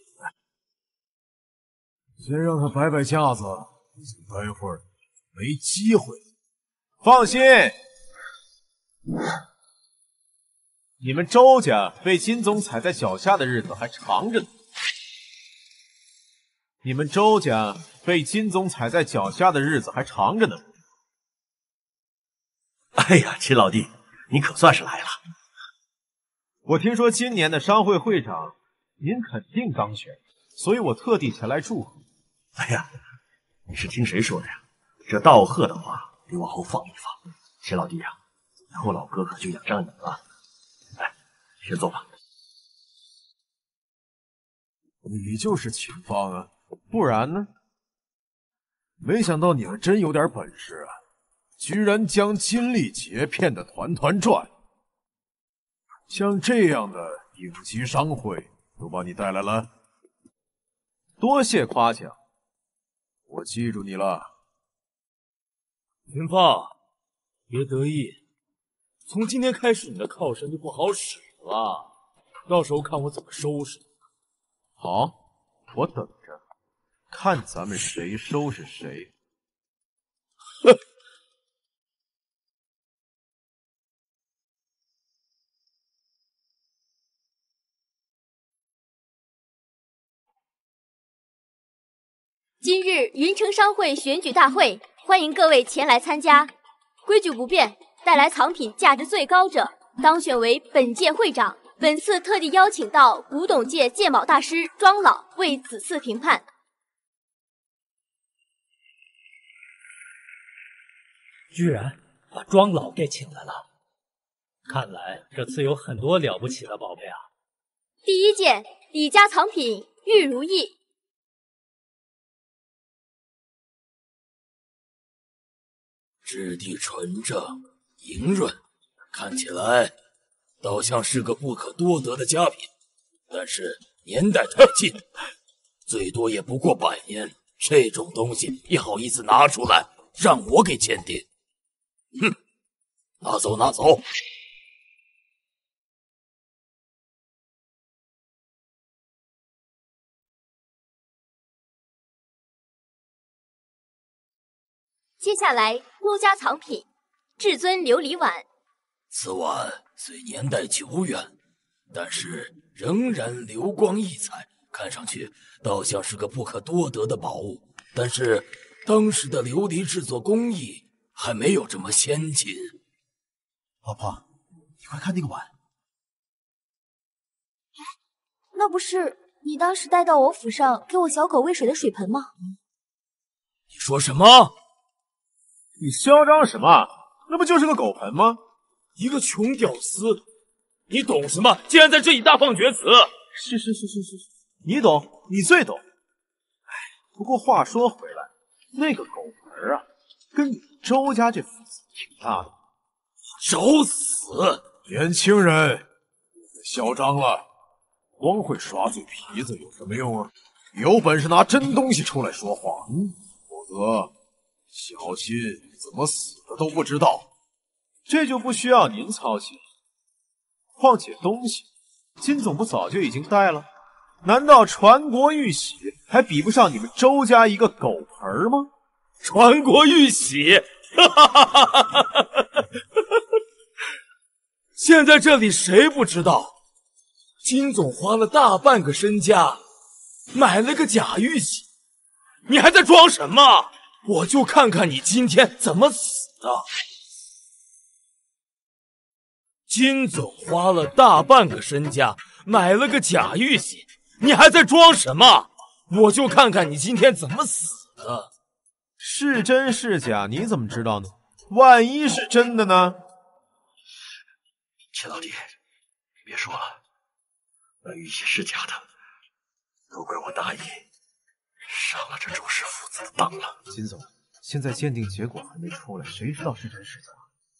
先让他摆摆架子，待会儿没机会。放心，你们周家被金总踩在脚下的日子还长着呢。你们周家被金总踩在脚下的日子还长着呢。 哎呀，秦老弟，你可算是来了。 我听说今年的商会会长您肯定当选，所以我特地前来祝贺。 哎呀，你是听谁说的呀？这道贺的话得往后放一放。秦老弟呀，以后老哥可就仰仗你了。来，先坐吧。 你就是秦放啊？不然呢？没想到你们真有点本事啊，居然将金力杰骗得团团转。像这样的顶级商会都把你带来了， 多谢夸奖， 我记住你了。 秦放，别得意，从今天开始你的靠山就不好使了，到时候看我怎么收拾你。 好，我等着，看咱们谁收拾谁。 哼。 今日云城商会选举大会，欢迎各位前来参加。规矩不变，带来藏品价值最高者当选为本届会长。本次特地邀请到古董界鉴宝大师庄老为此次评判。 居然把庄老给请来了，看来这次有很多了不起的宝贝啊！ 第一件，李家藏品玉如意。 质地纯正莹润，看起来倒像是个不可多得的佳品，但是年代太近，最多也不过100年，这种东西也好意思拿出来让我给鉴定？哼，拿走拿走。 接下来，周家藏品至尊琉璃碗。 此碗虽年代久远，但是仍然流光溢彩，看上去倒像是个不可多得的宝物。但是当时的琉璃制作工艺还没有这么先进。 老婆，你快看那个碗， 那不是你当时带到我府上给我小狗喂水的水盆吗？ 你说什么？ 你嚣张什么？那不就是个狗盆吗？ 一个穷屌丝，你懂什么？竟然在这里大放厥词！ 是，你懂，你最懂。哎，不过话说回来，那个狗盆啊，跟你周家这父子挺大的。 找死！ 年轻人，别嚣张了，光会耍嘴皮子有什么用啊？有本事拿真东西出来说话，否则小心怎么死的都不知道。 这就不需要您操心。 况且东西，金总不早就已经带了？难道传国玉玺还比不上你们周家一个狗盆吗？ 传国玉玺，现在这里谁不知道，金总花了大半个身家买了个假玉玺，你还在装什么？我就看看你今天怎么死的！金总花了大半个身家买了个假玉玺，你还在装什么？我就看看你今天怎么死的！ 是真是假，你怎么知道呢？万一是真的呢？ 钱老弟，别说了，那玉玺是假的，都怪我大意，上了这周氏父子的当了。 金总，现在鉴定结果还没出来，谁知道是真是假？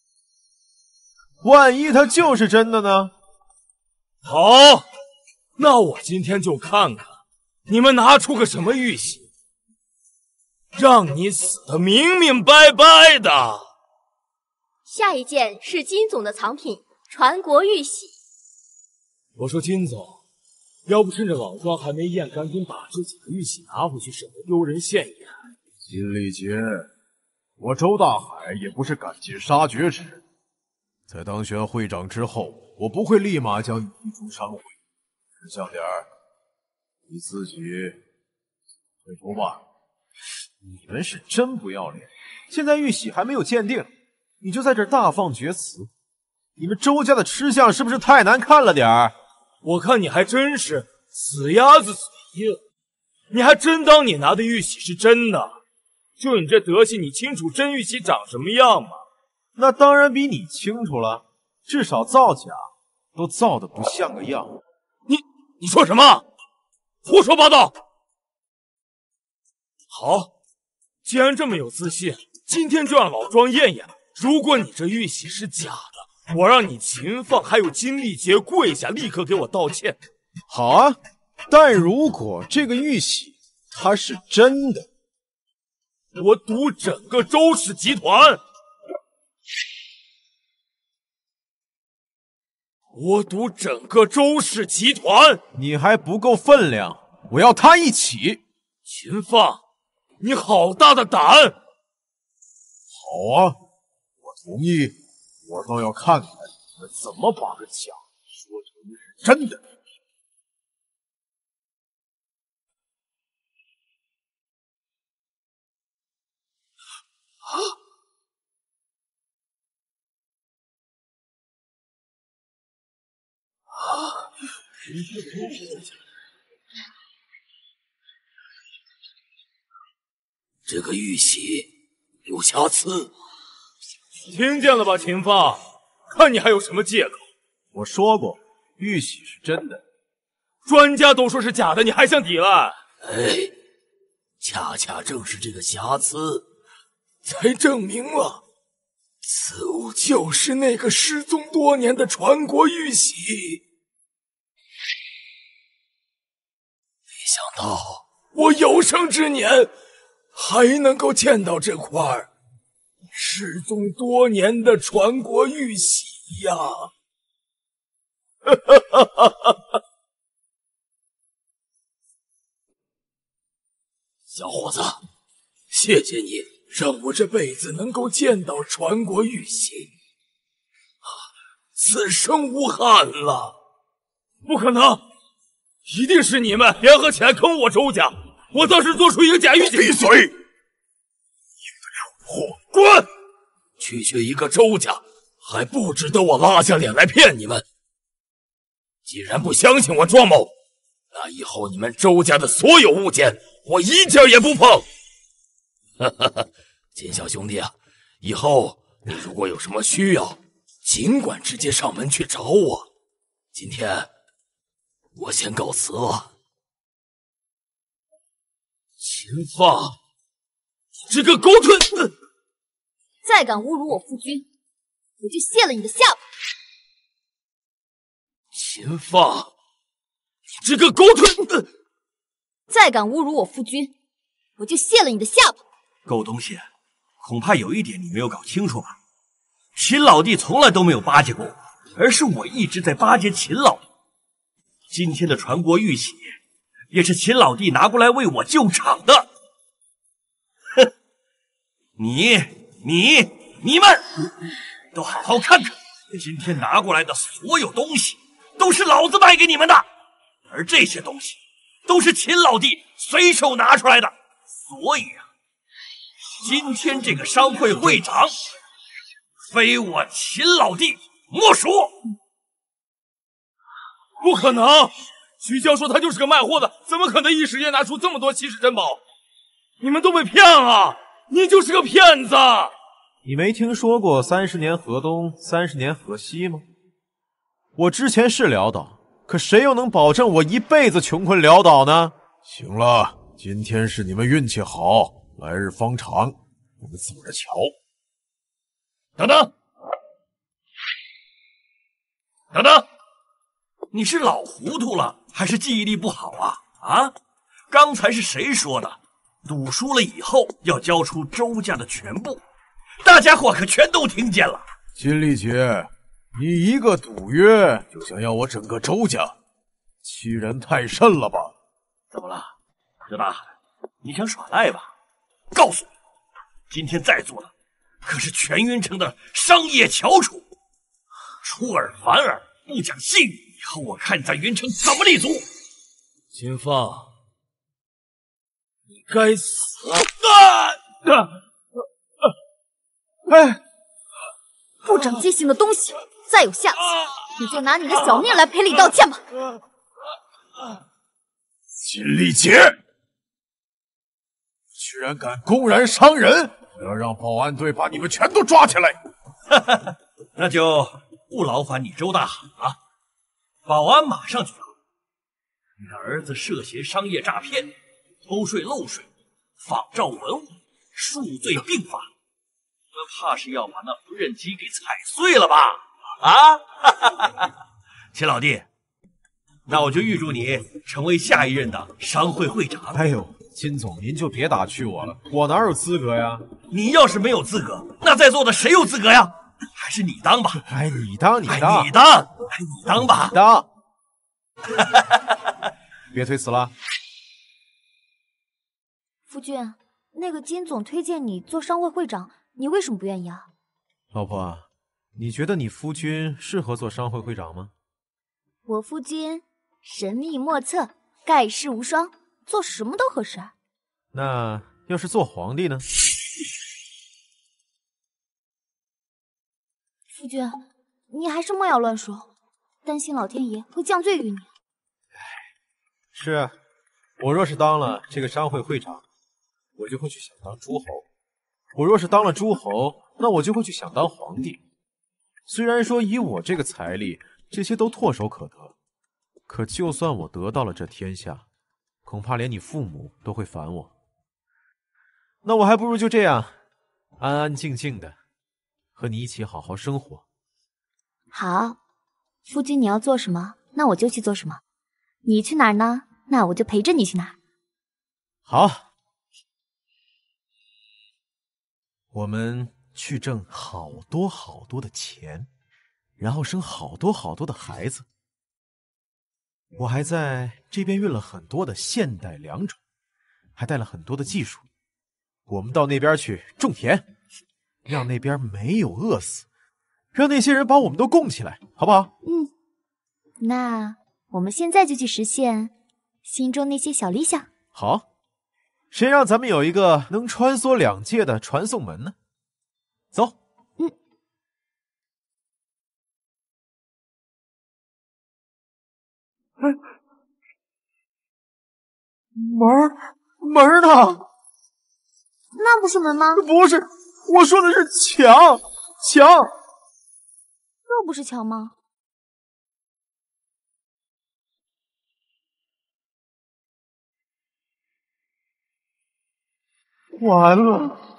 万一它就是真的呢？ 好，那我今天就看看你们拿出个什么玉玺，让你死得明明白白的。 下一件是金总的藏品传国玉玺。 我说金总，要不趁着老庄还没验，赶紧把这几个玉玺拿回去，省得丢人现眼。 金立杰，我周大海也不是赶尽杀绝之人，在当选会长之后，我不会立马将你移出商会。识相点儿，你自己退出吧。 你们是真不要脸！现在玉玺还没有鉴定，你就在这大放厥词，你们周家的吃相是不是太难看了点儿？ 我看你还真是死鸭子嘴硬，你还真当你拿的玉玺是真的？就你这德行，你清楚真玉玺长什么样吗？ 那当然比你清楚了，至少造假都造得不像个样。 你说什么？胡说八道！好，既然这么有自信，今天就让老庄验验。如果你这玉玺是假的，我让你秦放还有金立杰跪下，立刻给我道歉。 好啊，但如果这个玉玺它是真的， 我赌整个周氏集团，我赌整个周氏集团！ 你还不够分量，我要他一起！ 秦放，你好大的胆！ 好啊，我同意，我倒要看看你们怎么把个假说成是真的。 这个玉玺有瑕疵， 听见了吧，秦放？看你还有什么借口？ 我说过，玉玺是真的， 专家都说是假的，你还想抵赖？ 哎，恰恰正是这个瑕疵，才证明了此物就是那个失踪多年的传国玉玺。没想到我有生之年还能够见到这块失踪多年的传国玉玺呀！小伙子，谢谢你让我这辈子能够见到传国玉玺，此生无憾了。 不可能，一定是你们联合起来坑我周家，我倒是做出一个假玉玺。 闭嘴！应得了祸，滚！区区一个周家，还不值得我拉下脸来骗你们？既然不相信我庄某，那以后你们周家的所有物件，我一件也不碰。哈哈哈，金小兄弟啊，以后你如果有什么需要，尽管直接上门去找我。今天我先告辞了。秦放，这个狗腿！ 再敢侮辱我夫君，我就卸了你的下巴！ 秦放，你这个狗腿！ 再敢侮辱我夫君，我就卸了你的下巴！ 狗东西，恐怕有一点你没有搞清楚吧？秦老弟从来都没有巴结过我， 而是我一直在巴结秦老弟。今天的传国玉玺，也是秦老弟拿过来为我救场的。哼，你们都好好看看，今天拿过来的所有东西，都是老子卖给你们的，而这些东西都是秦老弟随手拿出来的，所以啊，今天这个商会会长，非我秦老弟莫属。 不可能！徐教授他就是个卖货的，怎么可能一时间拿出这么多稀世珍宝？你们都被骗了！你就是个骗子！ 你没听说过30年河东，30年河西吗？我之前是潦倒，可谁又能保证我一辈子穷困潦倒呢？ 行了，今天是你们运气好，来日方长，我们走着瞧。 等等，等等，你是老糊涂了，还是记忆力不好啊？啊，刚才是谁说的？赌输了以后要交出周家的全部，大家伙可全都听见了。 金丽姐，你一个赌约就想要我整个周家，欺人太甚了吧？ 怎么了，周大海？你想耍赖吧？告诉你，今天在座的可是全云城的商业翘楚，出尔反尔，不讲信誉，以后我看你在云城怎么立足。 金凤，你该死！ 哎，不长记性的东西，再有下次，你就拿你的小命来赔礼道歉吧。 金丽姐，居然敢公然伤人！我要让保安队把你们全都抓起来。 那就不劳烦你周大海了，保安马上就到。你的儿子涉嫌商业诈骗、偷税漏税、仿造文物，数罪并罚。你们怕是要把那缝纫机给踩碎了吧？啊！秦老弟，那我就预祝你成为下一任的商会会长。 哎呦，金总您就别打趣我了，我哪有资格呀？ 你要是没有资格，那在座的谁有资格呀？还是你当吧。 哎，你当吧。 你当吧。 当。别推辞了。 夫君，那个金总推荐你做商会会长，你为什么不愿意啊？ 老婆，你觉得你夫君适合做商会会长吗？ 我夫君神秘莫测，盖世无双，做什么都合适。 那要是做皇帝呢？ 夫君，你还是莫要乱说，担心老天爷会降罪于你。 是啊，我若是当了这个商会会长，我就会去想当诸侯；我若是当了诸侯，那我就会去想当皇帝。虽然说以我这个财力，这些都唾手可得，可就算我得到了这天下，恐怕连你父母都会烦我。那我还不如就这样，安安静静的，和你一起好好生活。 好，夫君你要做什么，那我就去做什么。你去哪儿呢？那我就陪着你去哪儿。 好，我们去挣好多好多的钱，然后生好多好多的孩子。我还在这边运了很多的现代良种，还带了很多的技术。我们到那边去种田，让那边没有饿死，让那些人把我们都供起来，好不好？ 那我们现在就去实现心中那些小理想。 好，谁让咱们有一个能穿梭两界的传送门呢？走。 门呢？ 那不是门吗？ 不是，我说的是墙。 这不是墙吗？ 完了，